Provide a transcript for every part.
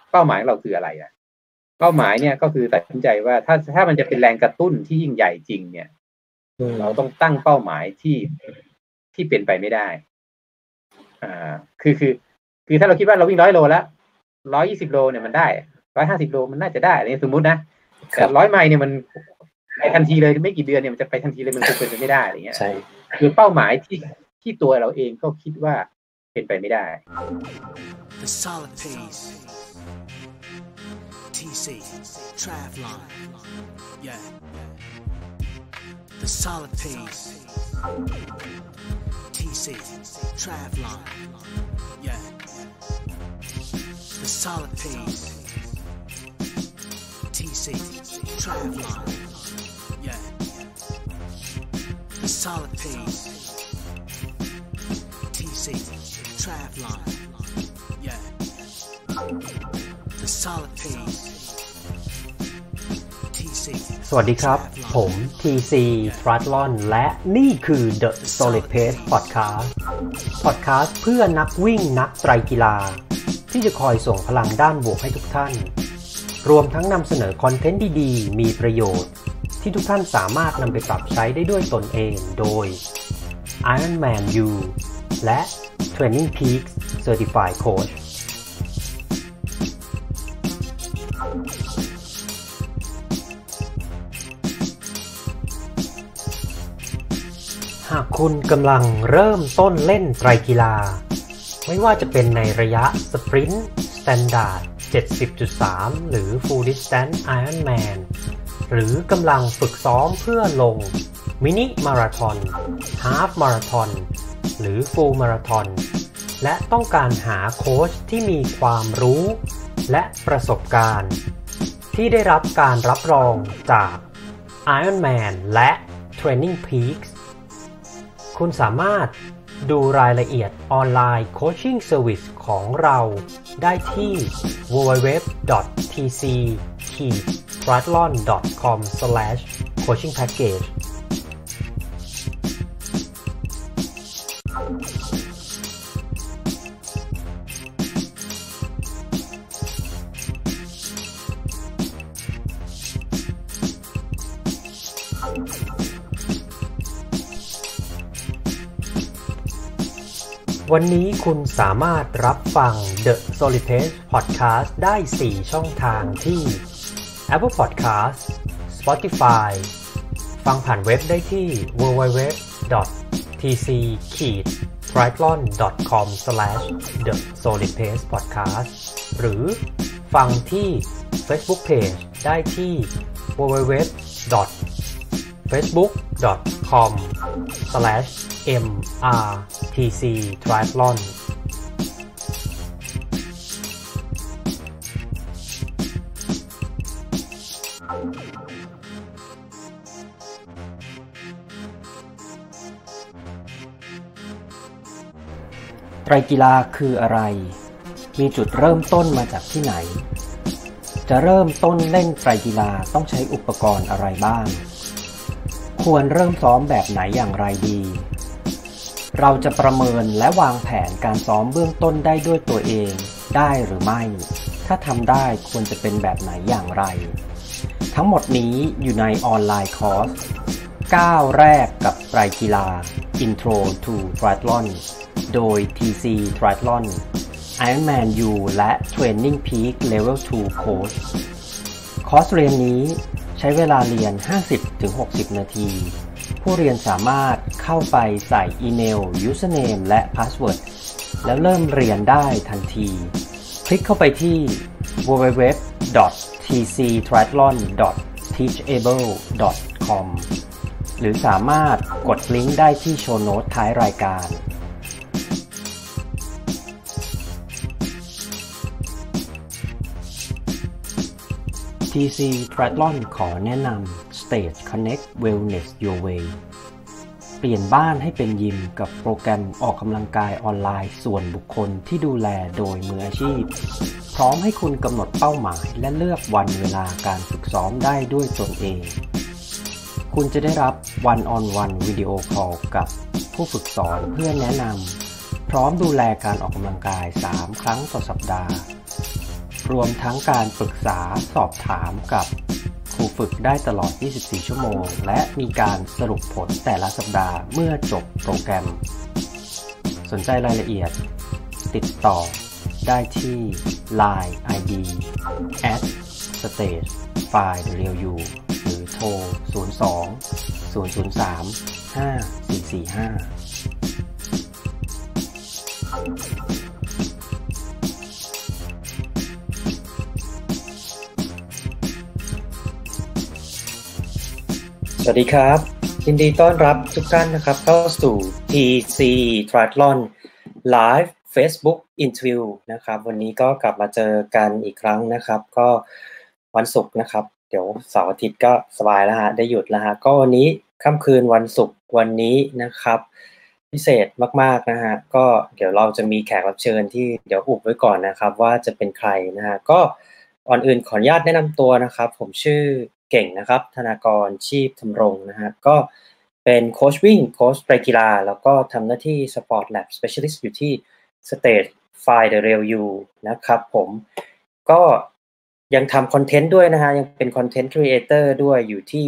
เป้าหมายของเราคืออะไรอ่ะเป้าหมายเนี่ยก็คือตัดสินใจว่าถ้ามันจะเป็นแรงกระตุ้นที่ยิ่งใหญ่จริงเนี่ยเราต้องตั้งเป้าหมายที่เป็นไปไม่ได้คือถ้าเราคิดว่าเราวิ่ง100 โลแล้ว120 โลเนี่ยมันได้150 โลมันน่าจะได้อะไรสมมุตินะแต่100 ไมล์เนี่ยมันไปทันทีเลยไม่กี่เดือนเนี่ยมันจะไปทันทีเลยมันคงเป็นไปไม่ได้อะไรเงี้ยใช่คือเป้าหมายที่ตัวเราเองก็คิดว่าเป็นไปไม่ได้ The solid pace TC Travlon yeah The solid pace TC Travlon yeah The solid pace TC Travlon yeah The solid pace TC Travlon yeah The solid pace TC สวัสดีครับผม TC Travlon และนี่คือ The Solid Pace Podcast เพื่อนักวิ่งนักไตรกีฬาที่จะคอยส่งพลังด้านบวกให้ทุกท่านรวมทั้งนำเสนอคอนเทนต์ดีๆมีประโยชน์ที่ทุกท่านสามารถนำไปปรับใช้ได้ด้วยตนเองโดย Ironman U และ Training Peaks Certified Coachหากคุณกำลังเริ่มต้นเล่นไตรกีฬาไม่ว่าจะเป็นในระยะสปรินต์ Standard 70.3 หรือ Full Distance Ironman หรือกำลังฝึกซ้อมเพื่อลงมินิมาราธอนฮาล์ฟมาราธอนหรือ Full Marathon และต้องการหาโค้ชที่มีความรู้และประสบการณ์ที่ได้รับการรับรองจาก Ironman และ Training Peaksคุณสามารถดูรายละเอียดออนไลน์โคชชิ่งเซอร์วิสของเราได้ที่ www.tc-triathlon.com/coachingpackageวันนี้คุณสามารถรับฟัง The Solid Pace Podcast ได้ 4 ช่องทางที่ Apple Podcast Spotify ฟังผ่านเว็บได้ที่ www.tc-triathlon.com/thesolidpacepodcast หรือฟังที่ Facebook Page ได้ที่ www.facebook.com/mrtc triathlon ไตรกีฬาคืออะไรมีจุดเริ่มต้นมาจากที่ไหนจะเริ่มต้นเล่นไตรกีฬาต้องใช้อุปกรณ์อะไรบ้างควรเริ่มซ้อมแบบไหนอย่างไรดีเราจะประเมินและวางแผนการซ้อมเบื้องต้นได้ด้วยตัวเองได้หรือไม่ถ้าทำได้ควรจะเป็นแบบไหนอย่างไรทั้งหมดนี้อยู่ในออนไลน์คอร์ส9แรกกับไตรกีฬา Intro to Triathlon โดย TC Triathlon Ironman U และ Training Peak Level 2 Coach คอร์สเรียนนี้ใช้เวลาเรียน 50-60 นาทีผู้เรียนสามารถเข้าไปใส่อีเมล username และ password แล้วเริ่มเรียนได้ทันทีคลิกเข้าไปที่ www.tctriathlon.teachable.com หรือสามารถกดลิงก์ได้ที่โชว์โน้ตท้ายรายการTC Triathlon ขอแนะนำ Stage Connect Wellness Your Way เปลี่ยนบ้านให้เป็นยิมกับโปรแกรมออกกำลังกายออนไลน์ส่วนบุคคลที่ดูแลโดยมืออาชีพพร้อมให้คุณกำหนดเป้าหมายและเลือกวันเวลาการฝึกซ้อมได้ด้วยตนเองคุณจะได้รับ One-on-One วิดีโอคอลกับผู้ฝึกสอนเพื่อแนะนำพร้อมดูแลการออกกำลังกาย3 ครั้งต่อสัปดาห์รวมทั้งการปรึกษาสอบถามกับครูฝึกได้ตลอด 24 ชั่วโมงและมีการสรุปผลแต่ละสัปดาห์เมื่อจบโปรแกรมสนใจรายละเอียดติดต่อได้ที่ Line ID @stage_file_u หรือโทร 02 003 5445 สวัสดีครับยินดีต้อนรับทุกท่านนะครับเข้าสู่ TC Triathlon Live Facebook Interview นะครับวันนี้ก็กลับมาเจอกันอีกครั้งนะครับก็วันศุกร์นะครับเดี๋ยวเสาร์อาทิตย์ก็สบายแล้วฮะได้หยุดแล้วฮะก็วันนี้ค่ำคืนวันศุกร์วันนี้นะครับพิเศษมากๆนะฮะก็เดี๋ยวเราจะมีแขกรับเชิญที่เดี๋ยวอุบไว้ก่อนนะครับว่าจะเป็นใครนะฮะก็ก่อนอื่นขออนุญาตแนะนำตัวนะครับผมชื่อเก่งนะครับธนากรชีพธำรงนะฮะก็เป็นโค้ชวิ่งโค้ชไตรกีฬาแล้วก็ทำหน้าที่ Sport Lab Specialist อยู่ที่ Stage File the Real You นะครับผมก็ยังทำคอนเทนต์ด้วยนะฮะยังเป็นคอนเทนต์ครีเอเตอร์ด้วยอยู่ที่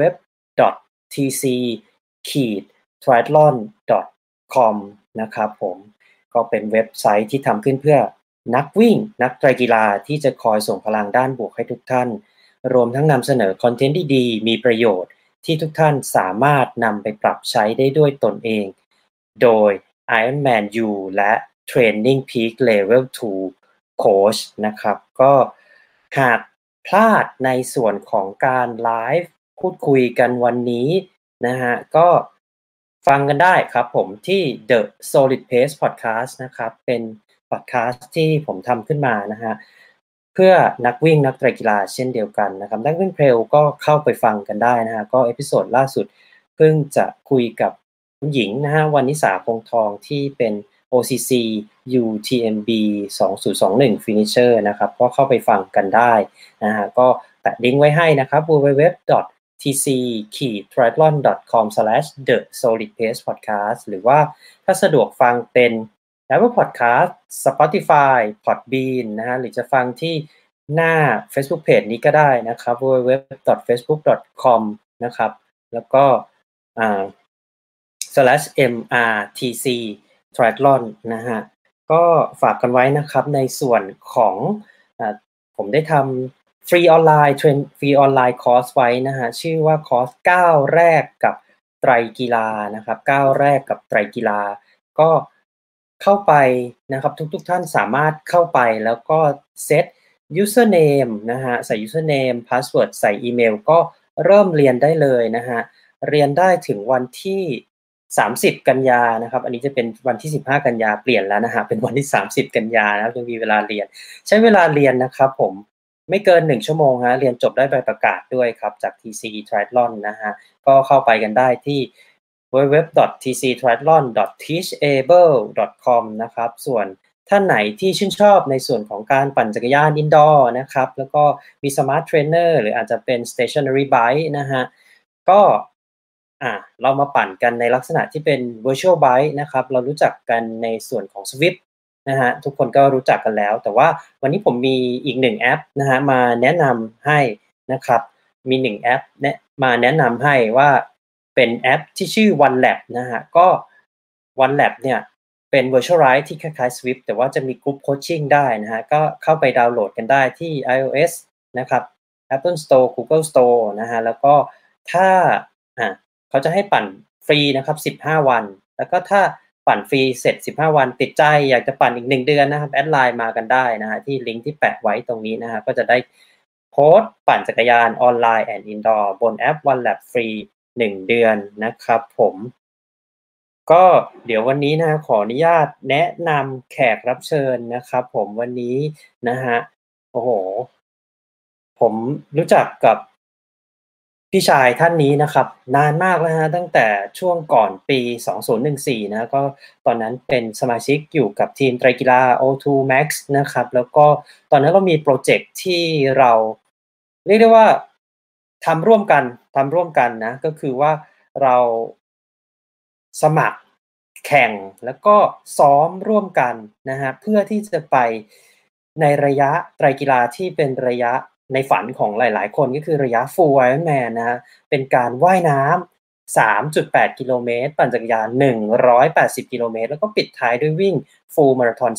www.tc-triathlon.com นะครับผมก็เป็นเว็บไซต์ที่ทำขึ้นเพื่อนักวิ่งนักไตรกีฬาที่จะคอยส่งพลังด้านบวกให้ทุกท่านรวมทั้งนำเสนอคอนเทนต์ดีๆมีประโยชน์ที่ทุกท่านสามารถนำไปปรับใช้ได้ด้วยตนเองโดย Ironman U และ Training Peak Level 2 Coach นะครับก็หากพลาดในส่วนของการไลฟ์พูดคุยกันวันนี้นะฮะก็ฟังกันได้ครับผมที่ The Solid Pace Podcast นะครับเป็นพอดแคสต์ที่ผมทำขึ้นมานะฮะเพื่อนักวิ่งนักไตรกีฬาเช่นเดียวกันนะครับนักวิ่งเทรลก็เข้าไปฟังกันได้นะฮะก็เอพิโซดล่าสุดเพิ่งจะคุยกับคุณหญิงนะฮะวรรณิสาคงทองที่เป็น OCC UTMB 2021 Finisher นะครับก็เข้าไปฟังกันได้นะฮะก็แปะลิงก์ไว้ให้นะครับ www.tc-triathlon.com/thesolidpacepodcast หรือว่าถ้าสะดวกฟังเป็น Apple Podcast Spotify Podbean นะฮะหรือจะฟังที่หน้า Facebook Page นี้ก็ได้นะครับ www.facebook.com นะครับแล้วก็/mrtc triathlon นะฮะก็ฝากกันไว้นะครับในส่วนของผมได้ทำฟรีออนไลน์คอร์สไว้นะฮะชื่อว่าคอร์ส9แรกกับไตรกีฬานะครับ9แรกกับไตรกีฬาก็เข้าไปนะครับทุกท่านสามารถเข้าไปแล้วก็เซต username นะฮะใส่ username password ใส่อีเมลก็เริ่มเรียนได้เลยนะฮะเรียนได้ถึงวันที่30กันยานะครับอันนี้จะเป็นวันที่15กันยาเปลี่ยนแล้วนะฮะเป็นวันที่30กันยานะครับยังมีเวลาเรียนใช้เวลาเรียนนะครับผมไม่เกิน1ชั่วโมงฮะเรียนจบได้ใบประกาศด้วยครับจาก TC Triathlon นะฮะก็เข้าไปกันได้ที่ www.tc-triathlon.teachable.com นะครับส่วนท่านไหนที่ชื่นชอบในส่วนของการปั่นจักรยานอินดอร์นะครับแล้วก็มี Smart Trainer หรืออาจจะเป็น Stationary Bike นะฮะก็เรามาปั่นกันในลักษณะที่เป็น virtual bike นะครับเรารู้จักกันในส่วนของ Swift นะฮะทุกคนก็รู้จักกันแล้วแต่ว่าวันนี้ผมมีอีก1แอปนะฮะมาแนะนำให้นะครับมี1แอปมาแนะนำให้ว่าเป็นแอปที่ชื่อ OneLab นะฮะก็ OneLab เนี่ยเป็น virtual ride ที่คล้ายๆ Swift แต่ว่าจะมี group coaching ได้นะฮะก็เข้าไปดาวน์โหลดกันได้ที่ iOS นะครับ Apple Store Google Store นะฮะแล้วก็ถ้าเขาจะให้ปั่นฟรีนะครับ15วันแล้วก็ถ้าปั่นฟรีเสร็จ15วันติดใจอยากจะปั่นอีก1เดือนนะครับแอดไลน์มากันได้นะฮะที่ลิงก์ที่แปะไว้ตรงนี้นะฮะก็จะได้โค้ดปั่นจักรยานออนไลน์แอนด์อินดอร์บนแอป OneLab ฟรี1เดือนนะครับผมก็เดี๋ยววันนี้นะขออนุญาตแนะนำแขกรับเชิญนะครับผมวันนี้นะฮะโอ้โหผมรู้จักกับพี่ชายท่านนี้นะครับนานมากแล้วฮะตั้งแต่ช่วงก่อนปี2014นะก็ตอนนั้นเป็นสมาชิกอยู่กับทีมไตรกีฬา O2 Max นะครับแล้วก็ตอนนั้นก็มีโปรเจกต์ที่เราเรียกได้ว่าทำร่วมกันนะก็คือว่าเราสมัครแข่งแล้วก็ซ้อมร่วมกันนะฮะเพื่อที่จะไปในระยะไตรกีฬาที่เป็นระยะในฝันของหลายๆคนก็คือระยะ Full Ironman นะฮะเป็นการว่ายน้ำ 3.8 กิโลเมตรปั่นจักรยาน 180 กิโลเมตรแล้วก็ปิดท้ายด้วยวิ่ง Full Marathon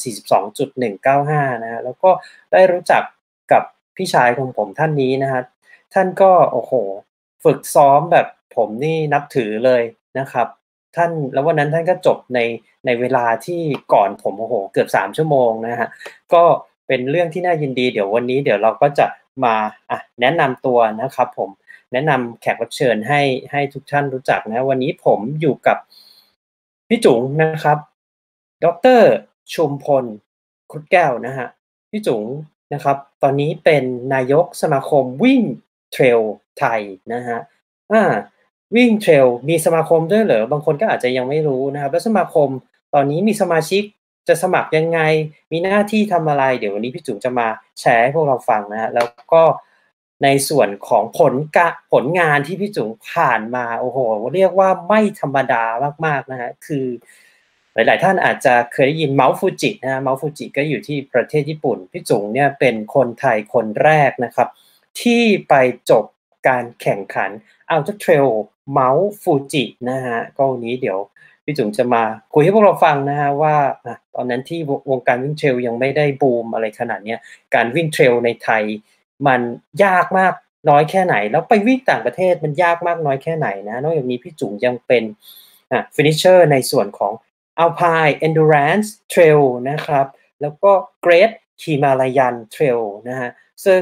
42.195 นะฮะแล้วก็ได้รู้จักกับพี่ชายของผมท่านนี้นะฮะท่านก็โอ้โหฝึกซ้อมแบบผมนี่นับถือเลยนะครับท่านแล้ววันนั้นท่านก็จบในเวลาที่ก่อนผมโอ้โหเกือบ3ชั่วโมงนะฮะก็เป็นเรื่องที่น่ายินดีเดี๋ยววันนี้เดี๋ยวเราก็จะมาแนะนำตัวนะครับผมแนะนำแขกรับเชิญให้ทุกท่านรู้จักนะวันนี้ผมอยู่กับพี่จุ๋งนะครับดร.ชุมพลครุฑแก้วนะฮะพี่จุ๋งนะครับตอนนี้เป็นนายกสมาคมวิ่งเทรลไทยนะฮะวิ่งเทรลมีสมาคมด้วยเหรอบางคนก็อาจจะยังไม่รู้นะครับแล้วสมาคมตอนนี้มีสมาชิกจะสมัครยังไงมีหน้าที่ทำอะไรเดี๋ยววันนี้พี่จุ๋มจะมาแชร์ให้พวกเราฟังนะฮะแล้วก็ในส่วนของผลงานที่พี่จุ๋มผ่านมาโอ้โหเรียกว่าไม่ธรรมดามากๆนะฮะคือหลายๆท่านอาจจะเคยได้ยินเมาท์ฟูจินะฮะเมาท์ฟูจิก็อยู่ที่ประเทศญี่ปุ่นพี่จุ๋มเนี่ยเป็นคนไทยคนแรกนะครับที่ไปจบการแข่งขันUltra Trail Mount Fuji นะฮะก็วันนี้เดี๋ยวพี่จุ๋มจะมาคุยให้พวกเราฟังนะฮะว่าตอนนั้นที่วงการวิ่งเทรลยังไม่ได้บูมอะไรขนาดนี้การวิ่งเทรลในไทยมันยากมากน้อยแค่ไหนแล้วไปวิ่งต่างประเทศมันยากมากน้อยแค่ไหนนะนอกจากนี้พี่จุ๋มยังเป็นfinisher ในส่วนของ Alpine Endurance Trail นะครับแล้วก็ Great Himalayan Trail นะฮะซึ่ง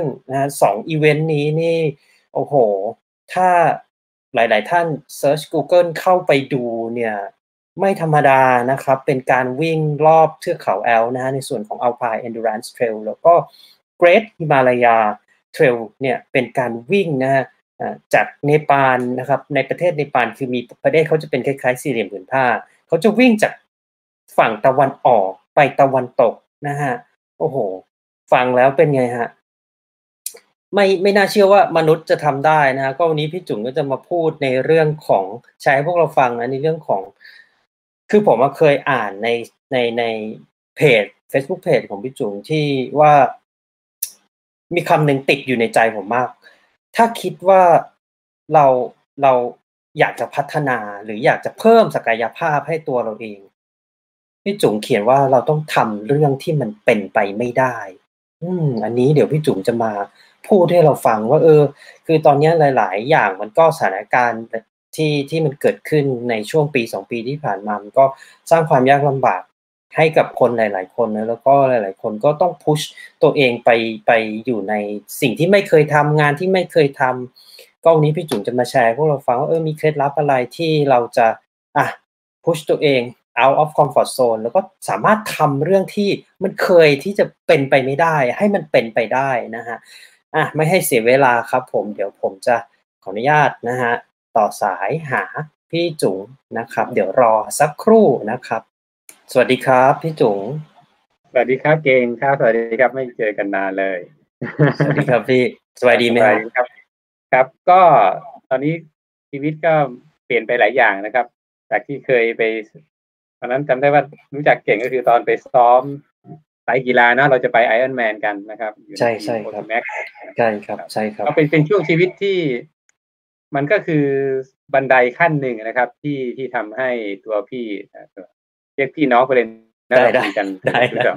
2อีเวนต์นี้นี่โอ้โหถ้าหลายๆท่าน Search Google เข้าไปดูเนี่ยไม่ธรรมดานะครับเป็นการวิ่งรอบเทือกเขาแอลป์นะฮะในส่วนของ Alpine Endurance Trail แล้วก็ Great Himalaya Trail เนี่ยเป็นการวิ่งนะฮะจากเนปาลนะครับในประเทศเนปาลคือมีประเทศเขาจะเป็นคล้ายๆสี่เหลี่ยมผืนผ้าเขาจะวิ่งจากฝั่งตะวันออกไปตะวันตกนะฮะโอ้โหฟังแล้วเป็นไงฮะไม่น่าเชื่อว่ามนุษย์จะทำได้นะฮะก็วันนี้พี่จุ๋มก็จะมาพูดในเรื่องของใช้ให้พวกเราฟังนะในเรื่องของคือผมเคยอ่านในเพจ Facebook Page ของพี่จุ๋มที่ว่ามีคำหนึ่งติดอยู่ในใจผมมากถ้าคิดว่าเราอยากจะพัฒนาหรืออยากจะเพิ่มศักยภาพให้ตัวเราเองพี่จุ๋มเขียนว่าเราต้องทำเรื่องที่มันเป็นไปไม่ได้อันนี้เดี๋ยวพี่จุ๋มจะมาพูดให้เราฟังว่าคือตอนนี้หลายๆอย่างมันก็สถานการณ์ที่มันเกิดขึ้นในช่วงปี2ปีที่ผ่านมามันก็สร้างความยากลำบากให้กับคนหลายๆคนนะแล้วก็หลายๆคนก็ต้องพุชตัวเองไปอยู่ในสิ่งที่ไม่เคยทำงานที่ไม่เคยทำก็วันนี้พี่จุ๋มจะมาแชร์พวกเราฟังว่ามีเคล็ดลับอะไรที่เราจะพุชตัวเอง out of comfort zone แล้วก็สามารถทำเรื่องที่มันเคยที่จะเป็นไปไม่ได้ให้มันเป็นไปได้นะฮะไม่ให้เสียเวลาครับผมเดี๋ยวผมจะขออนุญาตนะฮะต่อสายหาพี่จุ๋งนะครับเดี๋ยวรอสักครู่นะครับสวัสดีครับพี่จุ๋งสวัสดีครับเก่งครับสวัสดีครับไม่เจอกันนานเลยสวัสดีครับพี่สบายดีไหมครับครับก็ตอนนี้ชีวิตก็เปลี่ยนไปหลายอย่างนะครับจากที่เคยไปตอนนั้นจำได้ว่ารู้จักเก่งก็คือตอนไปซ้อมสายกีฬาเนาะเราจะไป Ironman กันนะครับใช่ครับใช่ครับใช่ครับก็เป็นช่วงชีวิตที่มันก็คือบันไดขั้นหนึ่งนะครับที่ทำให้ตัวพี่เรียกพี่น้องไปเลยนะเราคุยกันครับ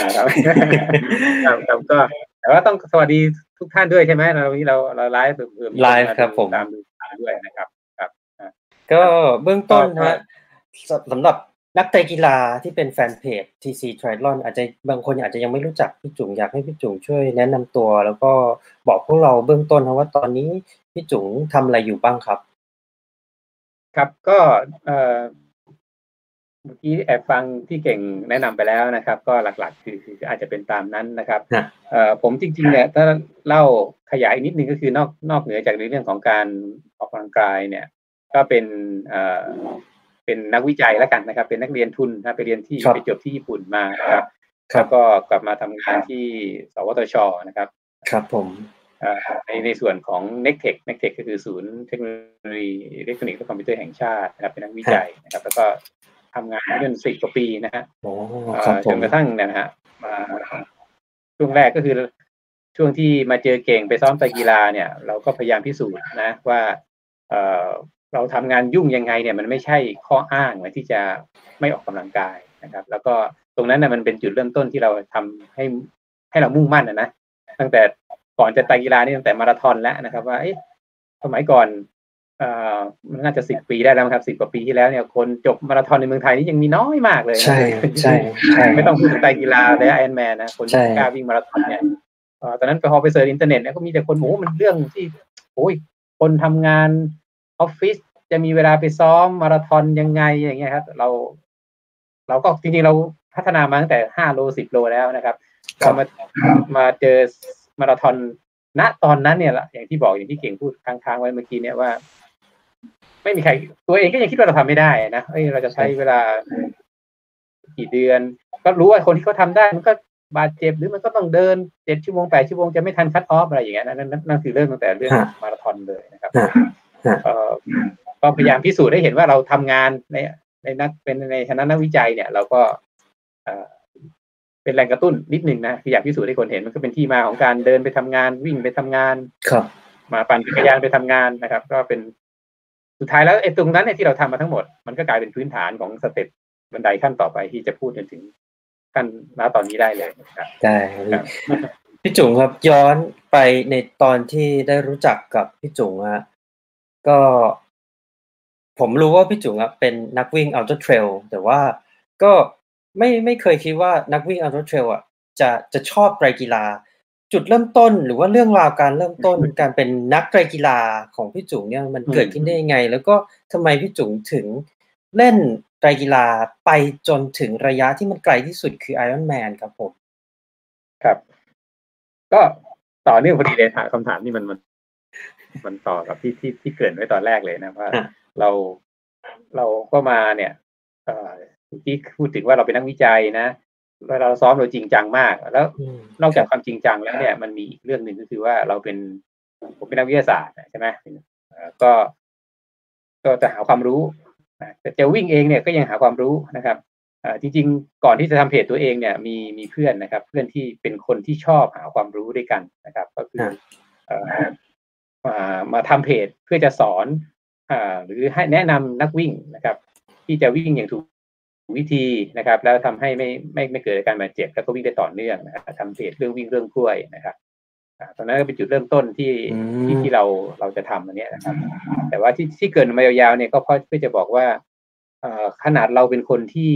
ก็แต่ว่าต้องสวัสดีทุกท่านด้วยใช่ไหมเราไลฟ์ครับผมตามดูด้วยนะครับครับก็เบื้องต้นนะสำหรับนักเตะกีฬาที่เป็นแฟนเพจ TC Triathlon อาจจะบางคนอาจจะยังไม่รู้จักพี่จุ๋งอยากให้พี่จุ๋งช่วยแนะนำตัวแล้วก็บอกพวกเราเบื้องต้นนะว่าตอนนี้พี่จุ๋งทำอะไรอยู่บ้างครับครับก็เมื่อกี้แอบฟังที่เก่งแนะนำไปแล้วนะครับก็หลักๆคืออาจจะเป็นตามนั้นนะครับผมจริงๆเนี่ยถ้าเล่าขยายนิดนึงก็คือนอกเหนือจากในเรื่องของการออกกำลังกายเนี่ยก็เป็นนักวิจัยแล้วกันนะครับเป็นนักเรียนทุนนะไปเรียนที่ไปจบที่ญี่ปุ่นมาครับแล้วก็กลับมาทำงานที่สวทช.นะครับครับผมในส่วนของ NECTEC ก็คือศูนย์เทคโนโลยีอิเล็กทรอนิกส์และคอมพิวเตอร์แห่งชาตินะครับเป็นนักวิจัยนะครับแล้วก็ทำงานมาจน10 กว่าปีนะฮะจนกระทั่งเนี่ยนะฮะช่วงแรกก็คือช่วงที่มาเจอเก่งไปซ้อมไตรกีฬาเนี่ยเราก็พยายามพิสูจน์นะว่าเราทำงานยุ่งยังไงเนี่ยมันไม่ใช่ข้ออ้างที่จะไม่ออกกำลังกายนะครับแล้วก็ตรงนั้นนะมันเป็นจุดเริ่มต้นที่เราทำให้เรามุ่งมั่นนะตั้งแต่ก่อนจะไตรกีฬานี่ตั้งแต่มาราธอนแล้วนะครับว่าสมัยก่อนมันน่าจะ10 ปีได้แล้วครับ10 กว่าปีที่แล้วเนี่ยคนจบมาราธอนในเมืองไทยนี่ยังมีน้อยมากเลยใช่ใช่ไม่ต้องพูดถึงไตรกีฬาและไอรอนแมนนะคนที่กล้าวิ่งมาราธอนเนี่ยตอนนั้นพอไปเสิร์ชอินเทอร์เน็ตเนี่ยก็มีแต่คนมันเรื่องที่คนทำงานออฟฟิศจะมีเวลาไปซ้อมมาราธอนยังไงอย่างเงี้ยครับเราก็จริงๆเราพัฒนามาตั้งแต่5 โล 10 โลแล้วนะครับเรามาเจอมาราธอนณตอนนั้นเนี่ยแหละอย่างที่บอกอย่างที่เก่งพูดค้างๆไว้เมื่อกี้เนี่ยว่าไม่มีใครตัวเองก็ยังคิดว่าเราทำไม่ได้นะเราจะใช้เวลากี่เดือนก็รู้ว่าคนที่เขาทำได้มันก็บาดเจ็บหรือมันก็ต้องเดิน7 ชั่วโมง 8 ชั่วโมงจะไม่ทันคัตออฟอะไรอย่างเงี้ยนั่นคือเรื่องตั้งแต่เรื่องมาราธอนเลยนะครับก็พยายามพิสูจน์ให้เห็นว่าเราทำงานในนักเป็นในฐานะนักวิจัยเนี่ยเราก็เป็นแรงกระตุ้นนิดนึงนะคืออยากพิสูจน์ให้คนเห็นมันก็เป็นที่มาของการเดินไปทำงานวิ่งไปทำงานมาปั่นจักรยานไปทำงานนะครับก็เป็นสุดท้ายแล้วตรงนั้นเนี่ยที่เราทำมาทั้งหมดมันก็กลายเป็นพื้นฐานของสเต็ปบันไดขั้นต่อไปที่จะพูดถึงขั้นณตอนนี้ได้เลยครับได้พี่จุ๋งครับย้อนไปในตอนที่ได้รู้จักกับพี่จุ๋งก็ผมรู้ว่าพี่จุ๋งเป็นนักวิ่งอัลตร้าเทรลแต่ว่าก็ไม่เคยคิดว่านักวิ่งอัลตร้าเทรลจะชอบไตรกีฬาจุดเริ่มต้นหรือว่าเรื่องราวการเริ่มต้นการเป็นนักไตรกีฬาของพี่จุ๋งเนี่ยมันเกิดขึ้นได้ยังไงแล้วก็ทำไมพี่จุ๋งถึงเล่นไตรกีฬาไปจนถึงระยะที่มันไกลที่สุดคือ Ironman ครับผมครับก็ต่อเนื่องพอดีเลยถามคำถามนี่มันต่อกับที่เกริ่นไว้ตอนแรกเลยนะว่าเราก็มาเนี่ยที่พูดถึงว่าเราเป็นนักวิจัยนะเราซ้อมเราจริงจังมากแล้วนอกจากความจริงจังแล้วเนี่ยมันมีอีกเรื่องหนึ่งก็คือว่าผมเป็นนักวิทยาศาสตร์ใช่ไหมก็จะหาความรู้แต่จะวิ่งเองเนี่ยก็ยังหาความรู้นะครับจริงๆก่อนที่จะทำเพจตัวเองเนี่ยมีเพื่อนนะครับเพื่อนที่เป็นคนที่ชอบหาความรู้ด้วยกันนะครับก็คือมาทำเพจเพื่อจะสอนหรือให้แนะนำนักวิ่งนะครับที่จะวิ่งอย่างถูกวิธีนะครับแล้วทำให้ไม่เกิดการบาดเจ็บแล้วก็วิ่งได้ต่อเนื่องนะครับทำเพจเรื่องวิ่งเรื่องกล้วยนะครับตอนนั้นก็เป็นจุดเริ่มต้นที่เราจะทำอันนี้นะครับแต่ว่าที่เกิดมายาวๆเนี่ยก็เพื่อจะบอกว่าขนาดเราเป็นคนที่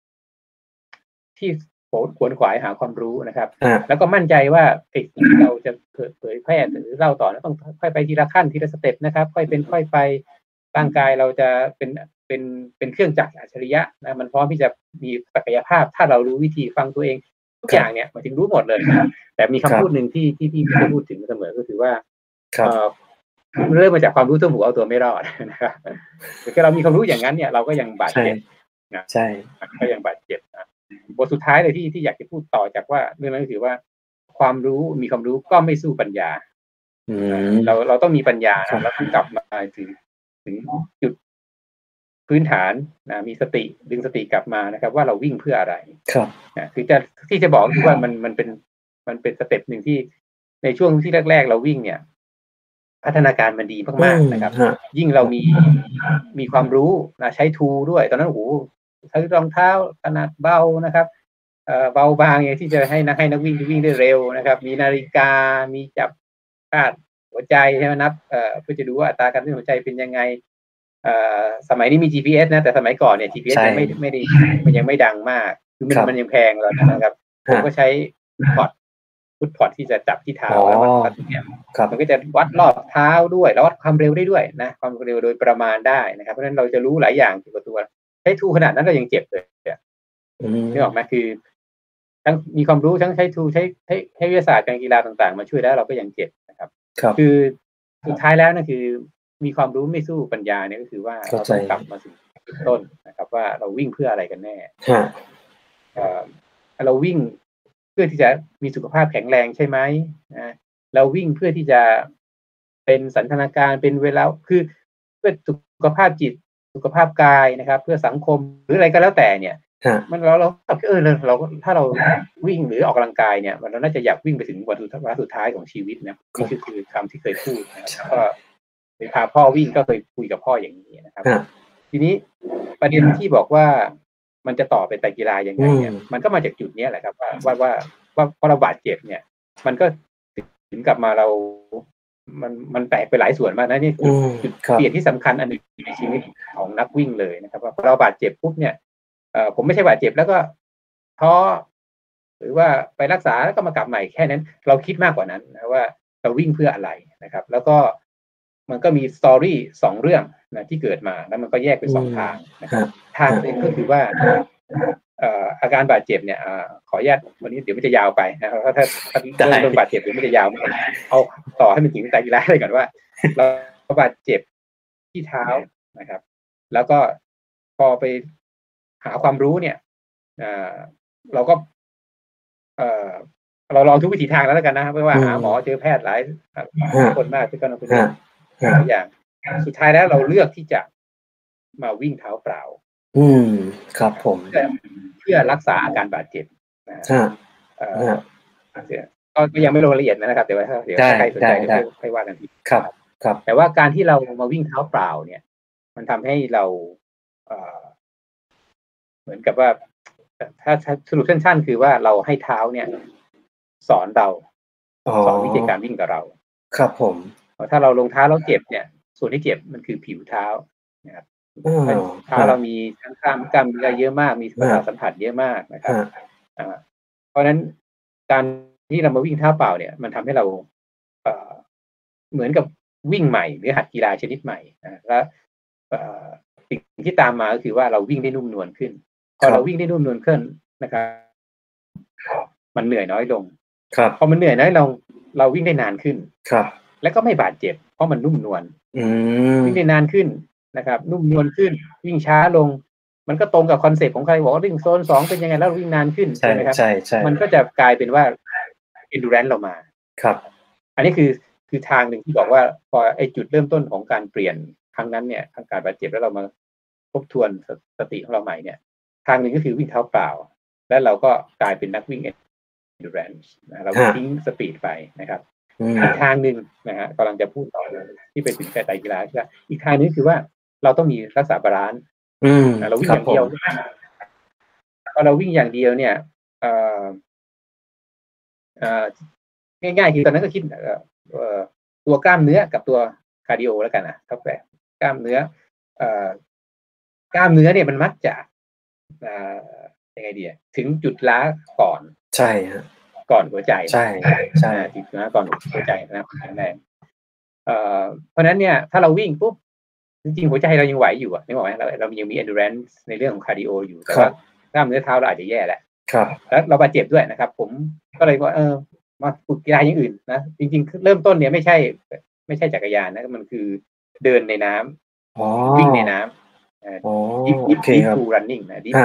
ขวนขวายหาความรู้นะครับแล้วก็มั่นใจว่าเราจะเผยแพร่หรือเล่าต่อแล้วต้องค่อยไปทีละขั้นทีละสเต็ปนะครับค่อยเป็นค่อยไปร่างกายเราจะเป็นเครื่องจักรอัจฉริยะนะมันพร้อมที่จะมีศักยภาพถ้าเรารู้วิธีฟังตัวเองทุกอย่างเนี่ยมันถึงรู้หมดเลยนะแต่มีคำพูดหนึ่งที่พี่จะพูดถึงเสมอก็คือว่าเริ่มมาจากความรู้ตัวหมูเอาตัวไม่รอดนะครับคือเรามีความรู้อย่างนั้นเนี่ยเราก็ยังบาดเจ็บนะใช่ก็ยังบาดเจ็บนะบทสุดท้ายเลยที่อยากจะพูดต่อจากว่าเรื่องนั้นก็คือว่าความรู้มีความรู้ก็ไม่สู้ปัญญาเราต้องมีปัญญาแล้วต้องกลับมาถึงจุดพื้นฐานนะมีสติดึงสติกลับมานะครับว่าเราวิ่งเพื่ออะไรครับคือที่จะบอกคือว่ามันเป็นสเต็ปหนึ่งที่ในช่วงที่แรกๆเราวิ่งเนี่ยพัฒนาการมันดีมากๆนะครับยิ่งเรามีความรู้นะใช้ทูด้วยตอนนั้นโอ้โหใช้รองเท้าขนาดเบานะครับเบาบางอย่างที่จะให้นักวิ่งวิ่งได้เร็วนะครับมีนาฬิกามีจับคาดหัวใจใช่ไหมนับเพื่อจะดูว่าอัตราการเต้นหัวใจเป็นยังไงสมัยนี้มี GPS นะแต่สมัยก่อนเนี่ย GPS ยังไม่ได้มันยังไม่ดังมากคือมันยังแพงแล้วนะครับผมก็ใช้ฟุตพอดที่จะจับที่เท้าแล้ววัดเนี่ยมันก็จะวัดรอบเท้าด้วยแล้ววัดความเร็วได้ด้วยนะความเร็วโดยประมาณได้นะครับเพราะฉะนั้นเราจะรู้หลายอย่างเกี่ยวกับตัวใช้ทูขนาดนั้นเรายังเจ็บเลยนึกออกไหมคือทั้งมีความรู้ทั้งใช้ทูใช้วิทยาศาสตร์การกีฬาต่างๆมาช่วยแล้วเราก็ยังเจ็บนะครับคือสุดท้ายแล้วนั่นคือมีความรู้ไม่สู้ปัญญาเนี่ยก็คือว่าเราต้องกลับมาสู่ต้นนะครับว่าเราวิ่งเพื่ออะไรกันแน่เราวิ่งเพื่อที่จะมีสุขภาพแข็งแรงใช่ไหมเราวิ่งเพื่อที่จะเป็นสันทนาการเป็นเวลาคือเพื่อสุขภาพจิตสุขภาพกายนะครับเพื่อสังคมหรืออะไรก็แล้วแต่เนี่ยมันเราเราถ้าเราวิ่งหรือออกกำลังกายเนี่ยเราน่าจะอยากวิ่งไปถึงวันสุดท้ายของชีวิตนะนี่คือคำที่เคยพูดนะครับก็ไปพาพ่อวิ่งก็เคยคุยกับพ่ออย่างนี้นะครับทีนี้ประเด็นที่บอกว่ามันจะต่อเป็นไตรกีฬายังไงเนี่ยมันก็มาจากจุดนี้แหละครับว่าพอเราบาดเจ็บเนี่ยมันก็ถึงกลับมาเรามันแตกไปหลายส่วนมากนะนี่คือจุดเปลี่ยนที่สำคัญอันหนึ่งในชีวิตของนักวิ่งเลยนะครับว่าพอเราบาดเจ็บปุ๊บเนี่ยผมไม่ใช่บาดเจ็บแล้วก็ท้อหรือว่าไปรักษาแล้วก็มากลับใหม่แค่นั้นเราคิดมากกว่านั้นนะว่าเราวิ่งเพื่ออะไรนะครับแล้วก็มันก็มีสตอรี่2เรื่องนะที่เกิดมาแล้วมันก็แยกเป็น2ทางนะครับทางนึงก็คือว่าอาการบาดเจ็บเนี่ยขออนุญาตวันนี้เดี๋ยวมันจะยาวไปนะครับถ้าเรื่องบาดเจ็บเดี๋ยวมันจะยาวเอาต่อให้มันถึงไตรกีฬาเลยก่อนว่าเราบาดเจ็บที่เท้านะครับแล้วก็พอไปหาความรู้เนี่ยเราก็เราลองทุกวิถีทางแล้วกันนะไม่ว่าหาหมอเจอแพทย์หลายคนมากที่ก็ต้องเป็นอย่างสุดท้ายแล้วเราเลือกที่จะมาวิ่งเท้าเปล่าครับผมเพื่อรักษาอาการบาดเจ็บก็ยังไม่ลงรายละเอียดนะครับแต่ว่าเดี๋ยวใครสนใจเดี๋ยวค่อยว่ากันทีครับแต่ว่าการที่เรามาวิ่งเท้าเปล่าเนี่ยมันทำให้เราเหมือนกับว่าถ้าสรุปสั้นๆคือว่าเราให้เท้าเนี่ยสอนวิธีการวิ่งกับเราครับผมถ้าเราลงเท้าแล้วเจ็บเนี่ยส่วนที่เจ็บมันคือผิวเท้านะครับเท้าเรามีทั้งกล้ามเนื้อเยอะมากมีประสาทสัมผัสเยอะมากนะครับเพราะฉะนั้นการที่เรามาวิ่งเท้าเปล่าเนี่ยมันทำให้เราเหมือนกับวิ่งใหม่หรือหัดกีฬาชนิดใหม่แล้วสิ่งที่ตามมาก็คือว่าเราวิ่งได้นุ่มนวลขึ้นพอเราวิ่งได้นุ่มนวลขึ้นนะครับมันเหนื่อยน้อยลงพอมันเหนื่อยน้อยลงเราวิ่งได้นานขึ้นแล้วก็ไม่บาดเจ็บเพราะมันนุ่มนวลวิ่งได้นานขึ้นนะครับนุ่มนวลขึ้นวิ่งช้าลงมันก็ตรงกับคอนเซ็ปต์ของใครบอกว่าวิ่งโซน2เป็นยังไงแล้ววิ่งนานขึ้นใช่ไหมครับมันก็จะกลายเป็นว่า endurance เรามาอันนี้คือทางหนึ่งที่บอกว่าพอไอ้จุดเริ่มต้นของการเปลี่ยนครั้งนั้นเนี่ยทางการบาดเจ็บแล้วเรามาทบทวนสติของเราใหม่เนี่ยทางหนึ่งก็คือวิ่งเท้าเปล่าแล้วเราก็กลายเป็นนักวิ่ง endurance เราทิ้งสปีดไปนะครับอีกทางหนึ่งนะฮะกำลังจะพูดต่อที่เป็นถึงไตรกีฬาใช่ไหมอีกทางนึงคือว่าเราต้องมีรักษาบาลานซ์เราวิ่งอย่างเดียวพอเราวิ่งอย่างเดียวเนี่ยง่ายๆคือตอนนั้นก็คิดตัวกล้ามเนื้อกับตัวคาร์ดิโอแล้วกันนะครับแต่กล้ามเนื้อเนี่ยมันมักจะยังไงดีถึงจุดล้าก่อนใช่ฮะก่อนหัวใจใช่จุดล้าก่อนหัวใจนะครับแข็งแรงเพราะนั้นเนี่ยถ้าเราวิ่งปุ๊บจริงๆหัวใจเรายังไหวอยู่นึกออกไหมเรายังมี endurance ในเรื่องของคาร์ดิโออยู่แต่ว่ากล้ามเนื้อเท้าเราอาจจะแย่แหละแล้วเราบาดเจ็บด้วยนะครับผมก็เลยว่ามาฝึกกีฬาอย่างอื่นนะจริงๆเริ่มต้นเนี่ยไม่ใช่จักรยานนะมันคือเดินในน้ำวิ่งในน้ำดิฟทูรันนิ่งนะดิฟ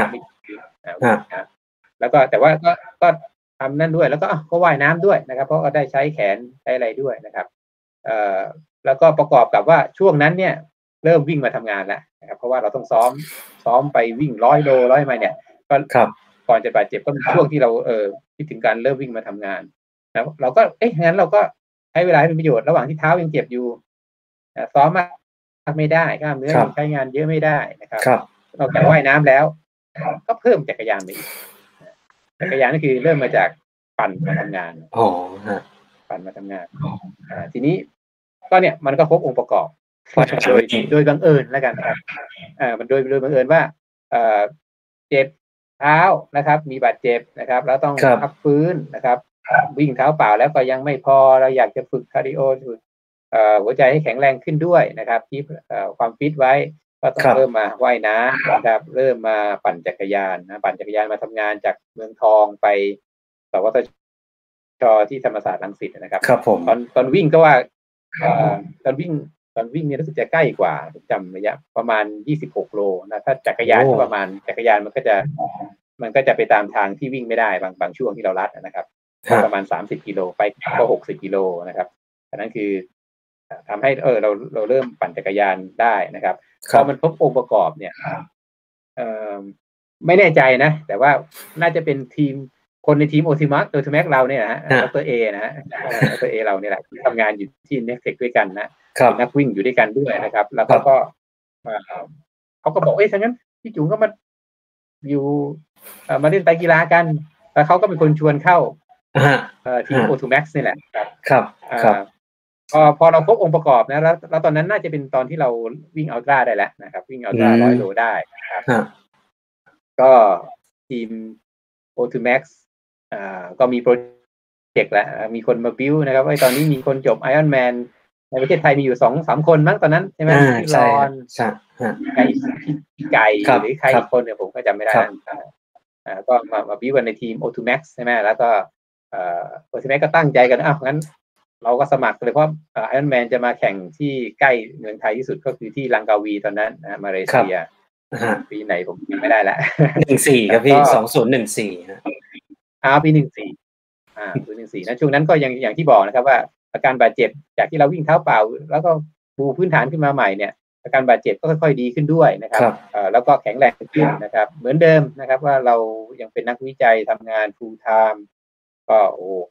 แล้วก็แต่ว่าก็ทำนั่นด้วยแล้วก็ว่ายน้ำด้วยนะครับเพราะก็ได้ใช้แขนใช้อะไรด้วยนะครับแล้วก็ประกอบกับว่าช่วงนั้นเนี่ยเริ่มวิ่งมาทำงานแล้วนะครับเพราะว่าเราต้องซ้อมไปวิ่ง100 โล100 ไมล์เนี่ยก็ก่อนจะบาดเจ็บก็มีช่วงที่เราคิดถึงการเริ่มวิ่งมาทำงานแล้วเราก็งั้นเราก็ใช้เวลาให้เป็นประโยชน์ระหว่างที่เท้ายังเจ็บอยู่ซ้อมมากไม่ได้กล้ามเนื้อใช้งานเยอะไม่ได้นะครับนอกจากว่ายน้ำแล้วก็เพิ่มจักรยานไปอีกจักรยานก็คือเริ่มมาจากปั่นมาทำงานปั่นมาทำงานทีนี้ก็เนี่ยมันก็ครบองค์ประกอบโดยบังเอิญแล้วกันครับมันโดยบังเอิญว่าเจ็บเท้านะครับมีบาดเจ็บนะครับแล้วต้องพักฟื้นนะครับวิ่งเท้าเปล่าแล้วก็ยังไม่พอเราอยากจะฝึกคาร์ดิโอฝึกหัวใจให้แข็งแรงขึ้นด้วยนะครับที่ความฟิตไว้ก็ต้องเริ่มมาว่ายน้ำนะครับเริ่มมาปั่นจักรยานมาทำงานจากเมืองทองไปสวทช.ที่ธรรมศาสตร์รังสิตนะครับตอนวิ่งก็ว่าตอนวิ่งเนี่ยรู้สึกจะใกล้กว่าจำระยะประมาณ26 โลนะถ้าจักรยานก็ประมาณจักรยานมันก็จะไปตามทางที่วิ่งไม่ได้บางช่วงที่เราลัดนะครับประมาณ30 กิโลไปก็60 กิโลนะครับอันนั้นคือทำให้เราเริ่มปั่นจักรยานได้นะครับพอมันครบองค์ประกอบเนี่ยไม่แน่ใจนะแต่ว่าน่าจะเป็นทีมคนในทีมโอทิมักเราเนี่ยนะฮะดรเอนะฮะดรเอเราเนี่ยแหละที่ทำงานอยู่ที่เน็กเทคด้วยกันนะนักวิ่งอยู่ด้วยกันด้วยนะครับแล้วก็เขาก็บอกถ้างั้นพี่จุ๋งก็มาอยู่มาเล่นไตรกีฬากันแล้วเขาก็เป็นคนชวนเข้าทีมโอทูแม็กซ์นี่แหละครับพอเราครบองค์ประกอบนะแล้วตอนนั้นน่าจะเป็นตอนที่เราวิ่งอัลตร้าได้แล้วนะครับวิ่งอัลตร้า100 โลได้นะครับก็ทีม O2Max ก็มีโปรเจกต์แล้วมีคนมาบิวนะครับว่าตอนนี้มีคนจบ Ironman ในประเทศไทยมีอยู่ 2-3 คนมั้งตอนนั้นใช่ไหมพี่รอนพี่ไก่หรือใครอีกคนเนี่ยผมก็จำไม่ได้ก็มาบิวกันในทีม O2Max ใช่ไหมแล้วก็O2Max ก็ตั้งใจกันงั้นเราก็สมัครเลยเพราะIronman จะมาแข่งที่ใกล้เมืองไทยที่สุดก็คือที่ลังกาวีตอนนั้นมาเลเซียปีไหนผมจำไม่ได้ละ 14ครับพี่2014นะปี14นะช่วงนั้นก็อย่างที่บอกนะครับว่าอาการบาดเจ็บจากที่เราวิ่งเท้าเปล่าแล้วก็ปูพื้นฐานขึ้นมาใหม่เนี่ยอาการบาดเจ็บก็ค่อยๆดีขึ้นด้วยนะครับแล้วก็แข็งแรงขึ้นนะครับเหมือนเดิมนะครับว่าเรายังเป็นนักวิจัยทำงาน full time ก็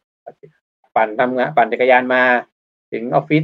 ปั่นจักรยานมาถึงออฟฟิศ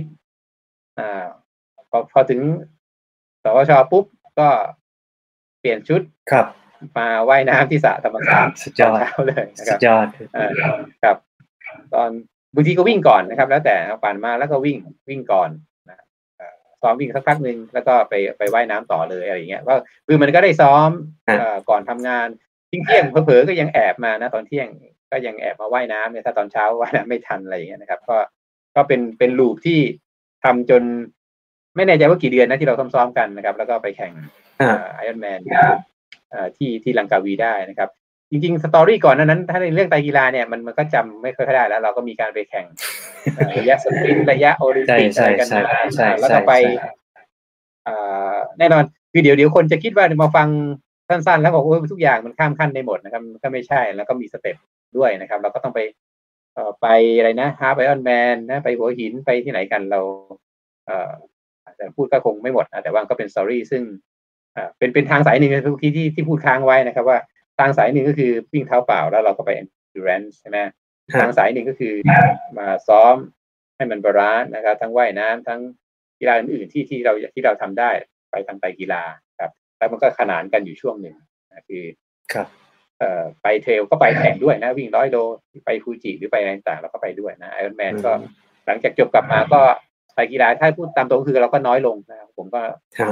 พอถึงสวช.ปุ๊บก็เปลี่ยนชุดมาว่ายน้ำที่สระธรรมศาสตร์เช้าเลยนะครับครับตอนบางทีก็วิ่งก่อนนะครับแล้วแต่ปั่นมาแล้วก็วิ่งก่อนนะซ้อมวิ่งสักพักนึงแล้วก็ไปว่ายน้ำต่อเลยอะไรอย่างเงี้ยก็คือมันก็ได้ซ้อมก่อนทำงานเที่ยงเผลอๆก็ยังแอบมานะตอนเที่ยงก็ยังแอบมาว่ายน้ำเนี่ยถ้าตอนเช้าว่ายน้ำไม่ทันอะไรอย่างเงี้ยนะครับก็เป็นลูปที่ทำจนไม่แน่ใจว่ากี่เดือนนะที่เราซ้อมกันนะครับแล้วก็ไปแข่งIronman ที่ลังกาวีได้นะครับจริงๆสตอรี่ก่อนนั้นถ้าในเรื่องไตรกีฬาเนี่ยมันก็จำไม่ค่อยได้แล้วเราก็มีการไปแข่งระยะสปรินต์ระยะโอลิมปิกอะไรกันมาแล้วก็ไปแน่นอนคือเดี๋ยวคนจะคิดว่ามาฟังสั้นๆแล้วบอกทุกอย่างมันข้ามขั้นได้หมดนะครับก็ไม่ใช่แล้วก็มีสเต็ปด้วยนะครับเราก็ต้องไปอะไรนะฮาร์ฟไอออนแมนนะไปหัวหินไปที่ไหนกันเราแต่พูดก็คงไม่หมดนะแต่ว่าก็เป็นสตอรี่ซึ่งเป็นทางสายหนึ่งเมื่อกี้ที่พูดค้างไว้นะครับว่าทางสายหนึ่งก็คือวิ่งเท้าเปล่าแล้วเราก็ไป endurance ใช่ไหมทางสายหนึ่งก็คือมาซ้อมให้มันบาลานซ์นะครับทั้งว่ายน้ำทั้งกีฬาอื่นๆที่เราทำได้ไปทางไตรกีฬาครับแล้วมันก็ขนานกันอยู่ช่วงหนึ่งคือไปเทรลก็ไปแข่งด้วยนะวิ่ง100 โลไปฟูจิหรือไปอะไรต่างๆเราก็ไปด้วยนะ Ironman ก็หลังจากจบกลับมาก็ไตรกีฬาถ้าพูดตามตรงคือเราก็น้อยลงนะครับผมก็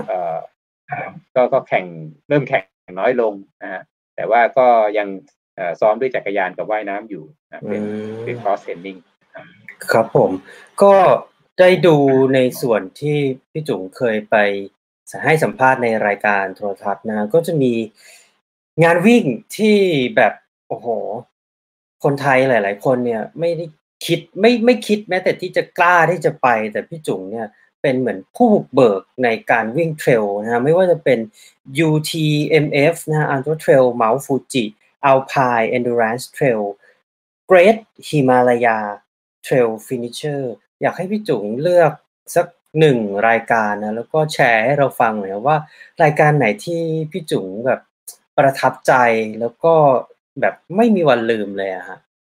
เริ่มแข่งน้อยลงนะฮะแต่ว่าก็ยังซ้อมด้วยจักรยานกับว่ายน้ำอยู่นะเป็น cross training ครับผมก็ได้ดูในส่วนที่พี่จุ๋มเคยไปให้สัมภาษณ์ในรายการโทรทัศน์นะก็จะมีงานวิ่งที่แบบโอ้โหคนไทยหลายๆคนเนี่ยไม่ได้คิดไม่คิดแม้แต่ที่จะกล้าที่จะไปแต่พี่จุ๋มเนี่ยเป็นเหมือนผู้บุกเบิกในการวิ่งเทรลนะฮะไม่ว่าจะเป็น UTMF นะฮะ Ultra Trail Mount Fuji Alpine Endurance Trail Great Himalaya Trail Finisher อยากให้พี่จุ๋มเลือกสัก1รายการนะแล้วก็แชร์ให้เราฟังหน่อยว่ารายการไหนที่พี่จุ๋มแบบประทับใจแล้วก็แบบไม่มีวันลืมเลยอะฮะ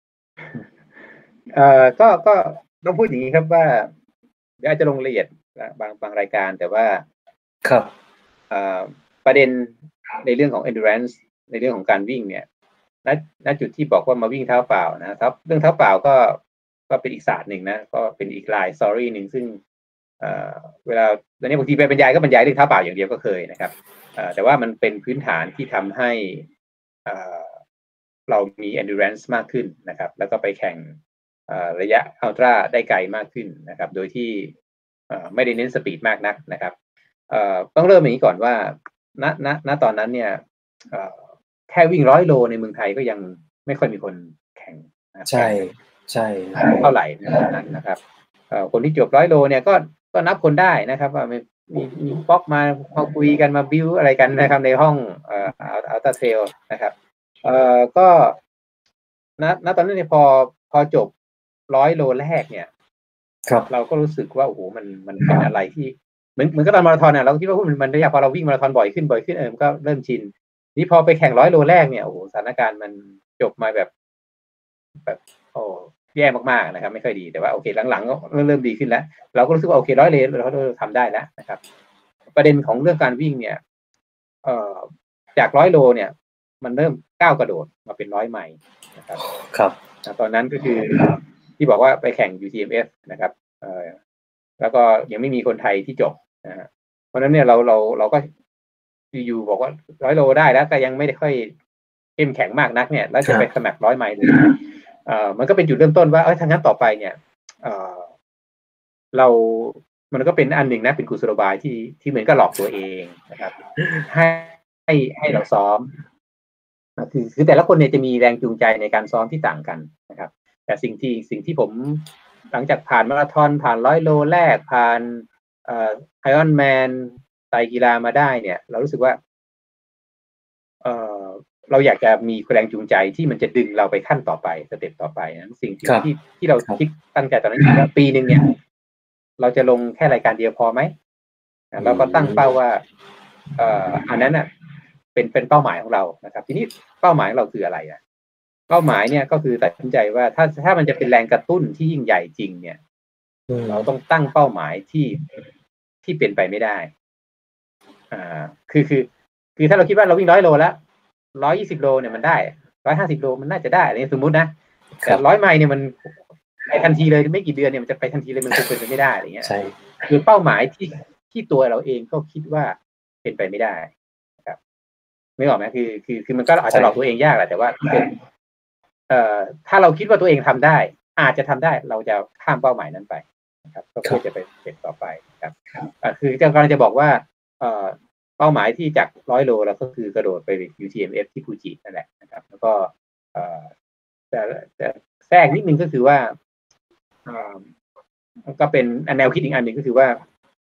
ก็ต้องพูดอย่างนี้ครับว่าเดี๋ยวอาจจะลงรายละเอียดบางรายการแต่ว่าครับประเด็นในเรื่องของ endurance ในเรื่องของการวิ่งเนี่ยณจุดที่บอกว่ามาวิ่งเท้าเปล่านะครับเรื่องเท้าเปล่าก็เป็นอีกศาสตร์หนึ่งนะก็เป็นอีกลาย story หนึ่งซึ่งเวลาตอนนี้บางทีไปบรรยายก็บรรยายเรื่องเท้าเปล่าอย่างเดียวก็เคยนะครับแต่ว่ามันเป็นพื้นฐานที่ทำให้เรามี endurance มากขึ้นนะครับแล้วก็ไปแข่งระยะอัลตร้าได้ไกลมากขึ้นนะครับโดยที่ไม่ได้เน้นสปีดมากนักนะครับต้องเริ่มอย่างนี้ก่อนว่าณตอนนั้นเนี่ยแค่วิ่ง100 โลในเมืองไทยก็ยังไม่ค่อยมีคนแข่งใช่เท่าไหร่นะครับคนที่จบ100 โลเนี่ยก็นับคนได้นะครับว่ามีป๊อกมาคุยกันมาบิวอะไรกันนะครับในห้องอัลตร้าเทรลนะครับก็ณตอนนั้นเนี่ยพอจบ100 โลแรกเนี่ยเราก็รู้สึกว่าโอ้โหมันเป็นอะไรที่เหมือนกับตอนมาราธอนเนี่ยเราคิดว่ามันระยะพอเราวิ่งมาราธอนบ่อยขึ้นมันก็เริ่มชินนี่พอไปแข่ง100 โลแรกเนี่ยโอ้โหสถานการณ์มันจบมาแบบโอ้แย่มากๆนะครับไม่ค่อยดีแต่ว่าโอเคหลังๆก็เริ่มดีขึ้นแล้วเราก็รู้สึกว่าโอเค100 โลเราทำได้แล้วนะครับประเด็นของเรื่องการวิ่งเนี่ยจาก100 โลเนี่ยมันเริ่มก้าวกระโดดมาเป็น100 ไมล์นะครับครับตอนนั้นก็คือที่บอกว่าไปแข่ง UTMF นะครับแล้วก็ยังไม่มีคนไทยที่จบนะฮะเพราะนั้นเนี่ยเราก็อยู่บอกว่า100 โลได้แล้วแต่ยังไม่ได้ค่อยเข้มแข็งมากนักเนี่ยแล้วจะไปสมัคร100 ไมล์เลยมันก็เป็นจุดเริ่มต้นว่าทางนั้นต่อไปเนี่ยมันก็เป็นอันหนึ่งนะเป็นกุศโลบายที่เหมือนกับหลอกตัวเองนะครับให้เราซ้อมคือแต่ละคนเนี่ยจะมีแรงจูงใจในการซ้อมที่ต่างกันนะครับแต่สิ่งที่ผมหลังจากผ่านมาราธอนผ่าน100 โลแรกผ่านไอรอนแมนไตรกีฬามาได้เนี่ยเรารู้สึกว่าเราอยากจะมีแรงจูงใจที่มันจะดึงเราไปขั้นต่อไปสเต็ปต่อไปนะสิ่งที่เราคิดตั้งใจตอนนั้นคือว่าปีนึงเนี่ยเราจะลงแค่รายการเดียวพอไหมเราก็ตั้งเป้าว่าอันนั้นน่ะเป็นเป้าหมายของเรานะครับทีนี้เป้าหมายของเราคืออะไรอ่ะเป้าหมายเนี่ยก็คือตัดสินใจว่าถ้ามันจะเป็นแรงกระตุ้นที่ยิ่งใหญ่จริงเนี่ยเราต้องตั้งเป้าหมายที่เป็นไปไม่ได้คือถ้าเราคิดว่าเราวิ่ง100 โลแล้ว120 โลเนี่ยมันได้150 โลมันน่าจะได้อันนี้สมมุตินะแต่100 ไมล์เนี่ยมันไปทันทีเลยไม่กี่เดือนเนี่ยมันจะไปทันทีเลยมันคงเป็นไปไม่ได้อะไรเงี้ยคือเป้าหมายที่ตัวเราเองก็คิดว่าเป็นไปไม่ได้ครับไม่ออกไหมคือมันก็อาจจะหลอกตัวเองยากแหละแต่ว่าถ้าเราคิดว่าตัวเองทำได้อาจจะทำได้เราจะข้ามเป้าหมายนั้นไปนะครับก็เพื่อจะไปสเต็ปต่อไปครับคือจะกำลังจะบอกว่าเป้าหมายที่จาก100 โลเราก็คือกระโดดไป UTMF ที่ฟูจินั่นแหละนะครับแล้วก็แต่แทรกนิดนึงก็คือว่าก็เป็นแนวคิดอีกอันหนึ่งก็คือว่า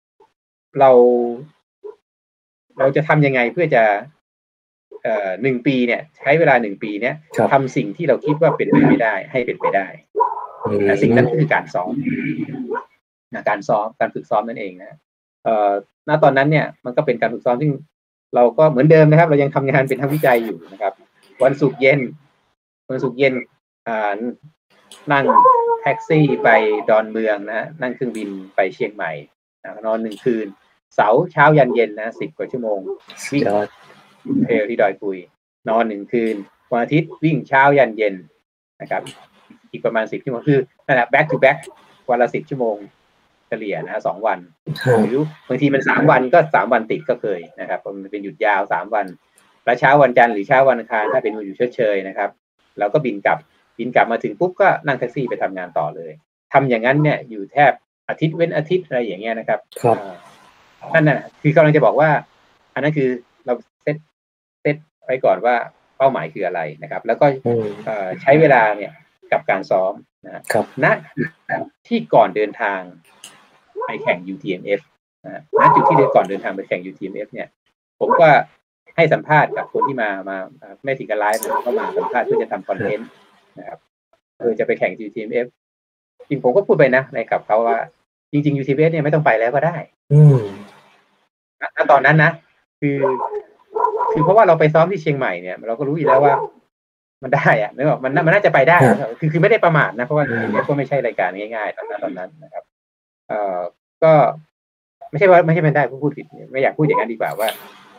เราจะทำยังไงเพื่อจะ1 ปีเนี่ยใช้เวลา1 ปีเนี่ยทำสิ่งที่เราคิดว่าเป็นไปไม่ได้ให้เป็นไปได้สิ่งนั้นคือการซ้อมการฝึกซ้อมนั่นเองนะณตอนนั้นเนี่ยมันก็เป็นการฝึกซ้อมที่เราก็เหมือนเดิมนะครับเรายังทำงานเป็นทางวิจัยอยู่นะครับวันศุกร์เย็นนั่งแท็กซี่ไปดอนเมืองนะนั่งเครื่องบินไปเชียงใหม่นอน1 คืนเสาร์เช้ายันเย็นนะ10 กว่าชั่วโมงวิ่งเทรลที่ดอยปุยนอน1 คืนวันอาทิตย์วิ่งเช้ายันเย็นนะครับอีกประมาณ10 ชั่วโมงคือนั่นแหละ back to back วันละ10 ชั่วโมงเฉลี่ยนะ2 วันหรือบางทีมัน3 วันก็3 วันติดก็เคยนะครับมันเป็นหยุดยาว3 วันแล้วเช้าวันจันทร์หรือเช้าวันอังคารถ้าเป็นวันหยุดเฉยๆนะครับเราก็บินกลับมาถึงปุ๊บก็นั่งแท็กซี่ไปทำงานต่อเลยทำอย่างนั้นเนี่ยอยู่แทบอาทิตย์เว้นอาทิตย์อะไรอย่างเงี้ยนะครับนั่นน่ะคือกำลังจะบอกว่าอันนั้นคือเราเซตไว้ก่อนว่าเป้าหมายคืออะไรนะครับแล้วก็ใช้เวลาเนี่ยกับการซ้อมนะครับณที่ก่อนเดินทางไปแข่ง UTMF ณจุดที่ก่อนเดินทางไปแข่ง UTMF เนี่ยผมก็ให้สัมภาษณ์กับคนที่มาไม่ถึงกับไลฟ์ก็มาสัมภาษณ์เพื่อจะทำคอนเทนต์นะครับจะไปแข่ง UTMF จริงผมก็พูดไปนะในกับเขาว่าจริงๆ UTMF เนี่ยไม่ต้องไปแล้วก็ได้ณตอนนั้นนะคือเพราะว่าเราไปซ้อมที่เชียงใหม่เนี่ยเราก็รู้อยู่แล้วว่ามันได้อะนึกออกมันน่าจะไปได้คือไม่ได้ประมาทนะเพราะว่า UTMF ก็ไม่ใช่รายการง่ายๆตอนนั้นนะครับก็ไม่ใช่ไม่ได้พูดผิดไม่อยากพูดอย่างนั้นดีกว่าว่า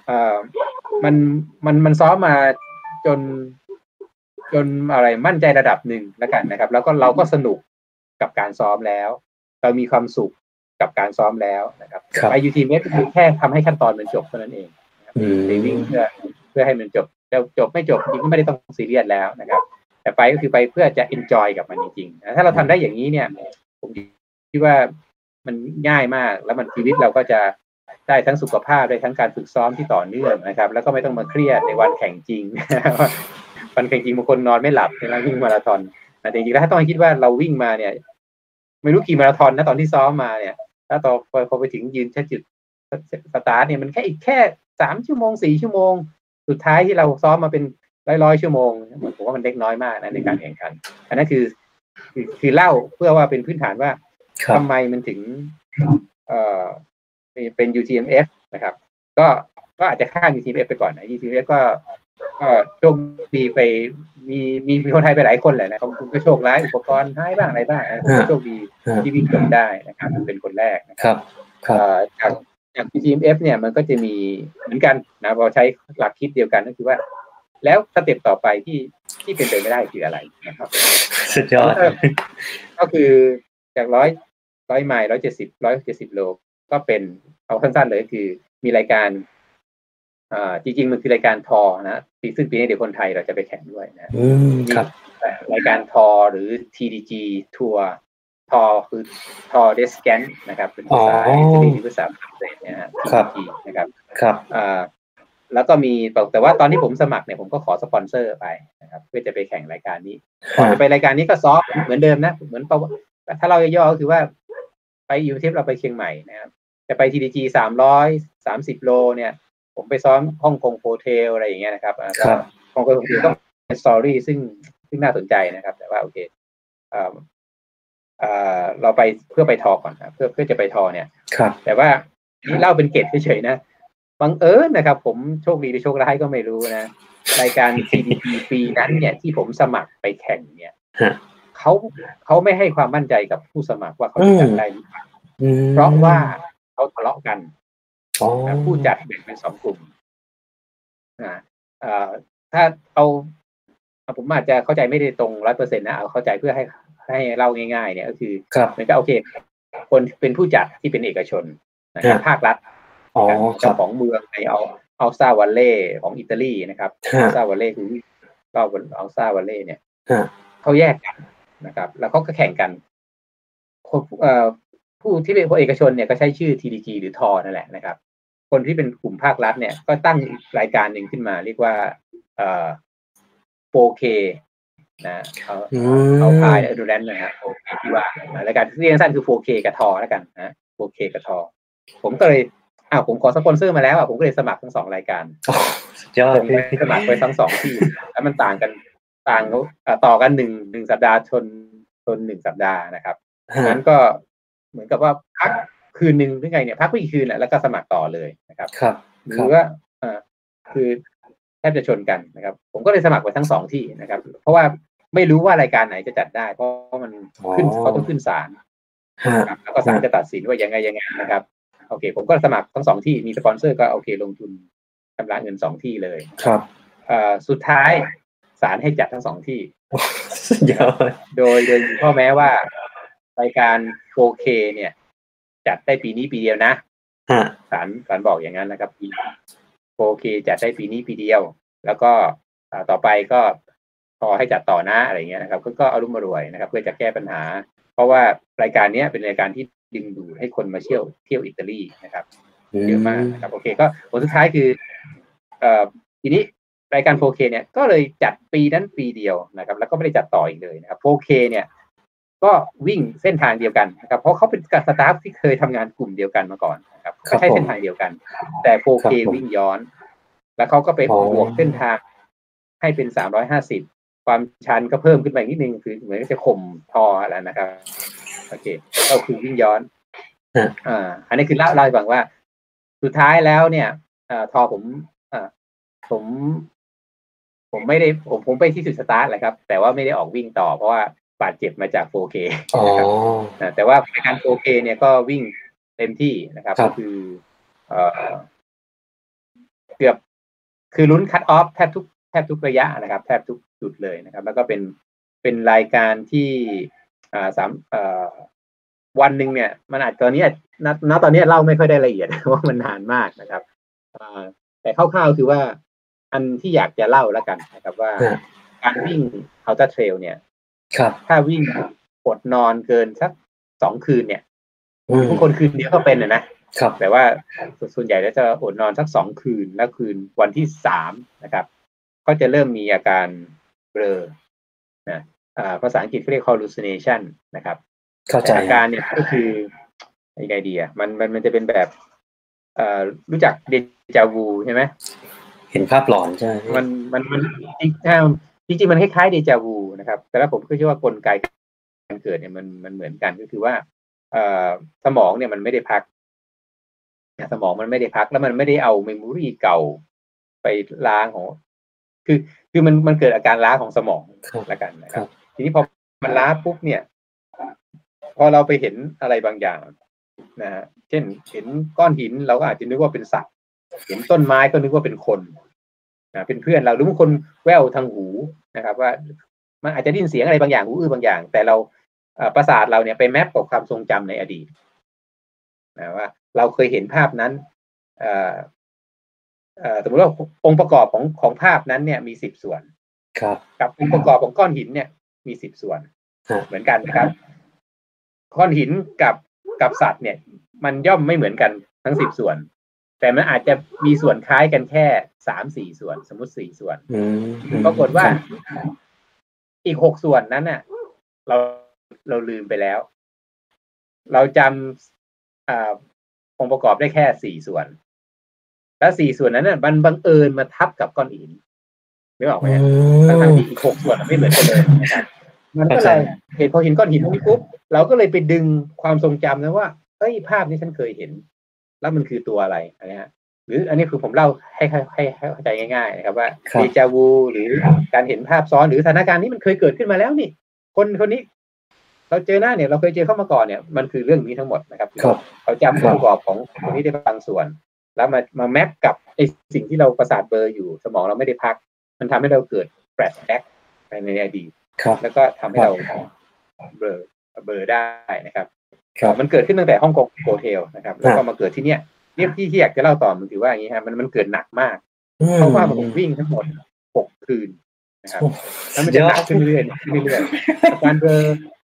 มันซ้อมมาจนอะไรมั่นใจระดับหนึ่งแล้วกันนะครับแล้วก็เราก็สนุกกับการซ้อมแล้วเรามีความสุขกับการซ้อมแล้วนะครับไป UTMF คือแค่ทำให้ขั้นตอนมันจบเท่านั้นเองไปวิ่งเพื่อให้มันจบไม่จบจริงก็ไม่ได้ต้องซีเรียสแล้วนะครับแต่ไปก็คือไปเพื่อจะ enjoy กับมันจริงๆถ้าเราทำได้อย่างนี้เนี่ยผมคิดว่ามันง่ายมากแล้วมันชีวิตเราก็จะได้ทั้งสุขภาพได้ทั้งการฝึกซ้อมที่ต่อเนื่องนะครับแล้วก็ไม่ต้องมาเครียดในวันแข่งจริงวันแข่งจริงบางคนนอนไม่หลับในการวิ่งมาราธอนแต่จริงๆแล้วถ้าต้องคิดว่าเราวิ่งมาเนี่ยไม่รู้กี่มาราธอนนะตอนที่ซ้อมมาเนี่ยถ้าต่อพอไปถึงยืนแค่จุดสตาร์ทเนี่ยมันแค่3 ชั่วโมง4 ชั่วโมงสุดท้ายที่เราซ้อมมาเป็นร้อยชั่วโมงผมว่ามันเล็กน้อยมากนะในการแข่งขันอันนั้นคือเล่าเพื่อว่าเป็นพื้นฐานว่าทำไมมันถึงเป็น UTMF นะครับก็อาจจะข้าม UTMF ไปก่อนนะ UTMF ก็ก็โชคดีไปมีคนไทยไปหลายคนแหละนะผมก็โชคร้ายอุปกรณ์หายบ้างอะไรบ้างผมก็โชคดีที่วิ่งจบได้นะครับเป็นคนแรกนะครับจาก PTMF เนี่ยมันก็จะมีเหมือนกันนะเราใช้หลักคิดเดียวกันก็คือว่าแล้วสเต็ปต่อไปที่เป็นไปไม่ได้คืออะไรนะครับสุดยอดก็คือจาก100 ไมล์170 โลก็เป็นเอาสั้นๆเลยคือมีรายการจริงๆมันคือรายการทอนะซึ่งปีนี้เดี๋ยวคนไทยเราจะไปแข่งด้วยนะครับรายการทอหรือ TDG ทัวร์ทอคือทอเดสแกนนะครับเป็นภาษาอิตาลีหรือภาษาฝรั่งเศสนะฮะ TDG นะครับแล้วก็มีแต่ว่าตอนที่ผมสมัครเนี่ยผมก็ขอสปอนเซอร์ไปนะครับเพื่อจะไปแข่งรายการนี้ก่อนจะไปรายการนี้ก็ซ้อมเหมือนเดิมนะเหมือนถ้าเราย่อก็คือว่าไปอยู่ที่เราไปเชียงใหม่นะครับจะไป TDG 330 โลเนี่ยผมไปซ้อมฮ่องกงโฮเทลอะไรอย่างเงี้ยนะครับฮ่องกงโฮเทลก็เป็นสตอรี่ซึ่งน่าสนใจนะครับแต่ว่าโอเคเราไปเพื่อไปทอก่อนนะเพื่อจะไปทอเนี่ยแต่ว่านี่เล่าเป็นเกร็ดเฉยๆนะบังเอิญนะครับผมโชคดีหรือโชคร้ายก็ไม่รู้นะรายการ TDG ปีนั้นเนี่ยที่ผมสมัครไปแข่งเนี่ยเขาไม่ให้ความมั่นใจกับผู้สมัครว่าเขาจะได้หรือเปล่าเพราะว่าเขาทะเลาะกันผู้จัดแบ่งเป็น2 กลุ่มถ้าผมอาจจะเข้าใจไม่ได้ตรง 100% นะเอาเข้าใจเพื่อให้เล่าง่ายๆเนี่ยก็คือมันก็โอเคคนเป็นผู้จัดที่เป็นเอกชนนะครับภาครัฐเจ้าของเมืองในอัลซาวัลเล่ของอิตาลีนะครับอัลซาวัลเล่คือก็อัลซาวัลเล่เนี่ยเขาแยกกันนะครับแล้วเขาก็แข่งกันผู้ที่เป็นเอกชนเนี่ยก็ใช้ชื่อ TDG หรือทอนั่นแหละนะครับคนที่เป็นกลุ่มภาครัฐเนี่ยก็ตั้งรายการหนึ่งขึ้นมาเรียกว่า4K นะเอาพายดูแลนนะฮะ 4K ที่ว่ารายการที่สั้นคือ 4K กับทอแล้วกันนะ 4K กับทอผมก็เลยผมขอสปอนเซอร์มาแล้วผมก็เลยสมัครทั้ง2รายการผมไปสมัครไปทั้ง2ที่แล้วมันต่างต่อกัน1สัปดาห์ชน1สัปดาห์นะครับงั้นก็เหมือนกับว่าพักคืนนึงหรือไงเนี่ยพักไม่กี่คืนแล้วก็สมัครต่อเลยนะครับหรือว่าคือแทบจะชนกันนะครับผมก็เลยสมัครไปทั้ง2ที่นะครับเพราะว่าไม่รู้ว่ารายการไหนจะจัดได้เพราะมันขึ้นเขาต้องขึ้นศาลแล้วก็ศาลจะตัดสินว่ายังไงนะครับโอเคผมก็สมัครทั้ง2ที่มีสปอนเซอร์ก็โอเคลงทุนชำระเงิน2ที่เลยครับสุดท้ายศาลให้จัดทั้ง2ที่โดยมีข้อแม้ว่ารายการ 4K เนี่ยจัดได้ปีนี้ปีเดียวนะศาลบอกอย่างนั้นนะครับ 4K จัดได้ปีนี้ปีเดียวแล้วก็ต่อไปก็พอให้จัดต่อนะอะไรเงี้ยนะครับก็อารมณ์รวยนะครับเพื่อจะแก้ปัญหาเพราะว่ารายการนี้เป็นรายการที่ดึงดูดให้คนมาเที่ยวอิตาลีนะครับเยอะมากนะครับโอเคก็ผลสุดท้ายคือทีนี้รายการ 4K เนี่ยก็เลยจัดปีนั้นปีเดียวนะครับแล้วก็ไม่ได้จัดต่ออีกเลยนะครับ 4K เนี่ยก็วิ่งเส้นทางเดียวกันนะครับเพราะเขาเป็นสตาฟที่เคยทำงานกลุ่มเดียวกันมาก่อนนะครับก็ใช้เส้นทางเดียวกันแต่ 4K วิ่งย้อนแล้วเขาก็ไปบวกเส้นทางให้เป็น350ความชันก็เพิ่มขึ้นไปนิดนึงคือเหมือนจะข่มทอแล้วนะครับโอเคก็คือวิ่งย้อนอันนี้คือเล่าให้ฟังว่าสุดท้ายแล้วเนี่ยทอผมไม่ได้ผมไปที่จุดสตาร์ทแหละครับแต่ว่าไม่ได้ออกวิ่งต่อเพราะว่าบาดเจ็บมาจาก 4K นะครับแต่ว่าในการ 4K เนี่ยก็วิ่งเต็มที่นะครับก็คือเกือบคือลุ้นคัตออฟแทบทุกระยะนะครับแทบทุกจุดเลยนะครับแล้วก็เป็นรายการที่วันหนึ่งเนี่ยมันอาจตอนนี้ตอนนี้เล่าไม่ค่อยได้ละเอียดเพราะมันนานมากนะครับแต่คร่าวๆคือว่าอันที่อยากจะเล่าแล้วกันนะครับว่าการวิ่งอัลตร้าเทรลเนี่ยถ้าวิ่งอดนอนเกินสัก2 คืนเนี่ยบางคนคืนเดียวก็เป็นนะแต่ว่าส่วนใหญ่แล้วจะอดนอนสัก2 คืนแล้วคืนวันที่3นะครับก็จะเริ่มมีอาการเบลอนะภาษาอังกฤษเรียก hallucination นะครับอาการเนี่ยก็คือยังไงดีมันจะเป็นแบบรู้จักเดจาวูใช่ไหมเห็นภาพหลอนใช่มันจริงมันคล้ายๆเดจาวูนะครับแต่แล้วผมก็เชื่อว่ากลไกการเกิดเนี่ยมันเหมือนกันก็คือว่าสมองเนี่ยมันไม่ได้พักสมองมันไม่ได้พักแล้วมันไม่ได้เอาเมมโมรี่เก่าไปล้างของคือมันเกิดอาการล้าของสมองละกันนะครับทีนี้พอมันล้าปุ๊บเนี่ยพอเราไปเห็นอะไรบางอย่างนะฮะเช่นเห็นก้อนหินเราก็อาจจะนึกว่าเป็นสัตว์เห็นต้นไม้ก็นึกว่าเป็นคนนะเป็นเพื่อนเราหรือบางคนแว่วทางหูนะครับว่ามันอาจจะได้ยินเสียงอะไรบางอย่างหูอื้อบางอย่างแต่เราประสาทเราเนี่ยไปแมปกับความทรงจำในอดีตนะว่าเราเคยเห็นภาพนั้นสมมติว่าองค์ประกอบของภาพนั้นเนี่ยมี10 ส่วนครับกับองค์ประกอบของก้อนหินเนี่ยมี10 ส่วนเหมือนกันนะครับก้อนหินกับสัตว์เนี่ยมันย่อมไม่เหมือนกันทั้ง10 ส่วนแต่มันอาจจะมีส่วนคล้ายกันแค่ 3-4 ส่วนสมมุติ4 ส่วนปรากฏว่าอีก6 ส่วนนั้นน่ะเราลืมไปแล้วเราจำองค์ประกอบได้แค่4 ส่วนแล้ว4 ส่วนนั้นน่ะมันบังเอิญมาทับกับก้อนหินนึกออกไหมทั้งที่อีก6 ส่วนไม่เหมือนกันเลยนะครับมันก็เลยพอเห็นก้อนหินนี้ปุ๊บเราก็เลยไปดึงความทรงจำนะว่าเฮ้ยภาพนี้ฉันเคยเห็นแล้วมันคือตัวอะไรนะฮะหรืออันนี้คือผมเล่าให้เข้าใจง่ายๆนะครับว่าเดจาวูหรือการเห็นภาพซ้อนหรือสถานการณ์นี้มันเคยเกิดขึ้นมาแล้วนี่คนนี้เราเจอหน้าเนี่ยเราเคยเจอเข้ามาก่อนเนี่ยมันคือเรื่องนี้ทั้งหมดนะครับเขาจำองค์ประกอบของคนนี้ได้บางส่วนแล้วมาแมปกับไอ้สิ่งที่เราประสาทเบลออยู่สมองเราไม่ได้พักมันทำให้เราเกิดแฟลชแบ็กไปในอดีตแล้วก็ทำให้เราเบลอได้นะครับมันเกิดขึ้นตั้งแต่ฮ่องกงโฮเทลนะครับแล้วก็มาเกิดที่เนี่ยที่อยากจะเล่าต่อมันถือว่าอย่างนี้ฮะมันเกิดหนักมากเพราะว่าผมวิ่งทั้งหมด6 คืนนะครับแล้วมันจะหนักขึ้นเรื่อยๆการเบลอ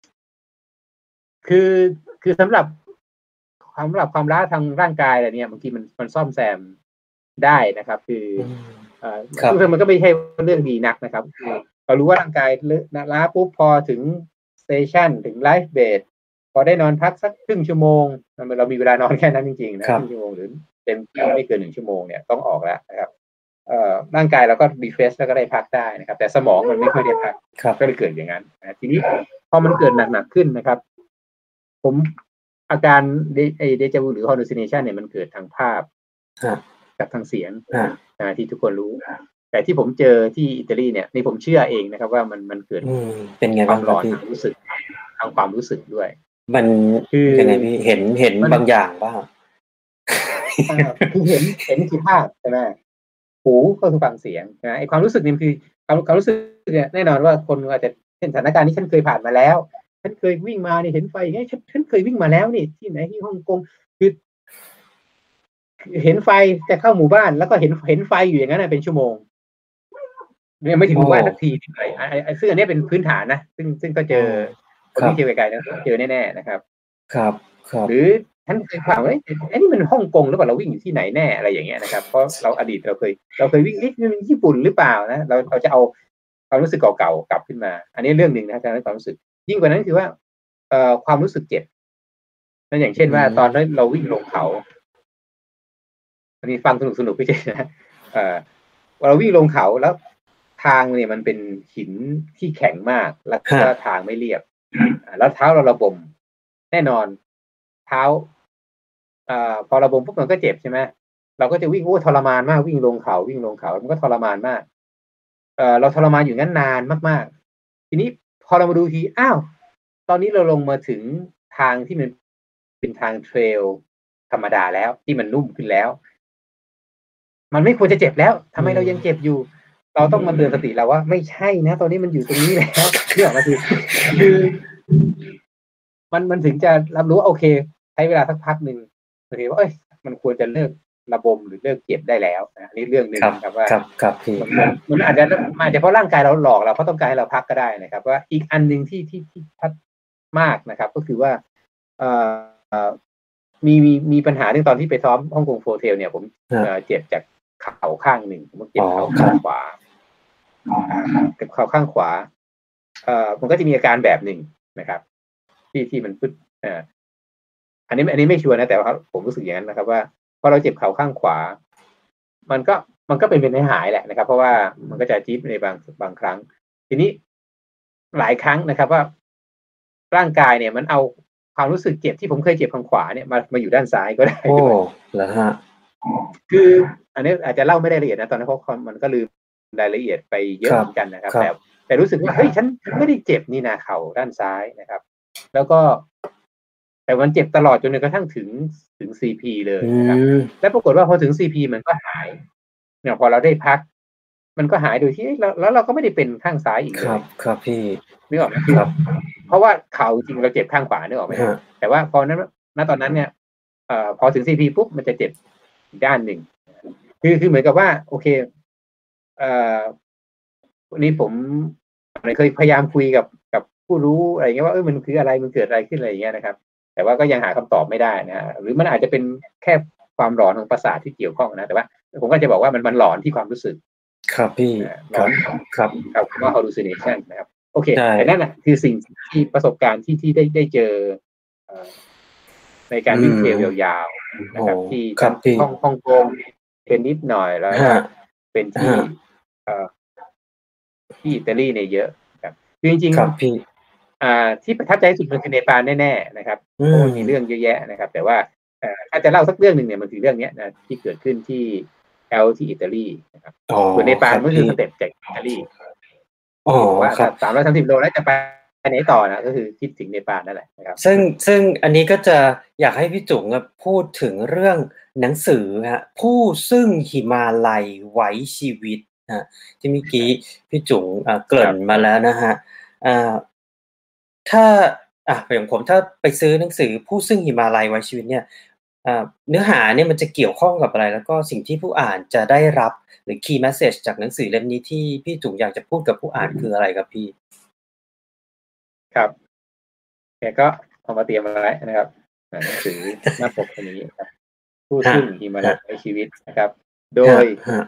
คือสำหรับความล้าทางร่างกายอะไรเนี่ยบางทีมันซ่อมแซมได้นะครับคือมันก็ไม่ใช่เรื่องดีนักนะครับเรารู้ว่าร่างกายล้าปุ๊บพอถึงสเตชันถึงไลฟ์เบสพอได้นอนพักสักครึ่งชั่วโมงเรามีเวลานอนแค่นั้นจริงๆนะครึ่งชั่วโมงหรือเต็มไม่เกิน1 ชั่วโมงเนี่ยต้องออกแล้วนะครับร่างกายเราก็รีเฟรชแล้วก็ได้พักได้นะครับแต่สมองมันไม่ค่อยได้พักก็เลยเกิดอย่างนั้นทีนี้พอมันเกิดหนักขึ้นนะครับผมอาการเดจาวูหรือ hallucination เนี่ยมันเกิดทางภาพกับทางเสียงที่ทุกคนรู้แต่ที่ผมเจอที่อิตาลีเนี่ยนี่ผมเชื่อเองนะครับว่ามันเกิดเป็นไงความหลอนทางรู้สึกทางความรู้สึกด้วยมันคือยังไงพี่เห็นบางอย่างบ้างคือเห็นคือภาพใช่ไหมหูก็คือฟังเสียงนะไอความรู้สึกนี่คือความรู้สึกเนี่ยแน่นอนว่าคนอาจจะเช่นสถานการณ์ที่ฉันเคยผ่านมาแล้วฉันเคยวิ่งมาเนี่ยเห็นไฟอย่างเงี้ยฉันเคยวิ่งมาแล้วนี่ที่ไหนที่ฮ่องกงคือเห็นไฟจะเข้าหมู่บ้านแล้วก็เห็นไฟอยู่อย่างนั้นเป็นชั่วโมงเนี่ยไม่ถึงหมู่บ้านสักทีซึ่งอันนี้เป็นพื้นฐานนะซึ่งก็เจอคนที่เจอไกลๆนะเจอแน่ๆนะครับครับหรือฉันเคยถามว่าไอ้นี่มันฮ่องกงหรือเปล่าเราวิ่งอยู่ที่ไหนแน่อะไรอย่างเงี้ยนะครับเพราะเราอดีตเราเคยวิ่งนี่มันญี่ปุ่นหรือเปล่านะเราจะเอาความรู้สึกเก่าๆกลับขึ้นมาอันนี้เรื่องนึงนะการความรู้สึกยิ่งกว่านั้นคือว่าความรู้สึกเจ็บนั่นอย่างเช่นว่าตอนเราวิ่งลงเขาอันนี้ฟังสนุกไม่ใช่นะเราวิ่งลงเขาแล้วทางเนี่ยมันเป็นหินที่แข็งมากแล้วก็ทางไม่เรียบแล้วเท้าเราระบมแน่นอนเท้าพอระบมปุ๊บมันก็เจ็บใช่ไหมเราก็จะวิ่งทรมานมากวิ่งลงเขามันก็ทรมานมากเราทรมานอยู่งั้นนานมากๆทีนี้พอเรามาดูทีอ้าวตอนนี้เราลงมาถึงทางที่มันเป็นทางเทรลธรรมดาแล้วที่มันนุ่มขึ้นแล้วมันไม่ควรจะเจ็บแล้วทำไมเรายังเจ็บอยู่เราต้องมาเตือนสติเราว่าไม่ใช่นะตอนนี้มันอยู่ตรงนี้แล้วเรื่องมาคือมันถึงจะรับรู้โอเคใช้เวลาสักพักนึงโอเคว่ามันควรจะเลิกระบมหรือเลิกเจ็บได้แล้วนะนี่เรื่องนึงครับว่ามันอาจจะเพราะร่างกายเราหลอกเราเพราะต้องการให้เราพักก็ได้นะครับว่าอีกอันนึงที่ชัดมากนะครับก็คือว่ามีปัญหาเรื่องตอนที่ไปซ้อมฮ่องกงโฟเทลเนี่ยผมเจ็บจากเข่าข้างหนึ่งผมเจ็บเข่าข้างขวาเจ็บเข่าข้างขวามันก็จะมีอาการแบบหนึ่งนะครับที่มันพึ่งอันนี้ไม่ชัวร์นะแต่ว่าผมรู้สึกอย่างนั้นนะครับว่าพอเราเจ็บเข่าข้างขวามันก็เป็นให้หายแหละนะครับเพราะว่ามันก็จะจี๊ดในบางครั้งทีนี้หลายครั้งนะครับว่าร่างกายเนี่ยมันเอาความรู้สึกเจ็บที่ผมเคยเจ็บข้างขวาเนี่ยมาอยู่ด้านซ้ายก็ได้เหรอฮะคืออันนี้อาจจะเล่าไม่ได้ละเอียดนะตอนนั้นเพราะมันก็ลืมรายละเอียดไปเยอะครับเหมือนกันนะครับครับแต่รู้สึกว่าเฮ้ยฉันไม่ได้เจ็บนี่นะเข่าด้านซ้ายนะครับ แล้วก็แต่มันเจ็บตลอดจนกระทั่งถึง CP เลยนะครับ แล้วปรากฏว่าพอถึง CP มันก็หายเนี่ยพอเราได้พัก มันก็หายโดยที่แล้วเราก็ไม่ได้เป็นข้างซ้ายอีกเลครัยบครับพี่นึกออกไหมครับเพราะว่าเข่าจริงเราเจ็บข้างขวานึกออกไหมครับฮะแต่ว่าพอณตอนนั้นเนี่ยพอถึง CP ปุ๊บมันจะเจ็บอีกด้านหนึ่งคือเหมือนกับว่าโอเควันนี้ผมเคยพยายามคุยกับผู้รู้อะไรเงี้ยว่ามันคืออะไรมันเกิดอะไรขึ้นอะไรอย่างเงี้ยนะครับ แต่ว่าก็ยังหาคำตอบไม่ได้นะหรือมันอาจจะเป็นแค่ความหลอนของประสาทที่เกี่ยวข้องนะแต่ว่าผมก็จะบอกว่ามันหลอนที่ความรู้สึกครับพี่หลอนครับว่า hallucination นะครับโอเคใช่แต่นั่นน่ะคือสิ่งที่ประสบการณ์ที่ได้เจอในการวิ่งเทรลยาวๆนะครับที่ครับพี่ฮ่องกงเป็นนิดหน่อยแล้วก็เป็นที่อิตาลีเนี่ยเยอะครับคือจริงครับพี่ที่ประทับใจที่สุดมันคือเนปาลแน่ๆนะครับเพราะมันมีเรื่องเยอะแยะนะครับ แต่ว่าถ้าจะเล่าสักเรื่องหนึ่งเนี่ยมันคือเรื่องนี้นะที่เกิดขึ้นที่ที่อิตาลีนะครับส่วนเนปาลก็คือสเต็ปจากอิตาลีว่า330 โลแล้วจะไปไหนต่อนะก็คือคิดถึงเนปาลนั่นแหละนะครับซึ่งอันนี้ก็จะอยากให้พี่จุ๋งพูดถึงเรื่องหนังสือฮะผู้ซึ่งหิมาลัยไว้ชีวิตฮะที่เมื่อกี้พี่จุ๋งเกริ่นมาแล้วนะฮะถ้าอย่างผมถ้าไปซื้อหนังสือผู้ซึ่งหิมาลัยไว้ชีวิตเนี่ยเนื้อหาเนี่ยมันจะเกี่ยวข้องกับอะไรแล้วก็สิ่งที่ผู้อ่านจะได้รับหรือ key message จากหนังสือเล่มนี้ที่พี่จุ๋งอยากจะพูดกับผู้อ่านคืออะไรครับพี่ครับแกก็เอามาเตรียมไว้นะครับหนังสือหน้าปกนี้ครับผู้ซึ่งหิมาลัยไว้ชีวิตนะครับโดย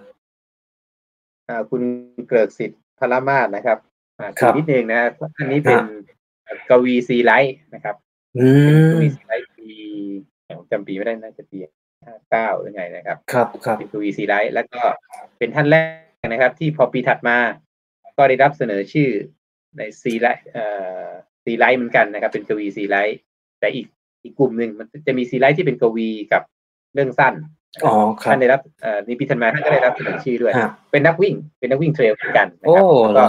คุณเกริกสิทธิ์พลมาศนะครับนิดนึงนะอันนี้เป็นกวีซีไลท์นะครับกวีซีไลท์ปีจำปีไม่ได้น่าจะปี59หรือไงนะครับเป็นกวีซีไลท์แล้วก็เป็นท่านแรกนะครับที่พอปีถัดมาก็ได้รับเสนอชื่อในซีไลท์เหมือนกันนะครับเป็นกวีซีไลท์แต่อีกกลุ่มหนึ่งมันจะมีซีไลท์ที่เป็นกวีกับเรื่องสั้นท่านได้รับในปีถัดมาท่านก็ได้รับเสนอชื่อด้วยเป็นนักวิ่งเทรลเหมือนกันนะครับก็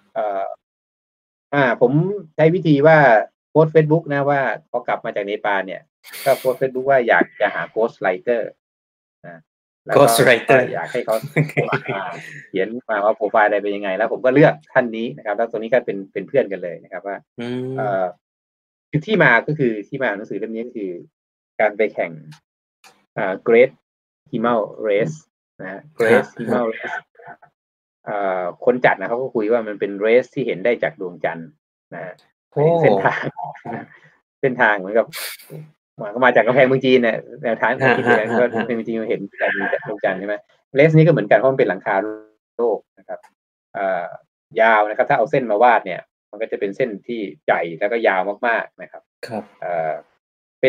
ผมใช้วิธีว่าโพสต์ Facebook นะว่าพอกลับมาจากเนปาลเนี่ยก็โพสต์ Facebook ว่าอยากจะหา Ghost Writer นะGhost Writer อยากให้เขาเขียนมาว่าโปรไฟล์อะไรเป็นยังไงแล้วผมก็เลือกท่านนี้นะครับแล้วตรงนี้ก็เป็นเพื่อนกันเลยนะครับว่าคือที่มาหนังสือเล่มนี้ก็คือการไปแข่งGreat Himal Race นะ Great Himal Race คนจัดนะเขาก็คุยว่ามันเป็นเรสที่เห็นได้จากดวงจันทร์นะเส้นทางเหมือนกับมาจากกำแพงเมืองจีนเนี่ยแนวทางที่เก็กำแพงเมืองจีนเห็นจากดวงจันทร์ใช่ไหมเรสนี้ก็เหมือนกันเพราะมันเป็นหลังคาโลกนะครับยาวนะครับถ้าเอาเส้นมาวาดเนี่ยมันก็จะเป็นเส้นที่ใหญ่แล้วก็ยาวมากๆนะครับเป็น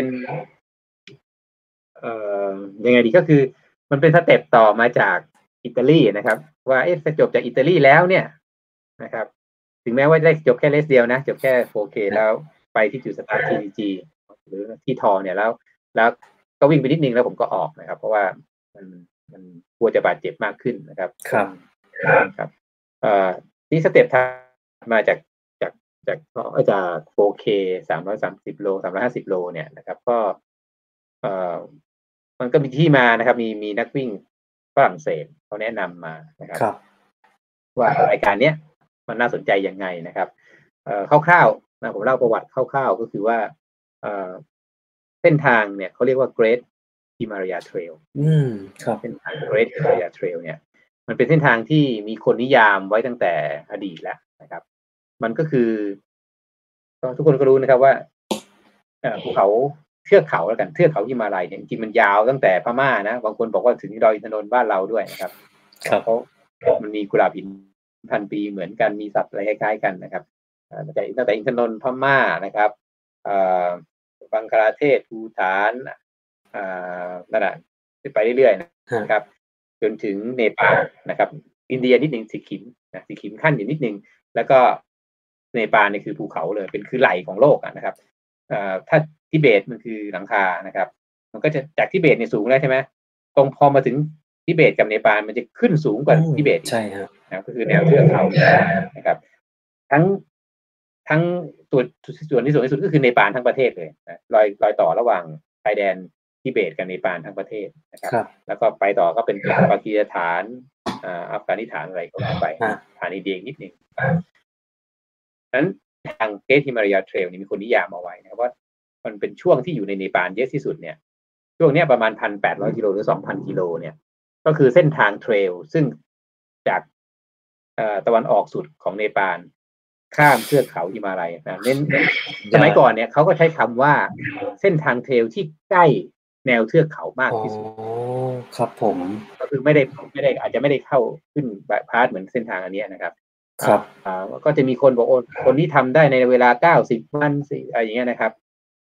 ยังไงดีก็คือมันเป็นสเต็ปต่อมาจากอิตาลีนะครับว่าจะจบจากอิตาลีแล้วเนี่ยนะครับถึงแม้ว่าได้จบแค่เลสเดียวนะจบแค่ 4K แล้วไปที่จุดสตาร์ท TDG หรือที่ทอเนี่ยแล้วก็วิ่งไปนิดนึงแล้วผมก็ออกนะครับเพราะว่ามันกลัวจะบาดเจ็บมากขึ้นนะครับครับที่สเต็ปมาจาก 4K 330 โล 350 โลเนี่ยนะครับก็มันก็มีที่มานะครับมีนักวิ่งฝรั่งเศสเขาแนะนำมานะครับว่ารายการเนี้ยมันน่าสนใจยังไงนะครับคร่าวๆนะผมเล่าประวัติคร่าวๆก็คือว่าเส้นทางเนี่ยเขาเรียกว่า Great Himalaya Trail ครับเส้นทาง Great Himalaya Trail เนี่ยมันเป็นเส้นทางที่มีคนนิยามไว้ตั้งแต่อดีตแล้วนะครับมันก็คือทุกคนก็รู้นะครับว่าภูเขาเทือกเขาแล้วกันเทือกเขาหิมาลัยเนี่ยจริงๆมันยาวตั้งแต่พม่านะบางคนบอกว่าถึงดอยอินทนนท์บ้านเราด้วยนะครับเพราะมันมีกุหลาบหินพันปีเหมือนกันมีสัตว์อะไรคล้ายๆกันนะครับตั้งแต่อินทนนท์พม่านะครับบังคลาเทศภูฏานนั่นแหละไปเรื่อยๆนะครับจนถึงเนปาลนะครับอินเดียนิดหนึ่งสิกขิมขั้นอยู่นิดหนึ่งแล้วก็เนปาลนี่คือภูเขาเลยเป็นคือไหล่ของโลกนะครับถ้าทิเบตมันคือหลังคานะครับมันก็จะจากทิเบตเนี่ยสูงแล้วใช่ไหมตรงพอมาถึงทิเบตกับเนปาลมันจะขึ้นสูงกว่าทิเบตใช่ครับนะก็คือแนวเทือกเขานะครับทั้งส่วนที่สูงที่สุดก็คือเนปาลทั้งประเทศเลยนะรอยต่อระหว่างชายแดนทิเบตกับเนปาลทั้งประเทศนะครับแล้วก็ไปต่อก็เป็นปากีสถานอัฟกานิสถานอะไรก็ว่าไปผ่านอินเดียนิดนึงนั้นทางเกรทฮิมาลายาเทรลนี่มีคนนิยามเอาไว้นะครับว่ามันเป็นช่วงที่อยู่ในเนปาลเยอะที่สุดเนี่ยช่วงนี้ประมาณ 1,800 กิโลหรือ 2,000 กิโลเนี่ยก็คือเส้นทางเทรลซึ่งจากตะวันออกสุดของเนปาลข้ามเทือกเขาฮิมาลัยนะเน้นสมัยก่อนเนี่ยเขาก็ใช้คำว่าเส้นทางเทรลที่ใกล้แนวเทือกเขามากที่สุดครับผมก็คือไม่ได้อาจจะไม่ได้เข้าขึ้นพาสเหมือนเส้นทางอันนี้นะครับครับก็จะมีคนบอกคนที่ทำได้ในเวลา90 วันอะไรอย่างเงี้ยนะครับ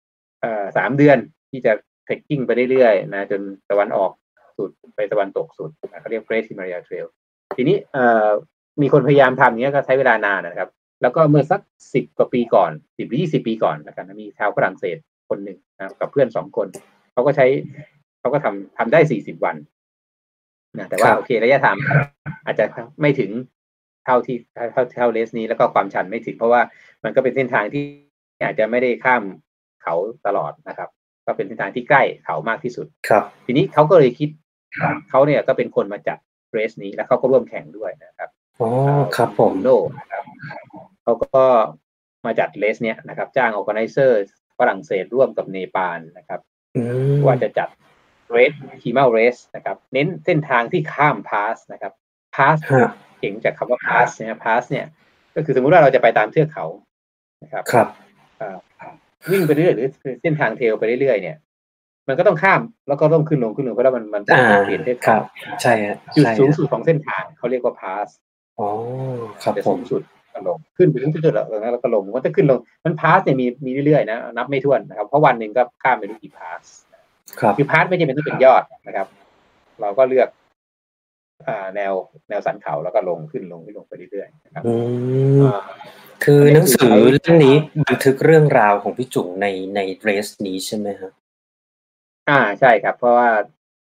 3 เดือนที่จะเทรคกิ้งไปเรื่อยๆนะจนตะวันออกสุดไปตะวันตกสุดเขาเรียก Great Himalaya Trail ทีนี้มีคนพยายามทำอย่างเงี้ยก็ใช้เวลานานนะครับแล้วก็เมื่อสัก10 กว่าปีก่อน10 หรือ 20 ปีก่อนนะครับมีชาวฝรั่งเศสคนหนึ่งนะกับเพื่อน2 คนเขาก็ทำได้40 วันนะแต่ว่าโอเคระยะทางอาจจะไม่ถึงเท่าเลสนี้แล้วก็ความชันไม่ถึงเพราะว่ามันก็เป็นเส้นทางที่อาจจะไม่ได้ข้ามเขาตลอดนะครับก็เป็นเส้นทางที่ใกล้เขามากที่สุดครับทีนี้เขาก็เลยคิดเขาเนี่ยก็เป็นคนมาจัดเรสนี้แล้วเขาก็ร่วมแข่งด้วยนะครับครับผมโลนะครับเขาก็มาจัดเรสเนี้ยนะครับจ้างออร์แกไนเซอร์ฝรั่งเศสร่วมกับเนปาลนะครับว่าจะจัดเรสฮีมาเรสนะครับเน้นเส้นทางที่ข้ามพาสนะครับพาสเก่งจากคำว่าพาสนะพาสเนี่ยก็คือสมมุติว่าเราจะไปตามเทือกเขานะครับวิ่งไปเรื่อยหรือเส้นทางเทรลไปเรื่อยเนี่ยมันก็ต้องข้ามแล้วก็ต้องขึ้นลงเพราะว่ามันเปลี่ยนเทือกเขาใช่ฮะจุดสูงสุดของเส้นทางเขาเรียกว่าพาสครับสูงสุดก็ลงขึ้นไปถึงจุดแล้วก็ลงมันจะขึ้นลงมันพาสเนี่ยมีเรื่อยๆนะนับไม่ถ้วนนะครับเพราะวันหนึ่งก็ข้ามไปได้กี่พาสคือพาสไม่จำเป็นต้องเป็นยอดนะครับเราก็เลือกแนวสันเขาแล้วก็ลงขึ้นลงไปเรื่อยๆนะครับคือหนังสือเล่มนี้บันทึกเรื่องราวของพี่จุ๋งในเรสนี้ใช่ไหมครับใช่ครับเพราะว่า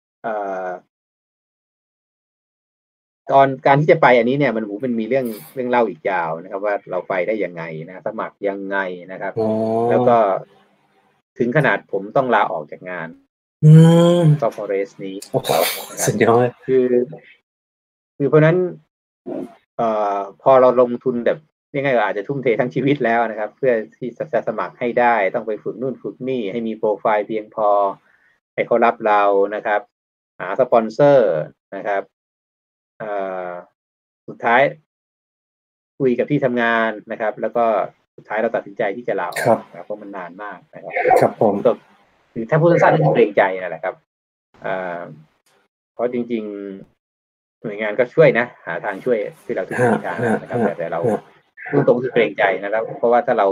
ตอนการที่จะไปอันนี้เนี่ยมันมีเรื่องเล่าอีกยาวนะครับว่าเราไปได้ยังไงนะสมัครยังไงนะครับแล้วก็ถึงขนาดผมต้องลาออกจากงานก็เพราะเรสนี้สุดยอดคือเพราะนั้นพอเราลงทุนแบบยังไงก็อาจจะทุ่มเททั้งชีวิตแล้วนะครับเพื่อที่จะสมัครให้ได้ต้องไปฝึกนู่นฝึกนี่ให้มีโปรไฟล์เพียงพอให้เขารับเรานะครับหาสปอนเซอร์นะครับสุดท้ายคุยกับที่ทำงานนะครับแล้วก็สุดท้ายเราตัดสินใจที่จะลาออกเพราะมันนานมากนะครับครับผมคือถ้าพูดสั้นๆก็เกรงใจนั่นแหละครับเพราะจริงๆหน่วยงานก็ช่วยนะหาทางช่วยที่เราทุกทางนะครับแต่เราตรงคือเกรงใจนะแล้วเพราะว่าถ้าเรา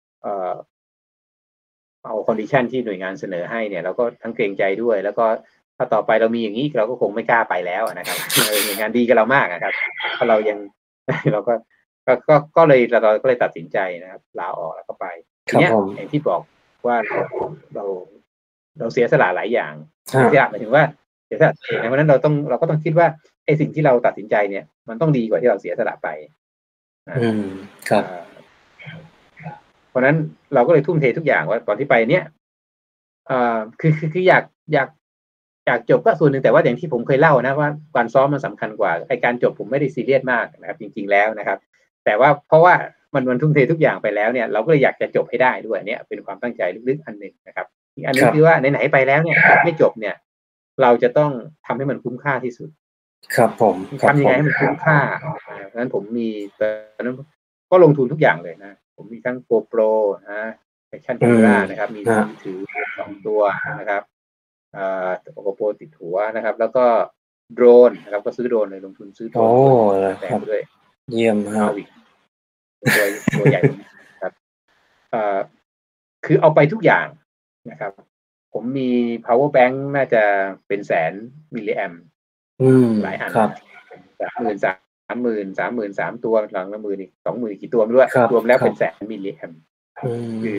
เอาคอนดิชันที่หน่วยงานเสนอให้เนี่ยเราก็ทั้งเกรงใจด้วยแล้วก็ถ้าต่อไปเรามีอย่างนี้เราก็คงไม่กล้าไปแล้วนะครับหน่วยงานดีกับเรามากนะครับถ้าเรายังเราก็เลยตัดสินใจนะครับลาออกแล้วก็ไปทีนี้อย่างที่บอกว่าเราเสียสละหลายอย่างเสียหมายถึงว่าเสียสละเพราะนั้นเราก็ต้องคิดว่าไอ้สิ่งที่เราตัดสินใจเนี่ยมันต้องดีกว่าที่เราเสียสละไปครับเพราะนั้นเราก็เลยทุ่มเททุกอย่างว่าก่อนที่ไปเนี่ยคืออยากจบก็ส่วนหนึ่งแต่ว่าอย่างที่ผมเคยเล่านะว่าการซ้อมมันสำคัญกว่าไอ้การจบผมไม่ได้ซีเรียสมากนะครับจริงๆแล้วนะครับแต่ว่าเพราะว่ามันทุ่มเททุกอย่างไปแล้วเนี่ยเราก็เลยอยากจะจบให้ได้ด้วยเนี่ยเป็นความตั้งใจลึกๆอันหนึ่งนะครับอีกอันนึงคือว่าไหนๆไปแล้วเนี่ยไม่จบเนี่ยเราจะต้องทำให้มันคุ้มค่าที่สุดครับผมทำยังไงให้มันคุ้มค่าเพราะฉะนั้นผมมีตอนนั้นก็ลงทุนทุกอย่างเลยนะผมมีทั้ง GoPro Action Camera นะครับมีมือถือ2 ตัวนะครับGoPro ติดหัวนะครับแล้วก็โดรนนะครับก็ซื้อโดรนเลยลงทุนซื้อโดรนแต่งด้วยเยี่ยมครับตัวใหญ่ครับคือเอาไปทุกอย่างนะครับผมมี power bank น่าจะเป็นแสนมิลลิแอมหลายอัน30,000 ตัวหลังละ10,000อีก20,000กี่ตัวไม่รู้รวมแล้วเป็นแสนมิลลิแอมคือ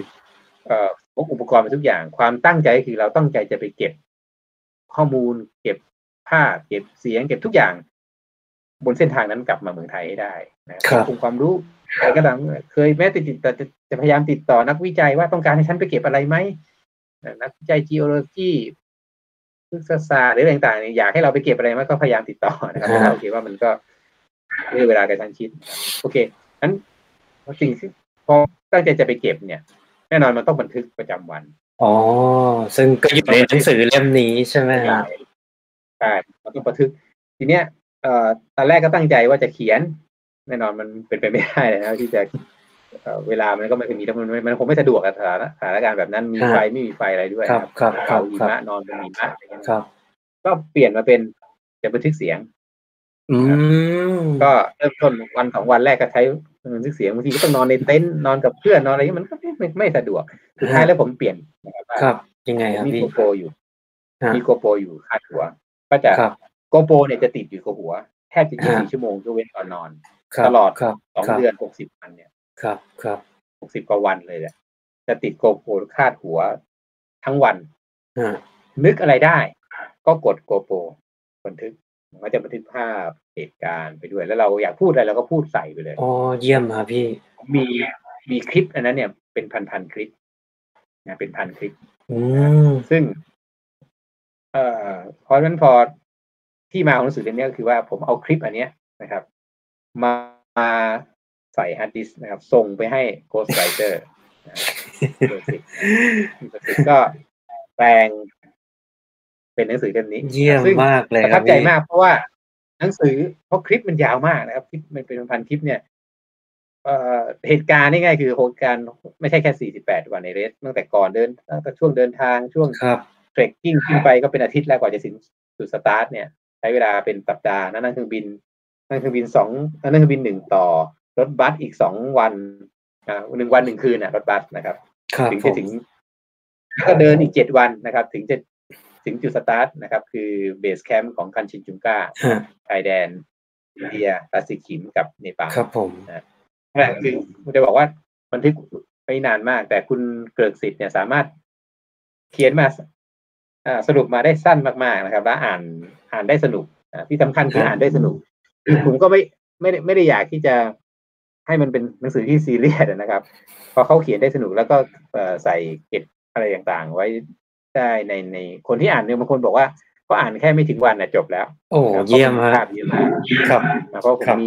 พกอุปกรณ์ไปทุกอย่างความตั้งใจคือเราตั้งใจจะไปเก็บข้อมูลเก็บภาพเก็บเสียงเก็บทุกอย่างบนเส้นทางนั้นกลับมาเมืองไทยให้ได้นะครับองค์ความรู้อะไรก็ตามเคยแม้แต่ติดต่อจะพยายามติดต่อนักวิจัยว่าต้องการให้ฉันไปเก็บอะไรไหมนักวิจัย geology พฤกษศาสตร์หรืออะไรต่างๆอยากให้เราไปเก็บอะไรมั้ยก็พยายามติดต่อนะครับเพราะโอเคว่ามันก็เวลากระชั้นชิดโอเคงั้นสิ่งที่พอตั้งใจจะไปเก็บเนี่ยแน่นอนมันต้องบันทึกประจำวันอ๋อซึ่งก็อยู่ในหนังสือเล่มนี้ใช่ไหมครับใช่มันต้องบันทึกทีเนี้ยตอนแรกก็ตั้งใจว่าจะเขียนแน่นอนมันเป็นไปไม่ได้เลยนะที่จะเวลามันก็ไม่เคยมีแล้วมันคงไม่สะดวกกับสถานการณ์แบบนั้นมีไฟไม่มีไฟอะไรด้วยครับเอาหิมะนอนบนหิมะอะไรเงี้ยครับก็เปลี่ยนมาเป็นจะบันทึกเสียงก็เริ่มต้นวัน2วันแรกก็ใช้บันทึกเสียงบางทีก็ต้องนอนในเต็นท์นอนกับเพื่อนนอนอะไรอย่างเงี้ยมันก็ไม่สะดวกสุดท้ายแล้วผมเปลี่ยนครับยังไงครับมีโกโปรอยู่คาดหัวก็จะโกโปรเนี่ยจะติดอยู่กับหัวแทบจะ24ชั่วโมงยกเว้นตอนนอนตลอด2เดือน60วันเนี่ยครับ 60กว่าวันเลยแหละจะติดโกโปรคาดหัวทั้งวันนึกอะไรได้ก็กดโกโปรบันทึกมันจะบันทึกภาพเหตุการณ์ไปด้วยแล้วเราอยากพูดอะไรเราก็พูดใส่ไปเลยอ๋อเยี่ยมครับพี่มีคลิปอันนั้นเนี่ยเป็นพันคลิปนะเป็นพันคลิปซึ่งพอที่มาของหนังสือเล่มนี้ก็คือว่าผมเอาคลิปอันเนี้ยนะครับมาใส่ฮาร์ดดิสก์นะครับส่งไปให้ Ghostwriter ก็แปลงเป็นหนังสือเล่มนี้เยี่ยมมากเลยประทับใจมากเพราะว่าหนังสือเพราะคลิปมันยาวมากนะครับคลิปมันเป็นพันคลิปเนี่ยเหตุการณ์ง่ายๆคือเหตุการณ์ไม่ใช่แค่48วันในเรสตั้งแต่ก่อนตั้งแต่ช่วงเดินทางช่วงเทรคกิ้งขึ้นไปก็เป็นอาทิตย์แล้วกว่าจะถึงจุดสตาร์ทเนี่ยใช้เวลาเป็นสัปดาห์นั่งเครื่องบิน2นั่งเครื่องบิน1ต่อรถบัสอีก2วัน1วัน1คืนน่ะรถบัสนะครับถึงจะถึงก็เดินอีก7วันนะครับถึงจุดสตาร์ทนะครับคือเบสแคมป์ของคันชินจุงก้าชายแดนอินเดียตาสิขิมกับเนปาลครับผมคือผมจะบอกว่าบันทึกไปนานมากแต่คุณเกริกสิทธิ์เนี่ยสามารถเขียนมาสรุปมาได้สั้นมากๆนะครับและอ่านได้สนุกที่สำคัญคืออ่านได้สนุกคือผมก็ไม่ได้อยากที่จะให้มันเป็นหนังสือที่ซีเรียสนะครับพอเขาเขียนได้สนุกแล้วก็ใส่เก็บอะไรต่างๆไว้ได้ในคนที่อ่านเนี่ยบางคนบอกว่าก็อ่านแค่ไม่ถึงวันน่ะจบแล้วโอ้เยี่ยมมากครับเพราะผม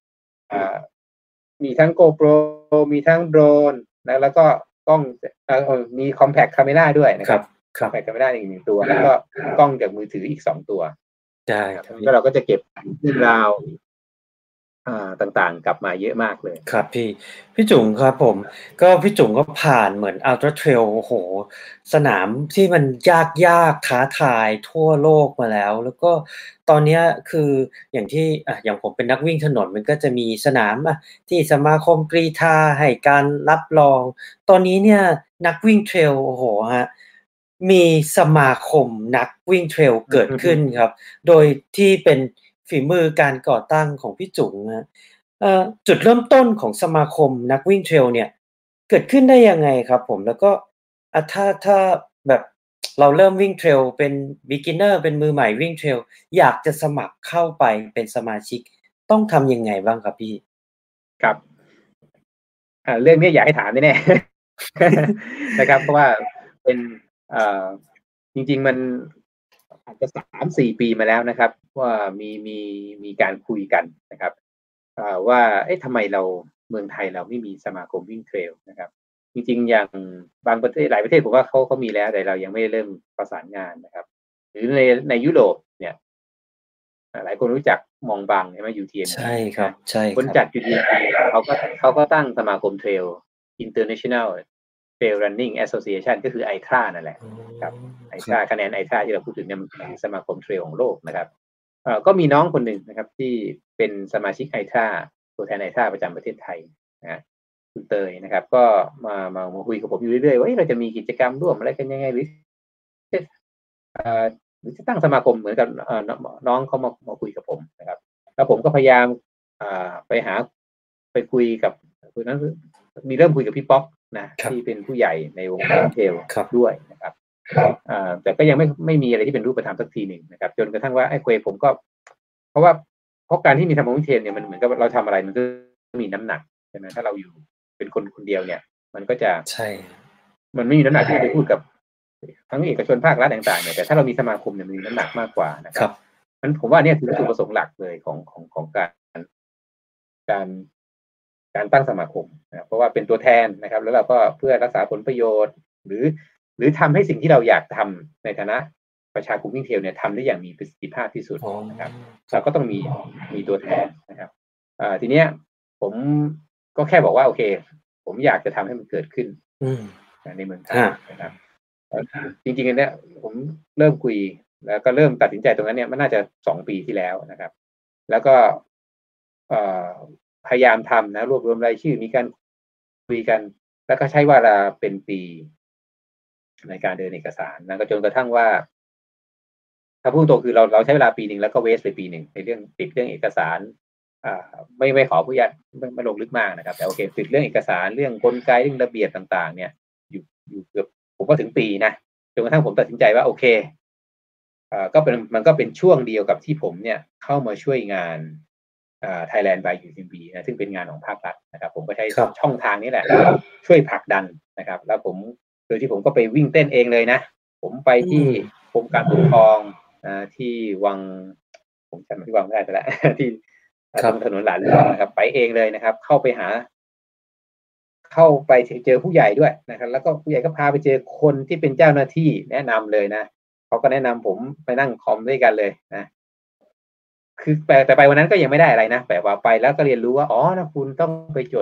มีทั้ง GoPro มีทั้งโดรนแล้วก็กล้องมี Compact Camera ด้วยนะครับ Compact Camera อีก1ตัวแล้วก็กล้องจากมือถืออีก2ตัวใช่แล้วเราก็จะเก็บเรื่องราวต่างๆกลับมาเยอะมากเลยครับพี่จุ๋งครับผมก็พี่จุ๋งก็ผ่านเหมือน Ultra Trail โอ้โหสนามที่มันยากท้าทายทั่วโลกมาแล้วก็ตอนนี้คืออย่างผมเป็นนักวิ่งถนนมันก็จะมีสนามที่สมาคมกรีฑาให้การรับรองตอนนี้เนี่ยนักวิ่งเทรลโอ้โหฮะมีสมาคมนักวิ่งเทรลเกิดขึ้นครับโดยที่เป็นฝีมือการก่อตั้งของพี่จุ๋งนะจุดเริ่มต้นของสมาคมนักวิ่งเทรลเนี่ยเกิดขึ้นได้ยังไงครับผมแล้วก็ถ้าแบบเราเริ่มวิ่งเทรลเป็น beginner เป็นมือใหม่วิ่งเทรลอยากจะสมัครเข้าไปเป็นสมาชิกต้องทำยังไงบ้างครับพี่ครับเรื่องนี้อยากให้ถามแน่ๆนะครับเพราะว่าเป็นจริงๆมันอาจจะ 3-4 ปีมาแล้วนะครับว่ามีการคุยกันนะครับว่าทำไมเมืองไทยเราไม่มีสมาคมวิ่งเทรลนะครับจริงๆอย่างบางประเทศหลายประเทศผมว่าเขามีแล้วแต่เรายังไม่เริ่มประสานงานนะครับหรือในยุโรปเนี่ยหลายคนรู้จักมองบังใช่ไหม UTMB ใช่ครับคนจัด UTMB เขาก็ตั้งสมาคมเทรล International Trail Running Association ก็คือ ITRA นั่นแหละครับ ITRA คะแนน ITRA ที่เราพูดถึงเนี่ยมันเป็นสมาคมเทรลของโลกนะครับก็มีน้องคนหนึ่งนะครับที่เป็นสมาชิก ITRA ตัวแทน ITRA ประจำประเทศไทยนะคุณเตยนะครับก็มาคุยกับผมอยู่เรื่อยๆว่าเราจะมีกิจกรรมร่วมอะไรกันยังไงหรือจะตั้งสมาคมเหมือนกับน้องเขามาคุยกับผมนะครับแล้วผมก็พยายามไปคุยกับคนนั้นเริ่มคุยกับพี่ป๊อกนะที่เป็นผู้ใหญ่ในวงการเทรลด้วยนะครับแต่ก็ยังไม่มีอะไรที่เป็นรูปธรรมสักทีหนึ่งนะครับจนกระทั่งว่าไอ้เควผมก็เพราะการที่มีสมองเทนเนี่ยมันเหมือนกับเราทำอะไรมันก็มีน้ำหนักใช่ไหมถ้าเราอยู่เป็นคนเดียวเนี่ยมันก็จะใช่มันไม่มีน้ำหนักที่จะไปพูดกับทั้งเอกชนภาครัฐต่างๆเนี่ยแต่ถ้าเรามีสมาคมเนี่ยมันมีน้ำหนักมากกว่านะครับมันผมว่าเนี่ยคือจุดประสงค์หลักเลยของการตั้งสมาคมนะเพราะว่าเป็นตัวแทนนะครับแล้วเราก็เพื่อรักษาผลประโยชน์หรือทำให้สิ่งที่เราอยากทำในฐานะประชาคมวิ่งเทรลเนี่ยทำได้อย่างมีประสิทธิภาพที่สุดนะครับเราก็ต้องมีตัวแทนนะครับทีเนี้ยผมก็แค่บอกว่าโอเคผมอยากจะทำให้มันเกิดขึ้นในเมืองไทยนะครับจริงๆเนี่ยผมเริ่มคุยแล้วก็เริ่มตัดสินใจตรงนั้นเนี่ยมันน่าจะ2 ปีที่แล้วนะครับแล้วก็พยายามทำนะรวบรวมรายชื่อมีการคุยกันแล้วก็ใช้เวลาเป็นปีในการเดินเอกสารนะก็จนกระทั่งว่าถ้าพูดตรงคือเราใช้เวลาปีนึงแล้วก็เวสไปปีนึงในเรื่องติดเรื่องเอกสารไม่ขอผู้ใหญ่ไม่ลงลึกมากนะครับแต่โอเคติดเรื่องเอกสารเรื่องกลไกเรื่องระเบียบต่างๆเนี่ยอยู่เกือบผมก็ถึงปีนะจนกระทั่งผมตัดสินใจว่าโอเคมันก็เป็นช่วงเดียวกับที่ผมเนี่ยเข้ามาช่วยงานThailand by UTMB นะซึ่งเป็นงานของภาครัฐนะครับผมก็ใช้ช่องทางนี้แหละช่วยผลักดันนะครับแล้วโดยที่ผมก็ไปวิ่งเต้นเองเลยนะผมไปที่กรมการปกครองที่วังผมจำที่วังไม่ได้ไปแล้วที่ตรงถนนหลานหลวงนะครับไปเองเลยนะครับเข้าไปเจอผู้ใหญ่ด้วยนะครับแล้วก็ผู้ใหญ่ก็พาไปเจอคนที่เป็นเจ้าหน้าที่แนะนำเลยนะเขาก็แนะนำผมไปนั่งคอมด้วยกันเลยนะคือแต่ไปวันนั้นก็ยังไม่ได้อะไรนะแต่ว่าไปแล้วก็เรียนรู้ว่าอ๋อนะคุณต้องไปจด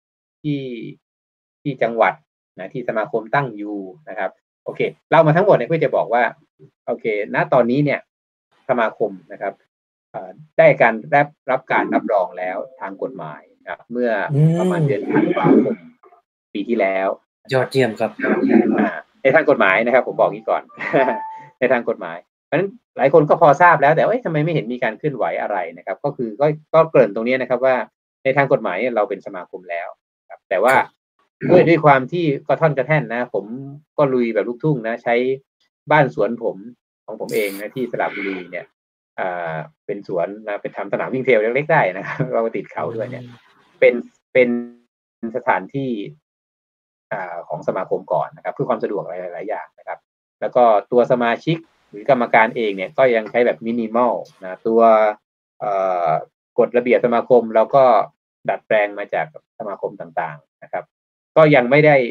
ที่จังหวัดนะที่สมาคมตั้งอยู่นะครับโอเคเล่ามาทั้งหมดเนี่ยเพื่อจะบอกว่าโอเคณตอนนี้เนี่ยสมาคมนะครับได้การรับการรับรองแล้วทางกฎหมายครับเมื่อประมาณเดือนธันวาคมปีที่แล้วยอดเยี่ยมครับในทางกฎหมายนะครับผมบอกนี้ก่อน ในทางกฎหมายเพราะฉะนั้นหลายคนก็พอทราบแล้วแต่ว่าทำไมไม่เห็นมีการเคลื่อนไหวอะไรนะครับก็คือก็เกริ่นตรงนี้นะครับว่าในทางกฎหมายเราเป็นสมาคมแล้วครับแต่ว่าด้วยความที่กระท่อนกระแท่นนะผมก็ลุยแบบลูกทุ่งนะใช้บ้านสวนของผมเองนะที่สระบุรีเนี่ยเป็นสวนนะเป็นทำสนามวิ่งเทรลเล็กๆได้นะครับเราติดเขาด้วยเนี่ยเป็นสถานที่ของสมาคมก่อนนะครับเพื่อความสะดวกหลายๆอย่างนะครับแล้วก็ตัวสมาชิกหรือกรรมการเองเนี่ยก็ยังใช้แบบมินิมอลนะตัวกฎระเบียบสมาคมเราก็ดัดแปลงมาจากสมาคมต่างๆนะครับก็ยังไม่ได้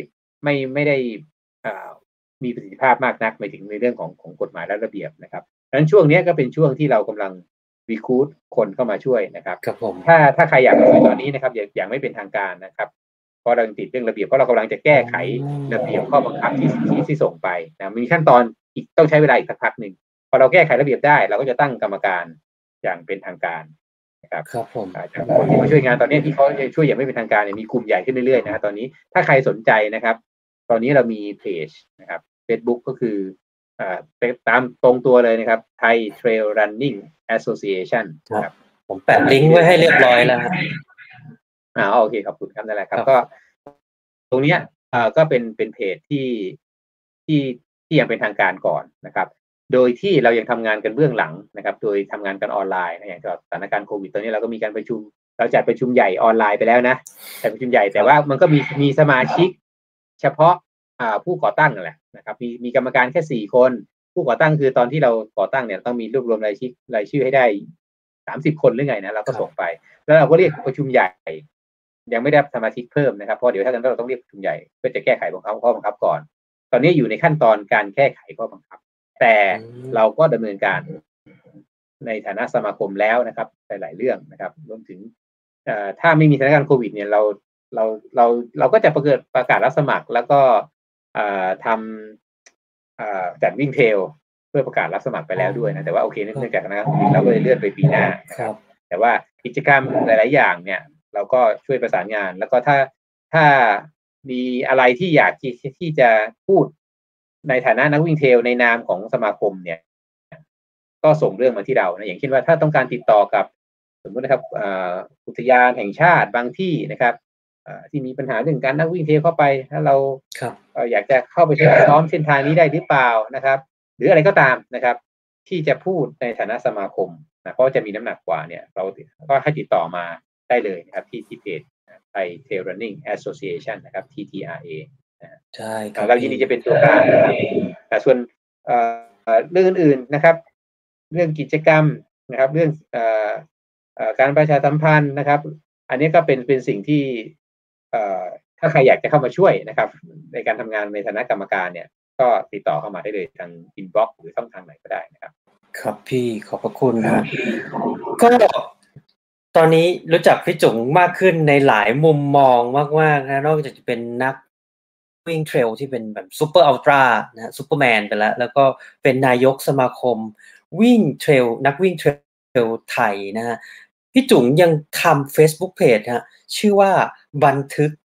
มีประสิทธิภาพมากนักไปถึงในเรื่องของกฎหมายและระเบียบนะครับดังนั้นช่วงนี้ก็เป็นช่วงที่เรากำลังรีครูทคนเข้ามาช่วยนะครับถ้าใครอยากมาช่วยตอนนี้นะครับอย่างไม่เป็นทางการนะครับเพราะเราติดเรื่องระเบียบเพราะเรากำลังจะแก้ไขระเบียบข้อบังคับที่ส่งไปนะมีขั้นตอนอีกต้องใช้เวลาอีกสักพักหนึ่งพอเราแก้ไขระเบียบได้เราก็จะตั้งกรรมการอย่างเป็นทางการนะครับครับผมคนที่มาช่วยงานตอนนี้ที่เขาจะช่วยอย่างไม่เป็นทางการเนี่ยมีกลุ่มใหญ่ขึ้นเรื่อยๆนะตอนนี้ถ้าใครสนใจนะครับตอนนี้เรามีเพจนะครับ Facebook ก็คือตามตรงตัวเลยนะครับ Thai Trail Running Association ครับผมแปะลิงก์ไว้ให้เรียบร้อยแล้วโอเคขอบคุณครับนั่นแหละครับก็ตรงนี้ก็เป็นเพจที่ยังเป็นทางการก่อนนะครับโดยที่เรายังทำงานกันเบื้องหลังนะครับโดยทำงานกันออนไลน์นะอย่างสถานการณ์โควิดตอนนี้เราก็มีการประชุมเราจัดประชุมใหญ่ออนไลน์ไปแล้วนะแต่ประชุมใหญ่แต่ว่ามันก็มีสมาชิกเฉพาะผู้ก่อตั้งนั่นแหละนะครับมีกรรมการแค่4คนผู้ก่อตั้งคือตอนที่เราก่อตั้งเนี่ยต้องมีรวบรวมรายชื่อให้ได้30 คนหรือไงนะเราก็ส่งไปแล้วเราก็เรียกประชุมใหญ่ยังไม่ได้สมาชิกเพิ่มนะครับเพราะเดี๋ยวถ้างั้นเราต้องเรียกประชุมใหญ่เพื่อจะแก้ไขข้อบังคับก่อนตอนนี้อยู่ในขั้นตอนการแก้ไขข้อบังคับแต่เราก็ดำเนินการในฐานะสมาคมแล้วนะครับหลายๆเรื่องนะครับรวมถึงถ้าไม่มีสถานการณ์โควิดเนี่ยเราก็จะประกาศรับสมัครแล้วก็ทำจัดวิ่งเทรลเพื่อประกาศรับสมัครไปแล้วด้วยนะแต่ว่าโอเคเนื่องจากนะครับเราก็เลยเลื่อนไปปีหน้านะครับแต่ว่ากิจกรรมหลายๆอย่างเนี่ยเราก็ช่วยประสานงานแล้วก็ถ้ามีอะไรที่อยากที่จะพูดในฐานะนักวิ่งเทรลในนามของสมาคมเนี่ยก็ส่งเรื่องมาที่เรานะอย่างเช่นว่าถ้าต้องการติดต่อกับสมมตินะครับอุทยานแห่งชาติบางที่นะครับที่มีปัญหาเรื่องการนักวิ่งเทรลเข้าไปถ้าเราครับอยากจะเข้าไปซ้อมเส้นทางนี้ได้หรือเปล่านะครับ หรืออะไรก็ตามนะครับ ที่จะพูดในฐานะสมาคมนะเพราะจะมีน้ำหนักกว่าเนี่ยเราก็ให้ติดต่อมาได้เลยนะครับที่เพจไทย Trail Running Association นะครับ TTRA ใช่ครับเรายินดีจะเป็นตัวกลางแต่ส่วนเรื่องอื่นๆนะครับ เรื่องกิจกรรมนะครับเรื่องการประชาสัมพันธ์นะครับ อันนี้ก็เป็นสิ่งที่ถ้าใครอยากจะเข้ามาช่วยนะครับ ในการทำงานในฐานะกรรมการเนี่ยก็ติดต่อเข้ามาได้เลยทางอินบ็อกซ์หรือช่องทางไหนก็ได้นะครับครับพี่ขอบพระคุณนะก็ตอนนี้รู้จักพี่จุ๋งมากขึ้นในหลายมุมมองมากๆนะนอกจากจะเป็นนักวิ่งเทรลที่เป็นแบบซูเปอร์อัลตร้านะซูเปอร์แมนไปแล้วก็เป็นนายกสมาคมวิ่งเทรลนักวิ่งเทรลไทยนะฮะพี่จุ๋งยังทำ Facebook Page ฮะชื่อว่าบันทึก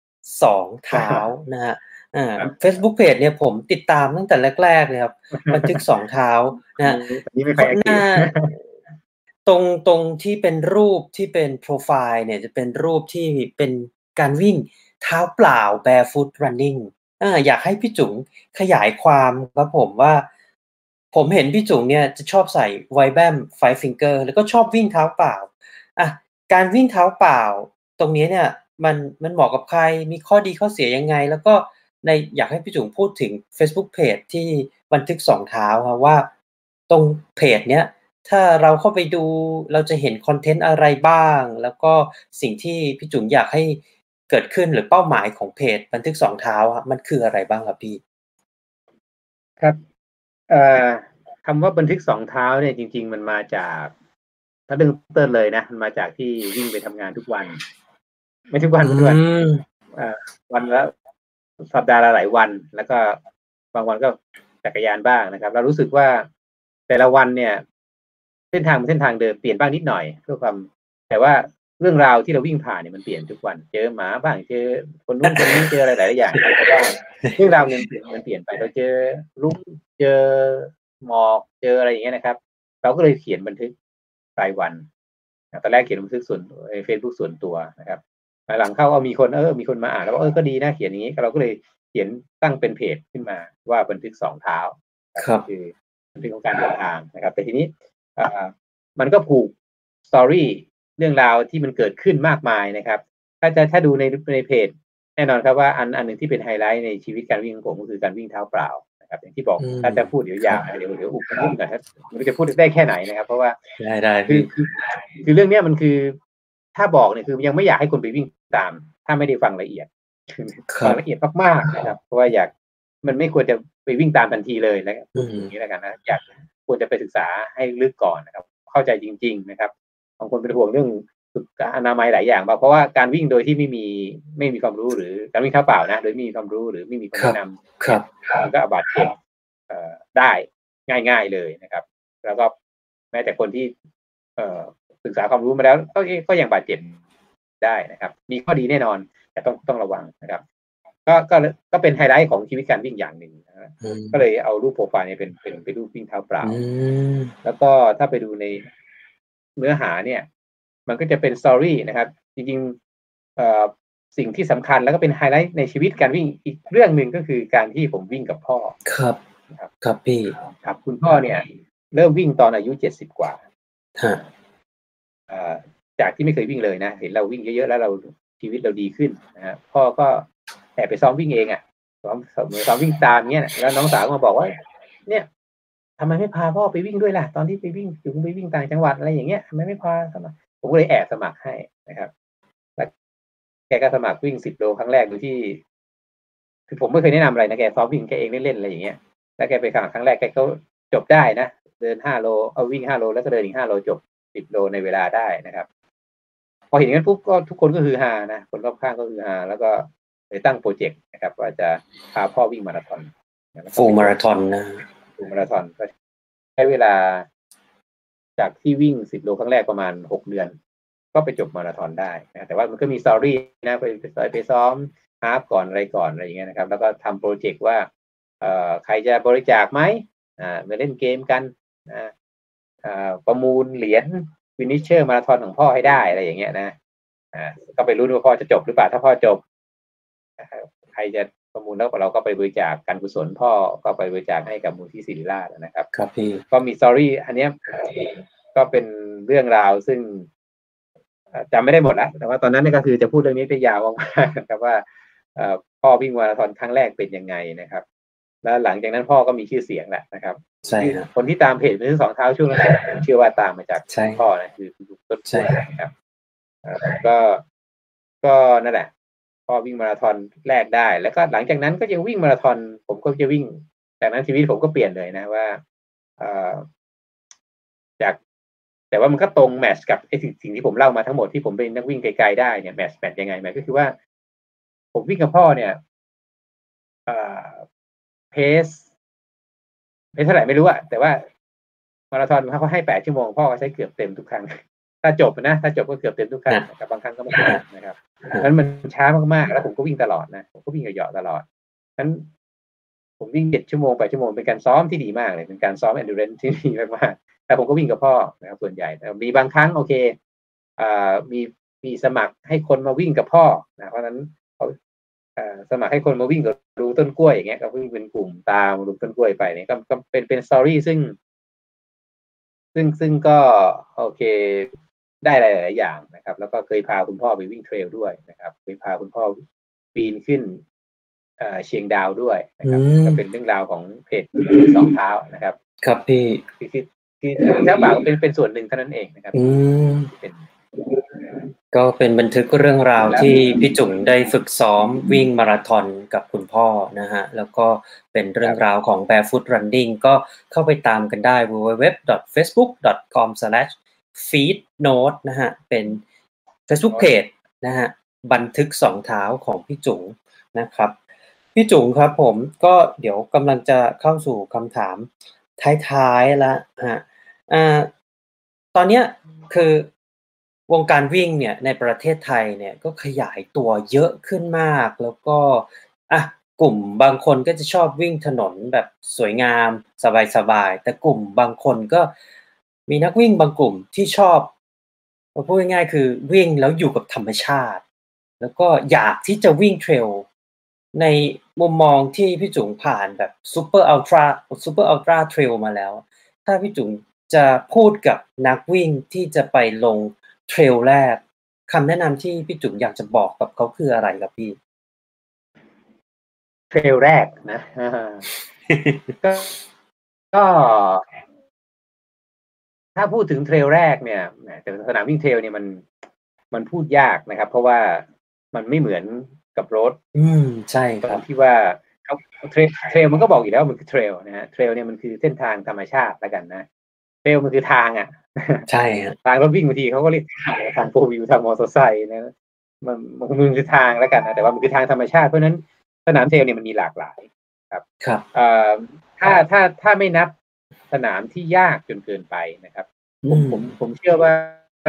2 เท้านะฮะFacebook Page เนี่ยผมติดตามตั้งแต่แรกๆเลยครับบันทึก2 เท้านะหน้าตรงที่เป็นรูปที่เป็นโปรไฟล์เนี่ยจะเป็นรูปที่เป็นการวิ่งเท้าเปล่า barefoot running อยากให้พี่จุ๋งขยายความครับผมว่าผมเห็นพี่จุ๋งเนี่ยจะชอบใส่ Vibram 5 finger แล้วก็ชอบวิ่งเท้าเปล่าการวิ่งเท้าเปล่าตรงนี้เนี่ยมันเหมาะกับใครมีข้อดีข้อเสียยังไงแล้วก็อยากให้พี่จุ๋งพูดถึง Facebook Page ที่บันทึก2 เท้าครับว่าตรงเพจเนี้ยถ้าเราเข้าไปดูเราจะเห็นคอนเทนต์อะไรบ้างแล้วก็สิ่งที่พี่จุ๋งอยากให้เกิดขึ้นหรือเป้าหมายของเพจบันทึก2 เท้ามันคืออะไรบ้างครับพี่ครับคำว่าบันทึก2 เท้าเนี่ยจริงๆมันมาจากถ้าเรื่องเติร์นเลยนะมันมาจากที่วิ่งไปทำงานทุกวันไม่ทุกวันด้วยวันละสัปดาห์ละหลายวันแล้วก็บางวันก็จักรยานบ้างนะครับเรารู้สึกว่าแต่ละวันเนี่ยเส้นทางเดิมเปลี่ยนบ้างนิดหน่อยเพื่อความแต่ว่าเรื่องราวที่เราวิ่งผ่านเนี่ยมันเปลี่ยนทุกวันเจอหมาบ้างเจอคนนู้นคนนี้เจออะไรหลายอย่างบ้างเรื่องราวมันเปลี่ยนไปเราเจอรุ้งเจอหมอกเจออะไรอย่างเงี้ยนะครับเราก็เลยเขียนบันทึกรายวันตอนแรกเขียนบันทึกส่วนFacebook ส่วนตัวนะครับหลังเข้ามีคนมาอ่านแล้วก็ดีนะเขียนอย่างนี้เราก็เลยเขียนตั้งเป็นเพจขึ้นมาว่าบันทึก2 เท้าคือบันทึกของการเดินทางนะครับแต่ทีนี้มันก็ผูกสตอรี่เรื่องราวที่มันเกิดขึ้นมากมายนะครับถ้าดูในเพจแน่นอนครับว่าอันหนึ่งที่เป็นไฮไลท์ในชีวิตการวิ่งของผมก็คือการวิ่งเท้าเปล่านะครับอย่างที่บอกถ้าจะพูดเดี๋ยวยาวเดี๋ยวอุบนิดหน่อยครับมันจะพูดได้แค่ไหนนะครับเพราะว่าได้คือเรื่องนี้มันคือถ้าบอกเนี่ยคือยังไม่อยากให้คนไปวิ่งตามถ้าไม่ได้ฟังละเอียดฟังละเอียดมากๆนะครับเพราะว่ามันไม่ควรจะไปวิ่งตามทันทีเลยนะครับอย่างนี้แล้วกันนะอยากควรจะไปศึกษาให้ลึกก่อนนะครับเข้าใจจริงๆนะครับบางคนเป็นห่วงเรื่องสุขอนามัยหลายอย่างเพราะว่าการวิ่งโดยที่ไม่มีความรู้หรือการวิ่งเท้าเปล่านะโดยไม่มีความรู้หรือไม่มีคนแนะนำมันก็บาดเจ็บได้ง่ายๆเลยนะครับแล้วก็แม้แต่คนที่ศึกษาความรู้มาแล้วก็ยังบาดเจ็บได้นะครับมีข้อดีแน่นอนแต่ต้องระวังนะครับก็เป็นไฮไลท์ของชีวิตการวิ่งอย่างหนึ่งนะก็เลยเอารูปโปรไฟล์เนี่ยเป็นรูปวิ่งเท้าเปล่าแล้วก็ถ้าไปดูในเนื้อหาเนี่ยมันก็จะเป็นสตอรี่นะครับจริงๆสิ่งที่สำคัญแล้วก็เป็นไฮไลท์ในชีวิตการวิ่งอีกเรื่องหนึ่งก็คือการที่ผมวิ่งกับพ่อครับพี่ครับคุณพ่อเนี่ยเริ่มวิ่งตอนอายุ70 กว่าจากที่ไม่เคยวิ่งเลยนะเห็นเราวิ่งเยอะๆแล้วเราชีวิตเราดีขึ้นนะฮะพ่อก็แอบไปซ้อมวิ่งเองซ้อมวิ่งตามเงี้ยแล้วน้องสาวมาบอกว่าเนี่ยทำไมไม่พาพ่อไปวิ่งด้วยล่ะตอนที่ไปวิ่งถึงไปวิ่งต่างจังหวัดอะไรอย่างเงี้ยทำไมไม่พาสมัครผมก็เลยแอบสมัครให้นะครับแล้วแกก็สมัครวิ่ง10 โลครั้งแรกโดยที่คือผมไม่เคยแนะนำอะไรนะแกซ้อมวิ่งแกเองเล่นๆอะไรอย่างเงี้ยแล้วแกไปสมัครครั้งแรกแกก็จบได้นะเดิน5 โลเอาวิ่ง5 โลแล้วก็เดินอีก5 โลจบ10 โลในเวลาได้นะครับพอเห็นงั้นปุ๊บก็ทุกคนก็คือฮานะคนรอบข้างก็คือฮาแล้วก็เลยตั้งโปรเจกต์นะครับว่าจะพาพ่อวิ่งมาราธอนฟูลมาราธอนนะฟูลมาราธอนก็ใช้เวลาจากที่วิ่ง10 โลครั้งแรกประมาณ6 เดือนก็ไปจบมาราธอนได้นะแต่ว่ามันก็มีสตอรี่นะไปซ้อมฮาล์ฟก่อนอะไรอย่างเงี้ยนะครับแล้วก็ทำโปรเจกต์ว่าใครจะบริจาคไหมมาเล่นเกมกันประมูลเหรียญฟินิชเชอร์มาราธอนของพ่อให้ได้อะไรอย่างเงี้ยนะก็ไปรู้ว่าพ่อจะจบหรือเปล่าถ้าพ่อจบใครจะประมูลแล้วเราก็ไปบริจาคการกุศลพ่อก็ไปบริจาคให้กับมูลที่ศิริราชนะครับครับพี่ก็มีสตอรี่อันนี้ก็เป็นเรื่องราวซึ่งจำไม่ได้หมดแล้วแต่ว่าตอนนั้นนี่ก็คือจะพูดเรื่องนี้ไปยาวมากๆนะครับว่าพ่อวิ่งมาราธอนครั้งแรกเป็นยังไงนะครับแล้วหลังจากนั้นพ่อก็มีชื่อเสียงแหละนะครับใช่ครับคนที่ตามเพจเป็นสองเท้าช่วงนั้นผมเชื่อว่าตามมาจากพ่อนะคือต้นใช่ครับก็นั่นแหละพ่อวิ่งมาราธอนแรกได้แล้วก็หลังจากนั้นก็ยังวิ่งมาราธอนผมก็จะวิ่งจากนั้นชีวิตผมก็เปลี่ยนเลยนะว่าจากแต่ว่ามันก็ตรงแมทช์กับไอ้สิ่งที่ผมเล่ามาทั้งหมดที่ผมเป็นนักวิ่งไกลๆได้เนี่ยแมทช์ยังไงแมทช์ก็คือว่าผมวิ่งกับพ่อเนี่ยเพสเท่าไหร่ไม่รู้อะแต่ว่ามาราธอนเขาให้8 ชั่วโมงพ่อก็ใช้เกือบเต็มทุกครั้งถ้าจบก็เกือบเต็มทุกครั้งนะครับบางครั้งก็ไม่ได้นะครับนั้นมันช้ามากๆแล้วผมก็วิ่งตลอดนะผมก็วิ่งเหยาะตลอดนั้นผมวิ่ง7 ชั่วโมง8 ชั่วโมงเป็นการซ้อมที่ดีมากเลยเป็นการซ้อม endurance ที่ดีมากๆแต่ผมก็วิ่งกับพ่อนะครับส่วนใหญ่แต่มีบางครั้งโอเคมีสมัครให้คนมาวิ่งกับพ่อนะเพราะนั้นเขาสมัครให้คนมาวิ่งกับรูต้นกล้วยอย่างเงี้ยก็วิ่งเป็นกลุ่มตามรูต้นกล้วยไปเนี่ยก็เป็นสตอรี่ซึ่งก็โอเคได้หลายๆอย่างนะครับแล้วก็เคยพาคุณพ่อไปวิ่งเทรลด้วยนะครับเคยพาคุณพ่อปีนขึ้นเชียงดาวด้วยนะครับก็เป็นเรื่องราวของเพจสองเท้านะครับครับพี่คือเท้าบ่าวเป็นส่วนหนึ่งเท่านั้นเองนะครับก็เป็นบันทึกเรื่องราวที่พี่จุ๋มได้ฝึกซ้อมวิ่งมาราธอนกับคุณพ่อนะฮะแล้วก็เป็นเรื่องราวของ Barefoot Running ก็เข้าไปตามกันได้ www.facebook.com/feednote นะฮะเป็น Facebook Page นะฮะบันทึกสองเท้าของพี่จุ๋มนะครับพี่จุ๋มครับผมก็เดี๋ยวกำลังจะเข้าสู่คำถามท้ายๆแล้วฮะตอนเนี้ยคือวงการวิ่งเนี่ยในประเทศไทยเนี่ยก็ขยายตัวเยอะขึ้นมากแล้วก็กลุ่มบางคนก็จะชอบวิ่งถนนแบบสวยงามสบายๆแต่กลุ่มบางคนก็มีนักวิ่งบางกลุ่มที่ชอบพูดง่ายๆคือวิ่งแล้วอยู่กับธรรมชาติแล้วก็อยากที่จะวิ่งเทรลในมุมมองที่พี่จุ๋มผ่านแบบซูเปอร์อัลตร้าเทรลมาแล้วถ้าพี่จุ๋มจะพูดกับนักวิ่งที่จะไปลงเทรลแรกคำแนะนำที่พี่จุ๋มอยากจะบอกกับเขาคืออะไรครับพี่เทรลแรกนะ ก็ถ้าพูดถึงเทรลแรกเนี่ยแต่สนามวิ่งเทรลเนี่ยมันพูดยากนะครับเพราะว่ามันไม่เหมือนกับรถใช่ครับที่ว่าเทรลมันก็บอกอยู่แล้วมันคือเทรลนะฮะเทรลเนี่ยมันคือเส้นทางธรรมชาติแล้วกันนะเทรลมันคือทางใช่ทางรถวิ่งบางทีเขาก็เรียกทางโฟร์วิวทางมอเตอร์ไซค์นะมันคือทางแล้วกันนะแต่ว่ามันคือทางธรรมชาติเพราะนั้นสนามเทรลเนี่ยมันมีหลากหลายครับถ้าไม่นับสนามที่ยากจนเกินไปนะครับผมเชื่อว่า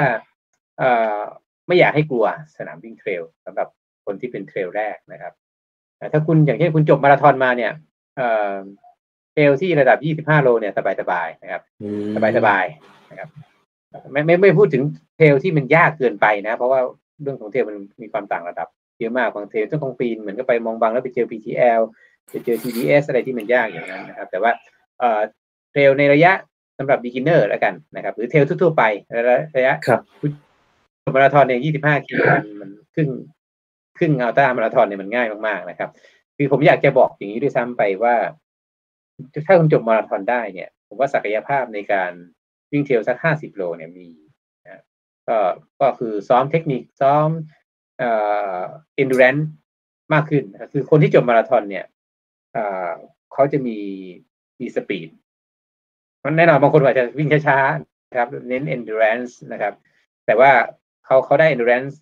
ไม่อยากให้กลัวสนามวิ่งเทรลสำหรับคนที่เป็นเทรลแรกนะครับถ้าคุณอย่างเช่นคุณจบมาราธอนมาเนี่ยเทรลที่ระดับ25 โลเนี่ยสบายๆนะครับสบายๆนะครับไม่พูดถึงเทรลที่มันยากเกินไปนะเพราะว่าเรื่องของเทรลมันมีความต่างระดับเยอะมากบางเทรลต้องปีนเหมือนกับไปมองบางแล้วไปเจอ PTL ไปเจอ TDS อะไรที่มันยากอย่างนั้นนะครับแต่ว่าเทรลในระยะสำหรับ beginner แล้วกันนะครับหรือเทรลทั่วๆไประยะมาราธอนเนี่ย25 กิโลมันครึ่งอัลตร้ามาราธอนเนี่ยมันง่ายมากๆนะครับคือผมอยากจะบอกอย่างนี้ด้วยซ้ำไปว่าถ้าคุณจบมาราธอนได้เนี่ยผมว่าศักยภาพในการวิ่งเทรลสัก50 โลเนี่ยมีนะก็คือซ้อมเทคนิคซ้อมendurance มากขึ้นคือคนที่จบมาราธอนเนี่ยเขาจะมีสปีดแน่นอนบางคนอาจจะวิ่งช้าๆนะครับเน้น endurance นะครับแต่ว่าเขาได้ endurance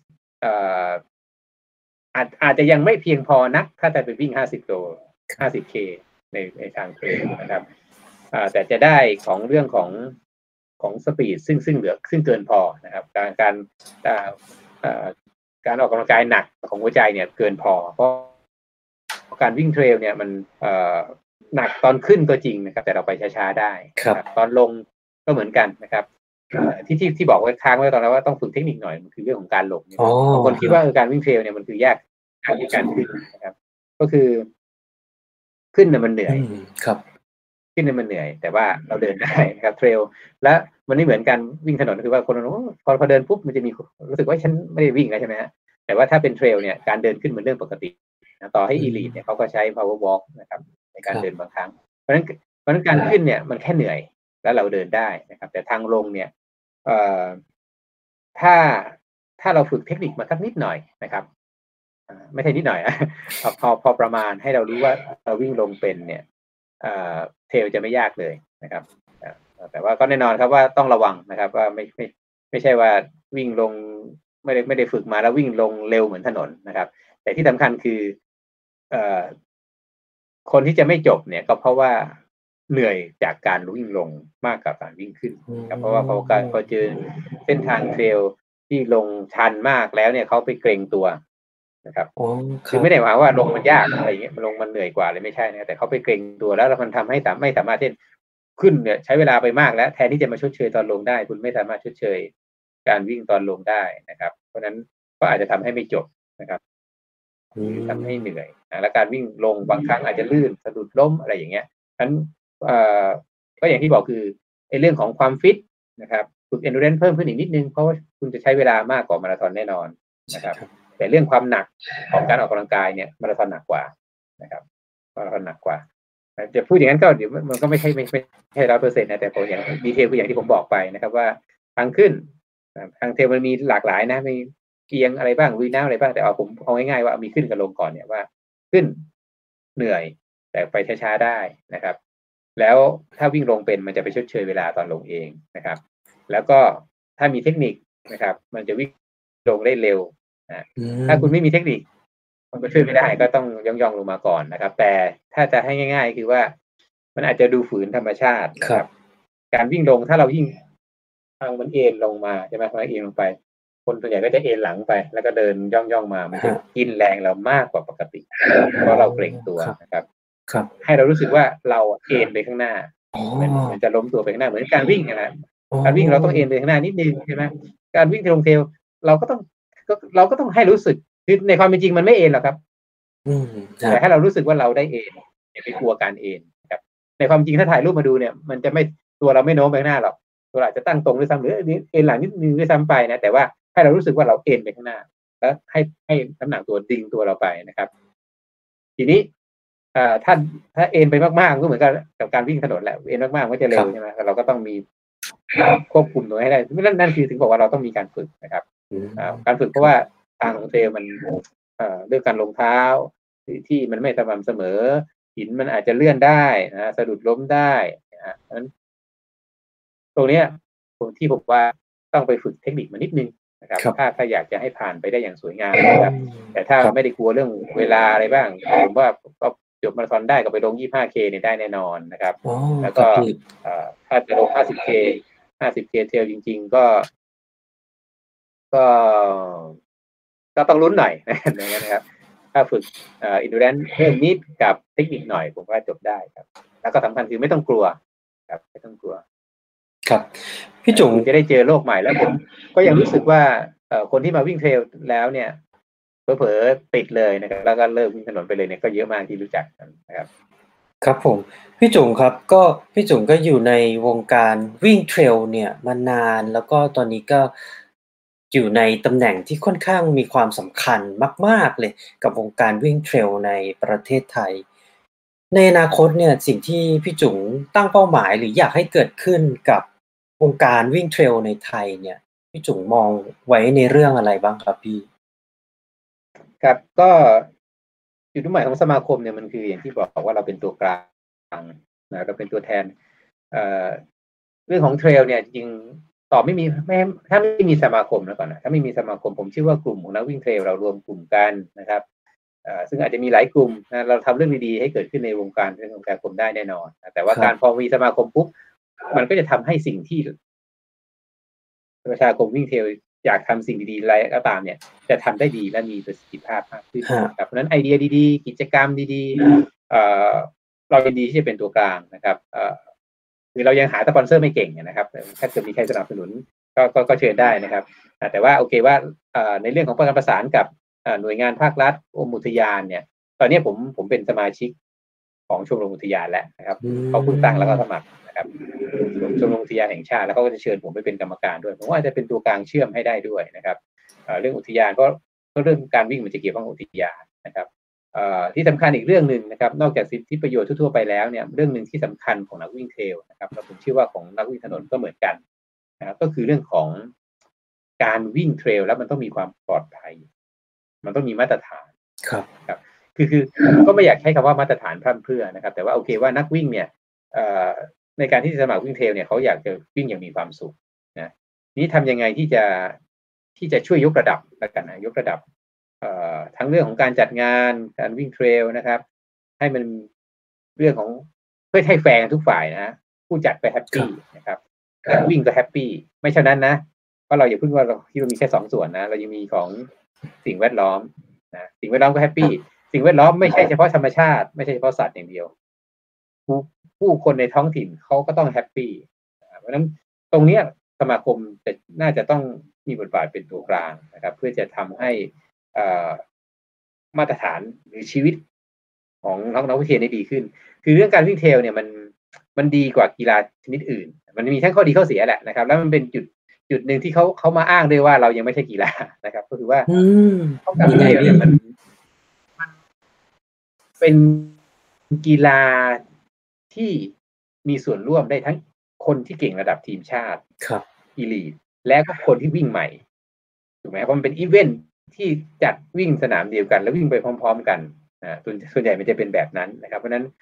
อาจจะยังไม่เพียงพอนักถ้าจะไปวิ่ง50 โล 50K ในทางเทรลนะครับแต่จะได้ของเรื่องของสปีดซึ่งเหลือซึ่งเกินพอนะครับการออกกำลังกายหนักของหัวใจเนี่ยเกินพอเพราะการวิ่งเทรลเนี่ยมันหนักตอนขึ้นก็จริงนะครับแต่เราไปช้าๆได้ตอนลงก็เหมือนกันนะครับที่บอกไว้ค้างไว้ตอนนั้นว่าต้องฝึกเทคนิคหน่อยมันคือเรื่องของการลงบางคนคิดว่าการวิ่งเทรลเนี่ยมันคือยากการขึ้นนะครับ ก็คือขึ้นเนี่ยมันเหนื่อยครับขึ้นเนี่ยมันเหนื่อยแต่ว่าเราเดินได้นะครับเทรลและมันไม่เหมือนการวิ่งถนนคือว่าคนพอเดินปุ๊บมันจะมีรู้สึกว่าฉันไม่ได้วิ่งแล้วใช่ไหมฮะแต่ว่าถ้าเป็นเทรลเนี่ยการเดินขึ้นมันเรื่องปกติต่อให้อีลีทเนี่ยเขาก็ใช้ power walk นะครับในการเดินบางครั้งเพราะฉะนั้นการขึ้นเนี่ยมันแค่เหนื่อยแล้วเราเดินได้นะครับแต่ทางลงเนี่ยถ้าเราฝึกเทคนิคมาสักนิดหน่อยนะครับไม่ใช่นิดหน่อยนะพอประมาณให้เรารู้ว่าเราวิ่งลงเป็นเนี่ยเทรลจะไม่ยากเลยนะครับแต่ว่าก็แน่นอนครับว่าต้องระวังนะครับว่าไม่ใช่ว่าวิ่งลงไม่ได้ฝึกมาแล้ววิ่งลงเร็วเหมือนถนนนะครับแต่ที่สำคัญคือคนที่จะไม่จบเนี่ยก็เพราะว่าเหนื่อยจากการวิ่งลงมากกว่าการวิ่งขึ้นครับเพราะว่าพอเจอเส้นทางเทรลที่ลงชันมากแล้วเนี่ยเขาไปเกรงตัวนะครับคือไม่ได้หมายว่าลงมันยากอะไรอย่างเงี้ยลงมันเหนื่อยกว่าเลยไม่ใช่นะแต่เขาไปเกรงตัวแล้วมันทำให้ไม่สามารถที่ขึ้นเนี่ยใช้เวลาไปมากแล้วแทนที่จะมาชดเชยตอนลงได้คุณไม่สามารถชดเชยการวิ่งตอนลงได้นะครับเพราะนั้นก็อาจจะทำให้ไม่จบนะครับทำให้เหนื่อยและการวิ่งลงบางครั้งอาจจะลื่นสะดุดล้มอะไรอย่างเงี้ยนั้นก็อย่างที่บอกคือเรื่องของความฟิตนะครับฝึก endurance เพิ่มขึ้นอีกนิดนึงเพราะว่าคุณจะใช้เวลามากกว่ามาราธอนแน่นอนนะครับแต่เรื่องความหนักของการออกกำลังกายเนี่ยมาราธอนหนักกว่านะครับมาราธอนหนักกว่าจะพูดอย่างนั้นก็เดี๋ยวมันก็ไม่ใช่100%นะแต่ผมอย่างดีเทลคืออย่างที่ผมบอกไปนะครับว่าทางขึ้นทางเทรลมันมีหลากหลายนะมีเกียงอะไรบ้างวีน้ำอะไรบ้างแต่ผมเอาง่ายๆว่ามีขึ้นกับลงก่อนเนี่ยว่าขึ้นเหนื่อยแต่ไปช้าๆได้นะครับแล้วถ้าวิ่งลงเป็นมันจะไปชดเชยเวลาตอนลงเองนะครับแล้วก็ถ้ามีเทคนิคนะครับมันจะวิ่งลงได้เร็วถ้าคุณไม่มีเทคนิคมันก็ช่วยไม่ได้ก็ต้องย่องลงมาก่อนนะครับแต่ถ้าจะให้ง่ายๆคือว่ามันอาจจะดูฝืนธรรมชาตินะครับการวิ่งลงถ้าเรายิ่งทางมันเอ็นลงมาใช่ไหมมันเอ็นลงไปคนส่วนใหญ่ก็จะเอ็นหลังไปแล้วก็เดินย่องมามันจะกินแรงเรามากกว่าปกติเพราะเราเกรงตัวนะครับให้เรารู้สึกว่าเราเอ็นไปข้างหน้าเหมือนจะล้มตัวไปข้างหน้าเหมือนการวิ่งนะการวิ่งเราต้องเอ็นไปข้างหน้านิดนึงใช่ไหมการวิ่งลงเทรลเราก็ต้องให้รู้สึกคือในความเป็นจริงมันไม่เอ็นหรอกครับแต่ให้เรารู้สึกว่าเราได้เอ็นอย่าไปกลัวการเอ็นครับในความจริงถ้าถ่ายรูปมาดูเนี่ยมันจะไม่ตัวเราไม่โน้มไปข้างหน้าหรอกตัวเราจะตั้งตรงด้วยซ้ำหรือเอ็นหลังนิดนึงด้วยซ้ำไปนะแต่ว่าให้เรารู้สึกว่าเราเอ็นไปข้างหน้าแล้วให้น้ำหนักตัวดึงตัวเราไปนะครับทีนี้ถ้าเอ็นไปมากๆก็เหมือนกับการวิ่งถนนแหละเอ็นมากๆก็จะเร็วใช่ไหมเราก็ต้องมีควบคุมตัวให้ได้นั่นคือถึงบอกว่าเราต้องมีการฝึกนะครับการฝึกเพราะว่าทางของเทรลมันเรื่องการลงเท้าที่มันไม่สม่ำเสมอหินมันอาจจะเลื่อนได้นะสะดุดล้มได้นะเพราะฉะนั้นตรงนี้ที่ผมว่าต้องไปฝึกเทคนิคมานิดนึงนะครับถ้าอยากจะให้ผ่านไปได้อย่างสวยงามนะครับแต่ถ้าไม่ได้กลัวเรื่องเวลาอะไรบ้างผมว่าก็จบมาราธอนได้ก็ไปลง 25K เนี่ยได้แน่นอนนะครับแล้วก็ถ้าจะลง 50K เทรลจริงๆก็ต้องลุ้นหน่อยนะครับถ้าฝึกendurance เพิ่มนิดกับเทคนิคหน่อยผมว่าจบได้ครับแล้วก็สำคัญคือไม่ต้องกลัวครับไม่ต้องกลัวครับพี่จุ๋มจะได้เจอโลกใหม่แล้วผมก็ยังรู้สึกว่าคนที่มาวิ่งเทรลแล้วเนี่ยเผลอๆติดเลยนะครับแล้วก็เลิกวิ่งถนนไปเลยเนี่ยก็เยอะมากที่รู้จักนะครับครับผมพี่จุ๋มครับก็พี่จุ๋มก็อยู่ในวงการวิ่งเทรลเนี่ยมานานแล้วก็ตอนนี้ก็อยู่ในตำแหน่งที่ค่อนข้างมีความสำคัญมากๆเลยกับวงการวิ่งเทรลในประเทศไทยในอนาคตเนี่ยสิ่งที่พี่จุ๋มตั้งเป้าหมายหรืออยากให้เกิดขึ้นกับวงการวิ่งเทรลในไทยเนี่ยพี่จุ๋มมองไว้ในเรื่องอะไรบ้างครับพี่ครับก็จุดหมายของสมาคมเนี่ยมันคืออย่างที่บอกว่าเราเป็นตัวกลางนะเราเป็นตัวแทนเรื่องของเทรลเนี่ยจริงต่อถ้าไม่มีสมาคมแล้วก่อนนะถ้าไม่มีสมาคมผมเชื่อว่ากลุ่มของนักวิ่งเทรลเรารวมกลุ่มกันนะครับซึ่งอาจจะมีหลายกลุ่มนะเราทำเรื่องดีๆให้เกิดขึ้นในวงการกรมได้แน่นอนแต่ว่าการพอมีสมาคมปุ๊บมันก็จะทำให้สิ่งที่ประชาคมวิ่งเทรลอยากทำสิ่งดีๆอะไรก็ตามเนี่ยจะทำได้ดีและมีประสิทธิภาพมากขึ้นครับเพราะฉะนั้นไอเดียดีๆกิจกรรมดีๆเรายินดีที่จะเป็นตัวกลางนะครับคือเรายังหาสปอนเซอร์ไม่เก่งนะครับถ้าเกิดมีใครสนับสนุนก็เชิญได้นะครับแต่ว่าโอเคว่าในเรื่องของการประสานกับหน่วยงานภาครัฐกรมอุทยานเนี่ยตอนนี้ผมเป็นสมาชิกของชมรมอุทยานแล้วนะครับเขาเพิ่งตั้งแล้วก็สมัครนะครับชมรมอุทยานแห่งชาติแล้วเขาก็จะเชิญผมไปเป็นกรรมการด้วยผมว่าจะเป็นตัวกลางเชื่อมให้ได้ด้วยนะครับเรื่องอุทยานก็เรื่องการวิ่งมันจะเกี่ยวข้องกับอุทยานนะครับที่สำคัญอีกเรื่องนึงนะครับนอกจากสิทธิประโยชน์ทั่วไปแล้วเนี่ยเรื่องนึงที่สำคัญของนักวิ่งเทรลนะครับและผมเชื่อว่าของนักวิ่งถนนก็เหมือนกันนะครับก็คือเรื่องของการวิ่งเทรลแล้วมันต้องมีความปลอดภัยมันต้องมีมาตรฐานครับคือก็ไม่อยากใช้คำว่ามาตรฐานพร่ำเพรื่อนะครับแต่ว่าโอเคว่านักวิ่งเนี่ยในการที่จะสมัครวิ่งเทรลเนี่ยเขาอยากจะวิ่งอย่างมีความสุขนะนี้ทำยังไงที่จะช่วยยกระดับแล้วกันนะยกระดับทั้งเรื่องของการจัดงานการวิ่งเทรลนะครับให้มันเรื่องของเพื่อให้แฟร์ทุกฝ่ายนะผู้จัดไปแฮปปี้นะครับนักวิ่งก็แฮปปี้ไม่เช่นนั้นนะเพราะเราอย่าเพิ่งว่าเราที่เรามีแค่2ส่วนนะเรายังมีของสิ่งแวดล้อมนะสิ่งแวดล้อมก็แฮปปี้สิ่งแวดล้อมไม่ใช่เฉพาะธรรมชาติไม่ใช่เฉพาะสัตว์อย่างเดียวผู้คนในท้องถิ่นเขาก็ต้องแฮปปี้เพราะฉะนั้นตรงนี้สมาคมน่าจะต้องมีบทบาทเป็นตัวกลางนะครับเพื่อจะทำให้มาตรฐานหรือชีวิตของนักวิ่งเทรลได้ดีขึ้นคือเรื่องการวิ่งเทรลเนี่ยมันดีกว่ากีฬาชนิดอื่นมันมีทั้งข้อดีข้อเสียแหละนะครับแล้วมันเป็นจุดหนึ่งที่เขามาอ้างด้วยว่าเรายังไม่ใช่กีฬานะครับก็คือว่าการวิ่งเทรลเนี่ยมันเป็นกีฬาที่มีส่วนร่วมได้ทั้งคนที่เก่งระดับทีมชาติอีลีทและก็คนที่วิ่งใหม่ถูกไหมเพราะมันเป็นอีเวนท์ที่จัดวิ่งสนามเดียวกันแล้ววิ่งไปพร้อมๆกันส่วนใหญ่มันจะเป็นแบบนั้นนะครับเพราะฉะนั้น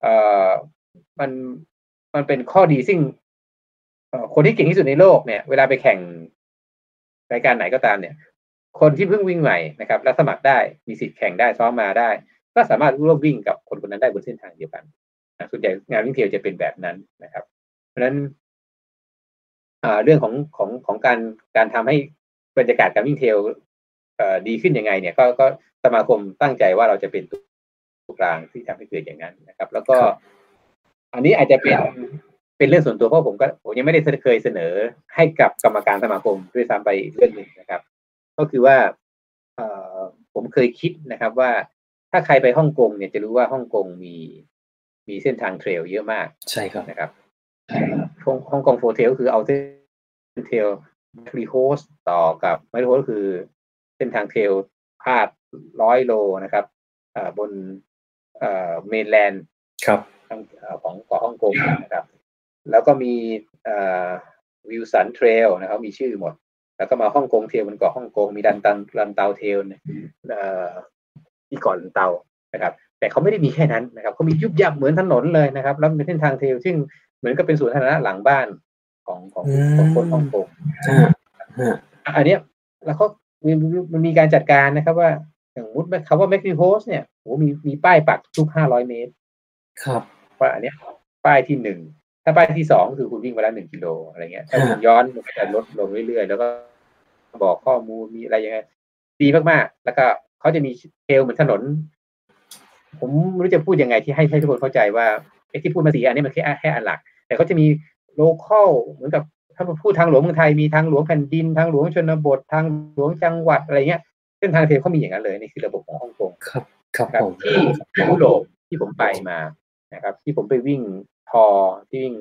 มันเป็นข้อดีซึ่งคนที่เก่งที่สุดในโลกเนี่ยเวลาไปแข่งรายการไหนก็ตามเนี่ยคนที่เพิ่งวิ่งใหม่นะครับแล้วสมัครได้มีสิทธิ์แข่งได้ซ้อมมาได้ก็สามารถร่วมวิ่งกับคนนั้นได้บนเส้นทางเดียวกันส่วนใหญ่งานวิ่งเทรลจะเป็นแบบนั้นนะครับเพราะฉะนั้นเรื่องของการทำให้บรรยากาศการวิ่งเทรลดีขึ้นยังไงเนี่ยก็สมาคมตั้งใจว่าเราจะเป็นตัวกลางที่ทำให้เกิดอย่างนั้นนะครับแล้วก็อันนี้อาจจะเป็นเรื่องส่วนตัวเพราะผมยังไม่ได้เคยเสนอให้กับกรรมการสมาคมด้วยซ้ำไปเรื่องนึงนะครับก็คือว่าผมเคยคิดนะครับว่าถ้าใครไปฮ่องกงเนี่ยจะรู้ว่าฮ่องกงมีเส้นทางเทรลเยอะมากใช่ครับนะครับฮ่องกงโฟเทลคือเอาเส้นเทรลแมคลีโฮสต่อกับแมคลีโฮสคือเส้นทางเทรลพาด100 โลนะครับบนเมนแลนด์ครับของเกาะฮ่องกงนะครับแล้วก็มีวิลสันเทรลนะครับมีชื่อหมดแล้วก็มาฮ่องกงเทรลบนเกาะฮ่องกงมีลันเตาเทรลที่เกาะลันเตานะครับแต่เขาไม่ได้มีแค่นั้นนะครับเขามียุบยับเหมือนถนนเลยนะครับแล้วเป็นเส้นทางเทรลซึ่งเหมือนกับเป็นสวนสาธารณะหลังบ้านของคนฮ่องกงอันนี้แล้วเขามันมีการจัดการนะครับว่าอย่างมุดคำว่าแมคลีโฮสเนี่ยโอ้มีป้ายปักทุก500 เมตรครับว่าอันนี้ป้ายที่1ถ้าป้ายที่2คือคุณวิ่งไปแล้ว1 กิโลอะไรเงี้ยถ้าคุณย้อนมันจะลดลงเรื่อยๆแล้วก็บอกข้อมูลมีอะไรยังไงดีมากๆแล้วก็เขาจะมีเทรลเหมือนถนนผมไม่รู้จะพูดยังไงที่ให้ทุกคนเข้าใจว่าไอ้ที่พูดมา4 อันนี้มันแค่อันหลักแต่เขาจะมีโลคอลเหมือนกับถ้าพูดทางหลวงเมืองไทยมีทางหลวงแผ่นดินทางหลวงชนบททางหลวงจังหวัดอะไรเงี้ยเส้นทางเทรลเขามีอย่างนั้นเลยนี่คือระบบของฮ่องกงครับที่ยุโรปที่ผมไปมานะครับที่ผมไปวิ่งที่วิ่ง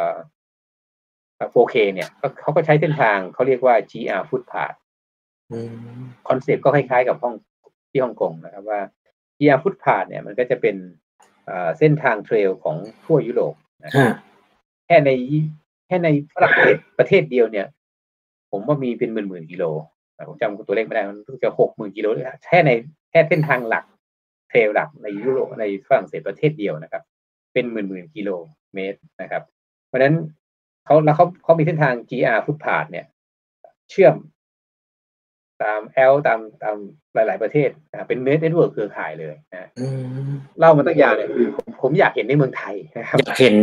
4K เนี่ยเขาก็ใช้เส้นทางเขาเรียกว่า GR Footpath คอนเซ็ปต์ก็คล้ายๆกับที่ฮ่องกงนะครับว่า GR Footpath เนี่ยมันก็จะเป็นเส้นทางเทรลของทั่วยุโรปนะครับแค่ในฝรั่งเศสประเทศเดียวเนี่ยผมว่ามีเป็นหมื่นกิโลผมจำตัวเลขไม่ได้มันจะ60,000 กิโลแค่เส้นทางหลักเทรลหลักในยุโรปในฝรั่งเศสประเทศเดียวนะครับเป็นหมื่นกิโลเมตรนะครับเพราะฉะนั้นเขามีเส้นทาง GR Footpath เนี่ยเชื่อมตามตามหลายๆประเทศเป็นเน็ตเวิร์คเครือข่ายเลยนะเล่ามาตั้งยาวเนี่ยคือผมอยากเห็นในเมืองไทยนะครับอยากเห็น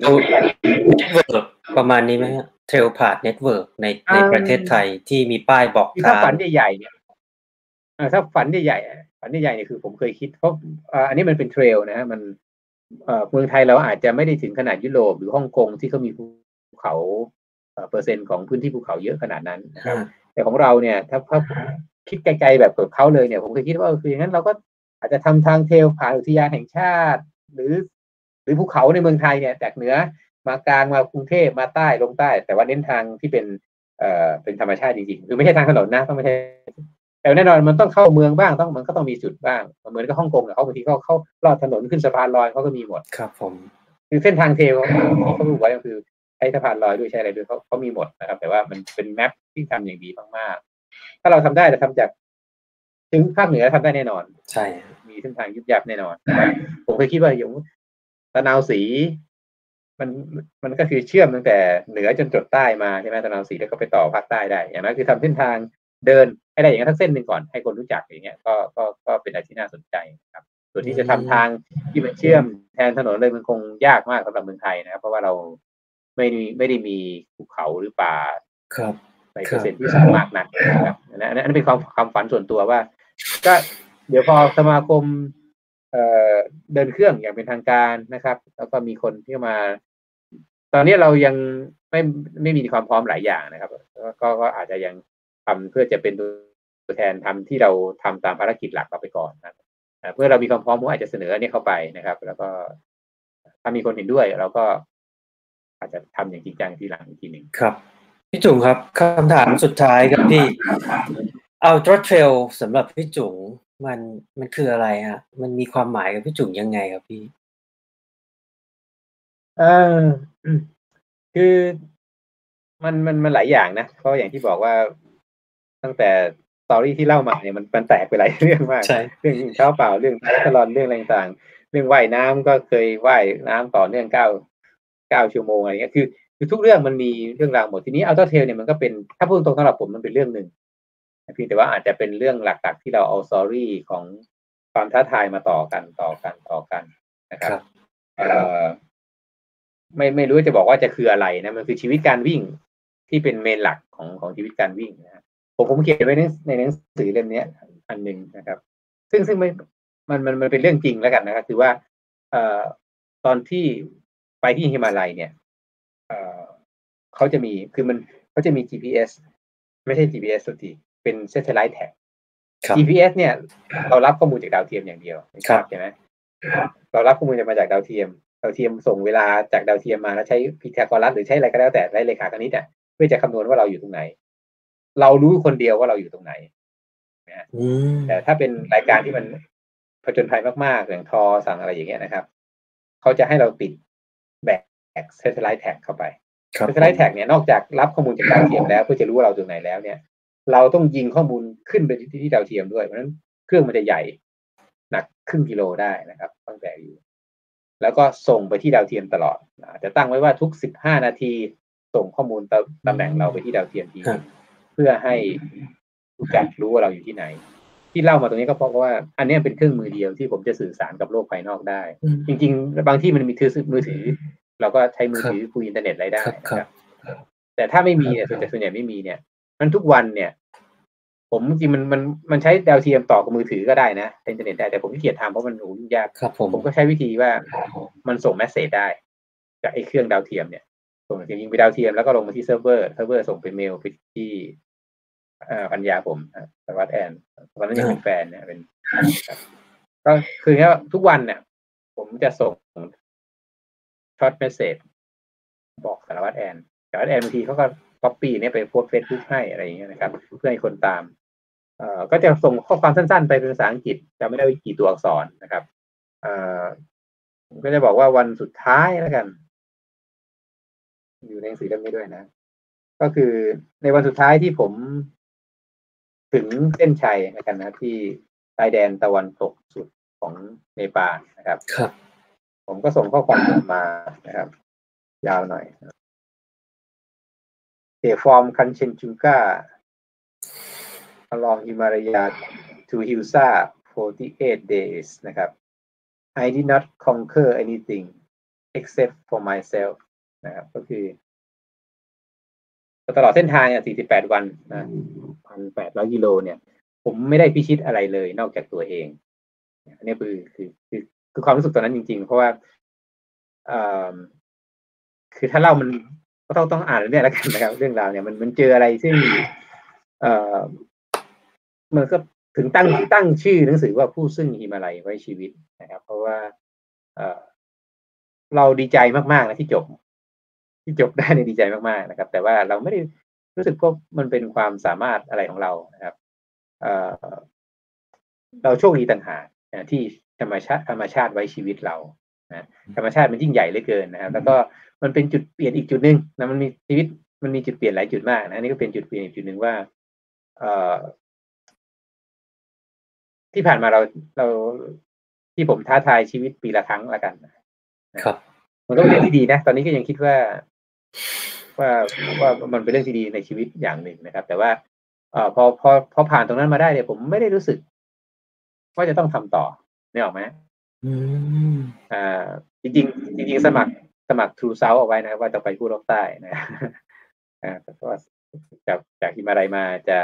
ประมาณนี้ไหมฮะ Trail Path Network ในประเทศไทยที่มีป้ายบอกทางถ้าฝันใหญ่ๆเนี่ยถ้าฝันใหญ่เนี่ยคือผมเคยคิดเพราะอันนี้มันเป็นเทรลนะมันเมืองไทยเราอาจจะไม่ได้ถึงขนาดยุโรปหรือฮ่องกงที่เขามีภูเขาเปอร์เซ็นต์ของพื้นที่ภูเขาเยอะขนาดนั้นนะครับแต่ของเราเนี่ยถ้าคิดไกลๆแบบกับเขาเลยเนี่ยผมเคยคิดว่าคืออย่างนั้นเราก็อาจจะทำทางเทรลผ่านอุทยานแห่งชาติหรือภูเขาในเมืองไทยเนี่ยจากเหนือมากลางมากรุงเทพมาใต้ลงใต้แต่ว่าเน้นทางที่เป็นธรรมชาติจริงๆคือไม่ใช่ทางถนนนะต้องไม่ใช่แต่แน่นอนมันต้องเข้าเมืองบ้างมันก็ต้องมีจุดบ้างเหมือนกับฮ่องกงเขาบางทีเขาลอดถนนขึ้นสะพานลอยเขาก็มีหมดครับผมคือเส้นทางเทรลเขาบอกไว้ก็คือใช้สะพานลอยด้วยใช้อะไรด้วยเขามีหมดนะครับแต่ว่ามันเป็นแมปที่ทำอย่างดีมากๆถ้าเราทำได้จะทำจากถึงภาคเหนือทำได้แน่นอนใช่มีเส้นทางยุบยับแน่นอนผมเคยคิดว่าอย่างตะนาวศรีมันก็คือเชื่อมตั้งแต่เหนือจนจดใต้มาใช่ไหมตะนาวศรีแล้วก็ไปต่อภาคใต้ได้อย่างนั้นคือทำเส้นทางเดินให้ได้อย่างนั้นทั้งเส้นหนึ่งก่อนให้คนรู้จักอย่างเงี้ยก็เป็นอะไรที่น่าสนใจครับส่วนที่จะทำทางที่มันเชื่อมแทนถนนเลยมันคงยากมากสำหรับเมืองไทยนะครับเพราะว่าเราไม่ได้มีภูเขาหรือป่าในเปอร์เซ็นต์ที่สูงมากนักนะครับอันนั้นเป็นความฝันส่วนตัวว่าก็เดี๋ยวพอสมาคมเดินเครื่องอย่างเป็นทางการนะครับแล้วก็มีคนที่มาตอนนี้เรายังไม่มีความพร้อมหลายอย่างนะครับก็อาจจะยังทำเพื่อจะเป็นตัวแทนทำที่เราทำตามภารกิจหลักเราไปก่อนนะเมื่อเรามีความพร้อมผมอาจจะเสนอเนี่ยเข้าไปนะครับแล้วก็ถ้ามีคนเห็นด้วยเราก็อาจจะทำอย่างจริงจังทีหลังอีกทีหนึ่งครับพี่จุ๋งครับคำถามสุดท้ายครับพี่Ultra Trail สำหรับพี่จุ๋งมันคืออะไรฮะมันมีความหมายกับพี่จุ๋งยังไงครับพี่คือมันหลายอย่างนะเพราะอย่างที่บอกว่าตั้งแต่สตอรี่ที่เล่ามาเนี่ยมันแตกไปหลายเรื่องมากเรื่องเช้าเปล่าเรื่องไทยตลอดเรื่องอะไรต่างๆเรื่องว่ายน้ำก็เคยว่ายน้ำต่อเนื่อง9 ชั่วโมงอะไรเงี้ยคือทุกเรื่องมันมีเรื่องราวหมดทีนี้อัลตร้าเทรลเนี่ยมันก็เป็นถ้าพูดตรงสำหรับผมมันเป็นเรื่องนึงเพียงแต่ว่าอาจจะเป็นเรื่องหลักๆที่เราเอาสตอรี่ของความท้าทายมาต่อกันนะครับไม่รู้จะบอกว่าจะคืออะไรนะมันคือชีวิตการวิ่งที่เป็นเมนหลักของชีวิตการวิ่งนะผมเขียนไว้ในหนังสือเล่มนี้อันนึงนะครับซึ่งมันเป็นเรื่องจริงแล้วกันนะครับคือว่าตอนที่ไปที่ฮิมาลัยเนี่ยเขาจะมี GPS ไม่ใช่ GPS สักทีเป็น Satellite Tag GPS เนี่ยเรารับข้อมูลจากดาวเทียมอย่างเดียวใช่ไหมเรารับข้อมูลมาจากดาวเทียมส่งเวลาจากดาวเทียมมาแล้วใช้พีทาโกรัสหรือใช้อะไรก็แล้วแต่ใช้เลขาคณิตเพื่อจะคำนวณว่าเราอยู่ตรงไหนเรารู้คนเดียวว่าเราอยู่ตรงไหนนะแต่ถ้าเป็นรายการที่มันผจญภัยมากๆอย่างทอสั่งอะไรอย่างเงี้ยนะครับเขาจะให้เราติดแบก Satellite Tag เข้าไป Satellite Tag เนี่ยนอกจากรับข้อมูลจากดาวเทียมแล้วเพื่อจะรู้ว่าเราตรงไหนแล้วเนี่ยเราต้องยิงข้อมูลขึ้นไปที่ดาวเทียมด้วยเพราะฉะนั้นเครื่องมันจะใหญ่หนักครึ่งกิโลได้นะครับตั้งแต่อยู่แล้วก็ส่งไปที่ดาวเทียมตลอดจะตั้งไว้ว่าทุก15 นาทีส่งข้อมูลตำแหน่งเราไปที่ดาวเทียมทีเพื่อให้ผู้จัดรู้ว่าเราอยู่ที่ไหนที่เล่ามาตรงนี้ก็เพราะว่าอันนี้เป็นเครื่องมือเดียวที่ผมจะสื่อสารกับโลกภายนอกได้จริงๆบางที่มันมีมือถือเราก็ใช้มือถือคุยอินเทอร์เน็ตอะไรได้นะครับแต่ถ้าไม่มีเนี่ยส่วนใหญ่ไม่มีเนี่ยมันทุกวันเนี่ยผมจริงมันใช้ดาวเทียมต่อกับมือถือก็ได้นะอินเทอร์เน็ตได้แต่ผมขี้เกียจทำเพราะมันยุ่งยากผมก็ใช้วิธีว่ามันส่งเมสเสจได้จากไอ้เครื่องดาวเทียมเนี่ยส่งยิงไปดาวเทียมแล้วก็ลงมาที่เซิร์ฟเวอร์ส่งเป็นเมลไปที่ปัญญาผมสวัสดิ์แอนวันนั้นยังเป็นแฟนเนี่ยเป็นก็คือแค่ทุกวันเนี่ยผมจะส่งช็อตเมสเสจบอกสารวัตรแอนบางทีเขาก็copy เนี่ยไปโพสต์ Facebook ให้อะไรอย่างเงี้ยนะครับเพื่อให้คนตามก็จะส่งข้อความสั้นๆไปเป็นภาษาอังกฤษจะไม่ได้กี่ตัวอักษรนะครับก็จะบอกว่าวันสุดท้ายแล้วกันอยู่ในหนังสือเล่มนี้ด้วยนะก็คือในวันสุดท้ายที่ผมถึงเส้นชัยนะครับนะที่ชายแดนตะวันตกสุดของเนปาลนะครับผมก็ส่งข้อความมานะครับยาวหน่อยfrom Kanchenjunga along Himalaya to Hilsa 48 days นะครับ I did not conquer anything except for myself นะครับก็คือตลอดเส้นทาง48 วันนะ 1,800 กิโลเนี่ยผมไม่ได้พิชิตอะไรเลยนอกจากตัวเองอันนี้คือความรู้สึกตอนนั้นจริงๆเพราะว่าคือถ้าเล่ามันก็ต้องอ่านเนี่ยแล้วกันนะครับเรื่องราวเนี่ยมันเจออะไรซึ่งมันก็ถึงตั้งชื่อหนังสือว่าผู้ซึ่งหิมาลัยไว้ชีวิตนะครับ เพราะว่าเราดีใจมากๆนะที่จบได้ในดีใจมากๆนะครับ แต่ว่าเราไม่ได้รู้สึกว่ามันเป็นความสามารถอะไรของเรานะครับเราโชคดีต่างหากที่ธรรมชาติไว้ชีวิตเรานะธรรมชาติมันยิ่งใหญ่เหลือเกินนะครับ แล้วก็มันเป็นจุดเปลี่ยนอีกจุดนึงนะมันมีชีวิตมันมีจุดเปลี่ยนหลายจุดมากนะนี่ก็เป็นจุดเปลี่ยนอีกจุดนึงว่าที่ผ่านมาเราที่ผมท้าทายชีวิตปีละครั้งละกันครับมันก็เป็นเรื่องที่ดีนะตอนนี้ก็ยังคิดว่ามันเป็นเรื่องที่ดีในชีวิตอย่างหนึ่งนะครับแต่ว่าพอผ่านตรงนั้นมาได้เนี่ยผมไม่ได้รู้สึกว่าจะต้องทำต่อเนี่ยออกไหมจริงสมัคร True South เอาไว้นะว่าจะไปกู้โลกใต้นะเพราะว่าจากฮิมาลัยมาจะ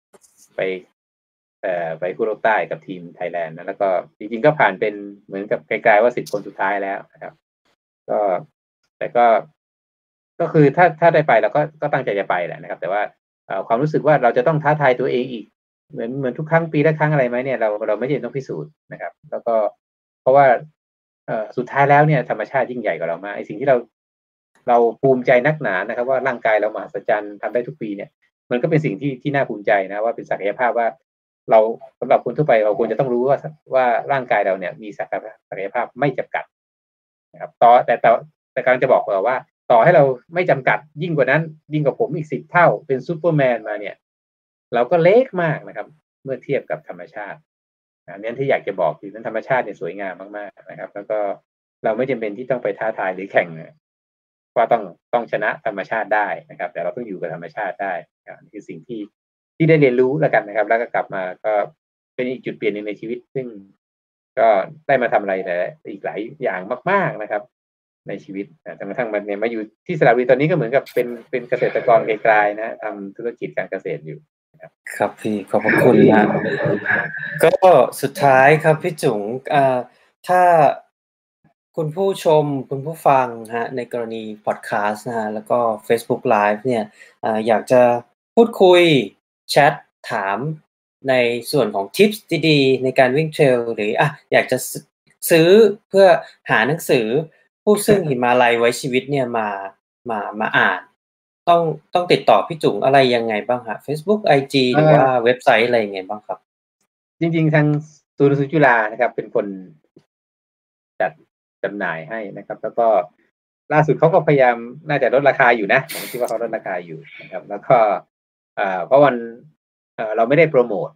ไปกู้โลกใต้กับทีมไทยแลนด์นะแล้วก็จริงๆก็ผ่านเป็นเหมือนกับไกลๆว่า10 คนสุดท้ายแล้วนะครับแต่ก็คือถ้าได้ไปเราก็ตั้งใจจะไปแหละนะครับแต่ว่าความรู้สึกว่าเราจะต้องท้าทายตัวเองอีกเหมือนทุกครั้งปีละครั้งอะไรไหมเนี่ยเราไม่จำเป็นต้องพิสูจน์นะครับแล้วก็เพราะว่าสุดท้ายแล้วเนี่ยธรรมชาติยิ่งใหญ่กว่าเรามากไอ้สิ่งที่เราภูมิใจนักหนานะครับว่าร่างกายเรามหัศจรรย์ทำได้ทุกปีเนี่ยมันก็เป็นสิ่งที่น่าภูมิใจนะว่าเป็นศักยภาพว่าเราสำหรับคนทั่วไปเราควรจะต้องรู้ว่าร่างกายเราเนี่ยมีศักยภาพไม่จำกัดนะครับแต่กำลังจะบอกว่าต่อให้เราไม่จำกัดยิ่งกว่านั้นยิ่งกว่าผมอีก10 เท่าเป็นซูเปอร์แมนมาเนี่ยเราก็เล็กมากนะครับเมื่อเทียบกับธรรมชาติอันนี้ที่อยากจะบอกคือนั้นธรรมชาติเนี่ยสวยงามมากๆนะครับแล้วก็เราไม่จำเป็นที่ต้องไปท้าทายหรือแข่งว่าต้องชนะธรรมชาติได้นะครับแต่เราต้องอยู่กับธรรมชาติได้นี่คือสิ่งที่ได้เรียนรู้แล้วกันนะครับแล้วก็กลับมาก็เป็นอีกจุดเปลี่ยนนึงในชีวิตซึ่งก็ได้มาทำอะไรแต่อีกหลายอย่างมากๆนะครับในชีวิตจนกระทั่งมาอยู่ที่สระบุรีตอนนี้ก็เหมือนกับเป็นเกษตรกรไกลๆนะทำธุรกิจการเกษตรอยู่ครับพี่ขอบคุณนะก็สุดท้ายครับพี่จุ๋งถ้าคุณผู้ชมคุณผู้ฟังฮะในกรณีพอดแคสต์นะฮะแล้วก็ Facebook Live เนี่ยอยากจะพูดคุยแชทถามในส่วนของทิปส์ดีๆในการวิ่งเทรลหรืออยากจะซื้อเพื่อหาหนังสือผู้ซึ่งหิมาลัยไว้ชีวิตเนี่ยมาอ่านต้องติดต่อพี่จุ๋งอะไรยังไงบ้างฮะ Facebook IG หรือว่าเว็บไซต์อะไรยังไงบ้างครับจริงๆทางศูนย์จุฬานะครับเป็นคนจัดจำหน่ายให้นะครับแล้วก็ล่าสุดเขาก็พยายามน่าจะลดราคาอยู่นะผมคิดว่าเขาลดราคาอยู่นะครับแล้วก็เพราะเราไม่ได้โปรโมท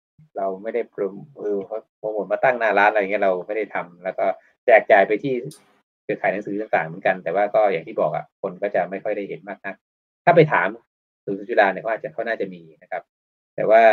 มาตั้งหน้าร้านอะไรอย่างเงี้ยเราไม่ได้ทำแล้วก็แจกจ่ายไปที่เครือข่ายหนังสือต่างๆเหมือนกันแต่ว่าก็อย่างที่บอกคนก็จะไม่ค่อยได้เห็นมากนักถ้าไปถามศูนย์จุฬาเนี่ยเขาน่าจะมีนะครับแต่ว่า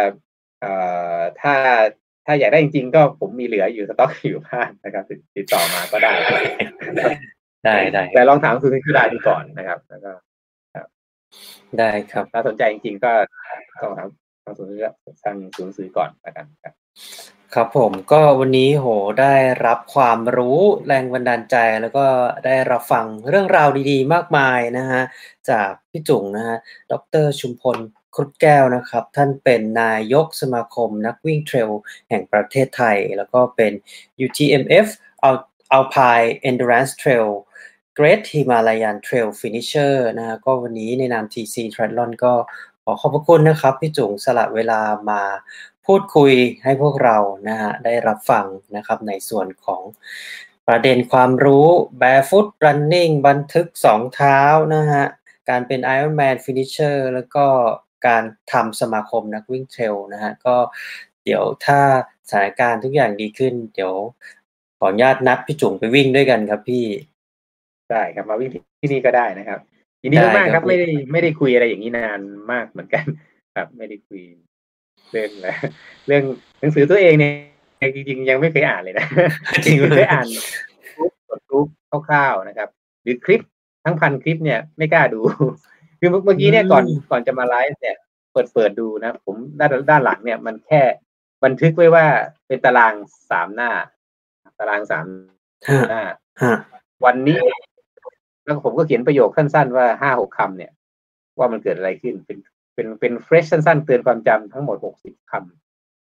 ถ้าอยากได้จริงๆก็ผมมีเหลืออยู่สต็อกอยู่บ้านนะครับติดต่อมาก็ได้แต่ลองถามศูนย์จุฬาดูก่อนนะครับแล้วก็ได้ครับถ้าสนใจจริงๆก็ต้องถามทางศูนย์ซื้อก่อนแล้วกันครับผมก็วันนี้ได้รับความรู้แรงบันดาลใจแล้วก็ได้รับฟังเรื่องราวดีๆมากมายนะฮะจากพี่จุ๋งนะฮะดร.ชุมพลครุฑแก้วนะครับท่านเป็นนายกสมาคมนักวิ่งเทรลแห่งประเทศไทยแล้วก็เป็น UTMF Alpine Endurance Trail Great Himalayan Trail Finisher นะฮะก็วันนี้ในนาม TC Triathlon ก็ขอบพระคุณนะครับพี่จุ๋งสละเวลามาพูดคุยให้พวกเรานะฮะได้รับฟังนะครับในส่วนของประเด็นความรู้ Barefoot Running บันทึก2เท้านะฮะการเป็น Ironman Finisher แล้วก็การทำสมาคมนักวิ่งเทรลนะฮะก็เดี๋ยวถ้าสถานการณ์ทุกอย่างดีขึ้นเดี๋ยวขออนุญาตนัดพี่จุ๋งไปวิ่งด้วยกันครับพี่ได้ครับมาวิ่งที่นี่ก็ได้นะครับยินดีมากครับไม่ได้คุยอะไรอย่างนี้นานมากเหมือนกันครับไม่ได้คุยเรื่องหนังสือตัวเองเนี่ยจริงๆยังไม่เคยอ่านเลยนะจริงๆเคยอ่านรูปคร่าวๆนะครับหรือคลิปทั้ง1,000 คลิปเนี่ยไม่กล้าดูคือเมื่อกี้เนี่ยก่อนจะมาไลฟ์เนี่ยเปิดดูนะผมด้านหลังเนี่ยมันแค่บันทึกไว้ว่าเป็นตาราง3 หน้าตาราง3 หน้าวันนี้แล้วผมก็เขียนประโยคสั้นๆว่า 5-6 คำเนี่ยว่ามันเกิดอะไรขึ้นเป็นเฟรชสั้นๆเตือนความจำทั้งหมด60 ค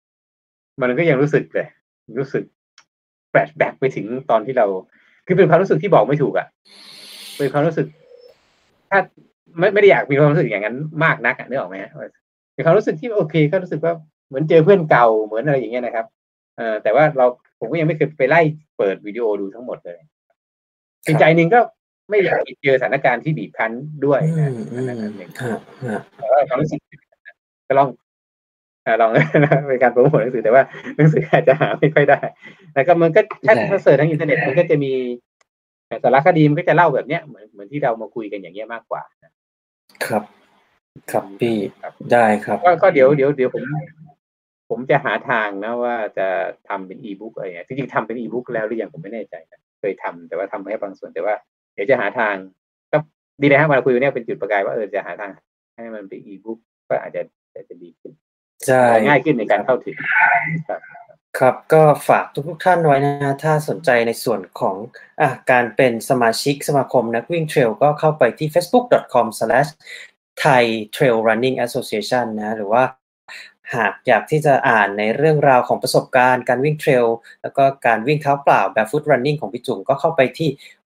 มันก็ยังรู้สึกเลยรู้สึกแฟลชแบ็กไปถึงตอนที่เราคือเป็นความรู้สึกที่บอกไม่ถูกอ่ะเป็นความรู้สึกถ้าไม่ได้อยากมีความรู้สึกอย่างนั้นมากนักนึกออกไหมเป็นความรู้สึกที่โอเคก็รู้สึกว่าเหมือนเจอเพื่อนเก่าเหมือนอะไรอย่างเงี้ยนะครับแต่ว่าผมก็ยังไม่เคยไปไล่เปิดวิดีโอดูทั้งหมดเลยจริงใจนึงก็ไม่อยากเจอสถานการณ์ที่บีบคั้นด้วยนะนั่นเองแต่ว่าความรู้สึกก็ลองเป็นการโปรโมทหนังสือแต่ว่าหนังสืออาจจะหาไม่ค่อยได้แล้วก็มันก็ถ้าเสิร์ชทางอินเทอร์เน็ตมันก็จะมีสารคดีมันก็จะเล่าแบบเนี้ยเหมือนที่เรามาคุยกันอย่างเงี้ยมากกว่าครับครับพี่ได้ครับก็เดี๋ยวผมจะหาทางนะว่าจะทำเป็นอีบุ๊กอะไรเงี้ยจริงๆทำเป็นอีบุ๊กแล้วหรือยังผมไม่แน่ใจนะเคยทำแต่ว่าทำแค่บางส่วนแต่ว่าเดี๋ยวจะหาทางก็ดีเลยฮะมาคุยเนี่ยเป็นจุดประกายว่าจะหาทางให้มันเป็นอีบุ๊กก็อาจจะดีขึ้นง่ายขึ้นในการเข้าถึงครับก็ฝากทุกท่านไว้นะถ้าสนใจในส่วนของการเป็นสมาชิกสมาคมนักวิ่งเทรลก็เข้าไปที่ facebook.com/Thai Trail Running Association นะหรือว่าหากอยากที่จะอ่านในเรื่องราวของประสบการณ์การวิ่งเทรลแล้วก็การวิ่งเท้าเปล่า Barefoot Running ของพี่จุ๋มก็เข้าไปที่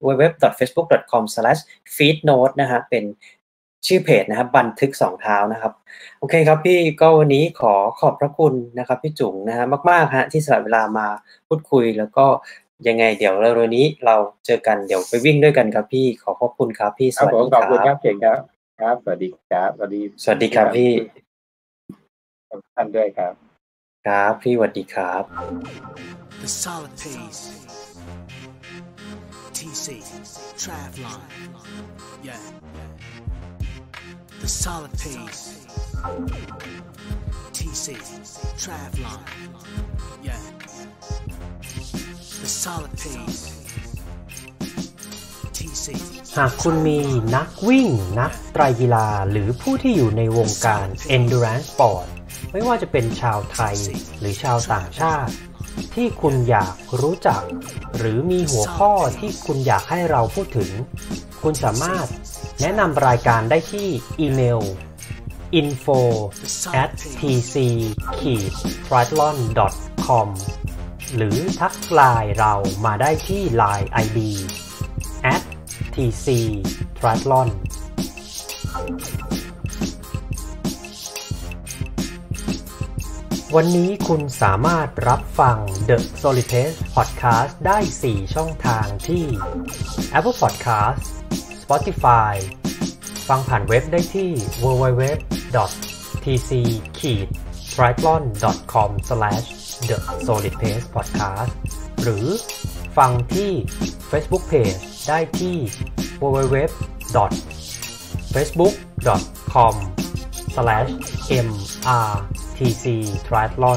www.facebook.com/feednote นะฮะเป็นชื่อเพจนะครับบันทึก2เท้านะครับโอเคครับพี่ก็วันนี้ขอบพระคุณนะครับพี่จุ๋มนะฮะมากๆฮะที่สละเวลามาพูดคุยแล้วก็ยังไงเดี๋ยวเร็วๆนี้เราเจอกันเดี๋ยวไปวิ่งด้วยกันครับพี่ขอบคุณครับพี่สวัสดีครับขอบคุณครับเก่งครับสวัสดีครับสวัสดีครับพี่ท่านด้วยครับครับพี่สวัสดีครับ The solid pace TC Travlon yeah The solid pace TC Travlon yeah The solid pace TC หากคุณมีนักวิ่งนักไตรกีฬาหรือผู้ที่อยู่ในวงการ Endurance Sport ไม่ว่าจะเป็นชาวไทยหรือชาวต่างชาติที่คุณอยากรู้จักหรือมีหัวข้อที่คุณอยากให้เราพูดถึงคุณสามารถแนะนำรายการได้ที่อีเมล info@tc-triathlon.com หรือทักไลน์เรามาได้ที่ Line ID @tc-triathlonวันนี้คุณสามารถรับฟัง The Solid Pace Podcast ได้ 4 ช่องทางที่ Apple Podcast Spotify ฟังผ่านเว็บได้ที่ www.tc-triathlon.com/thesolidpacepodcast หรือฟังที่ Facebook Page ได้ที่ www.facebook.com/mrtc triathlon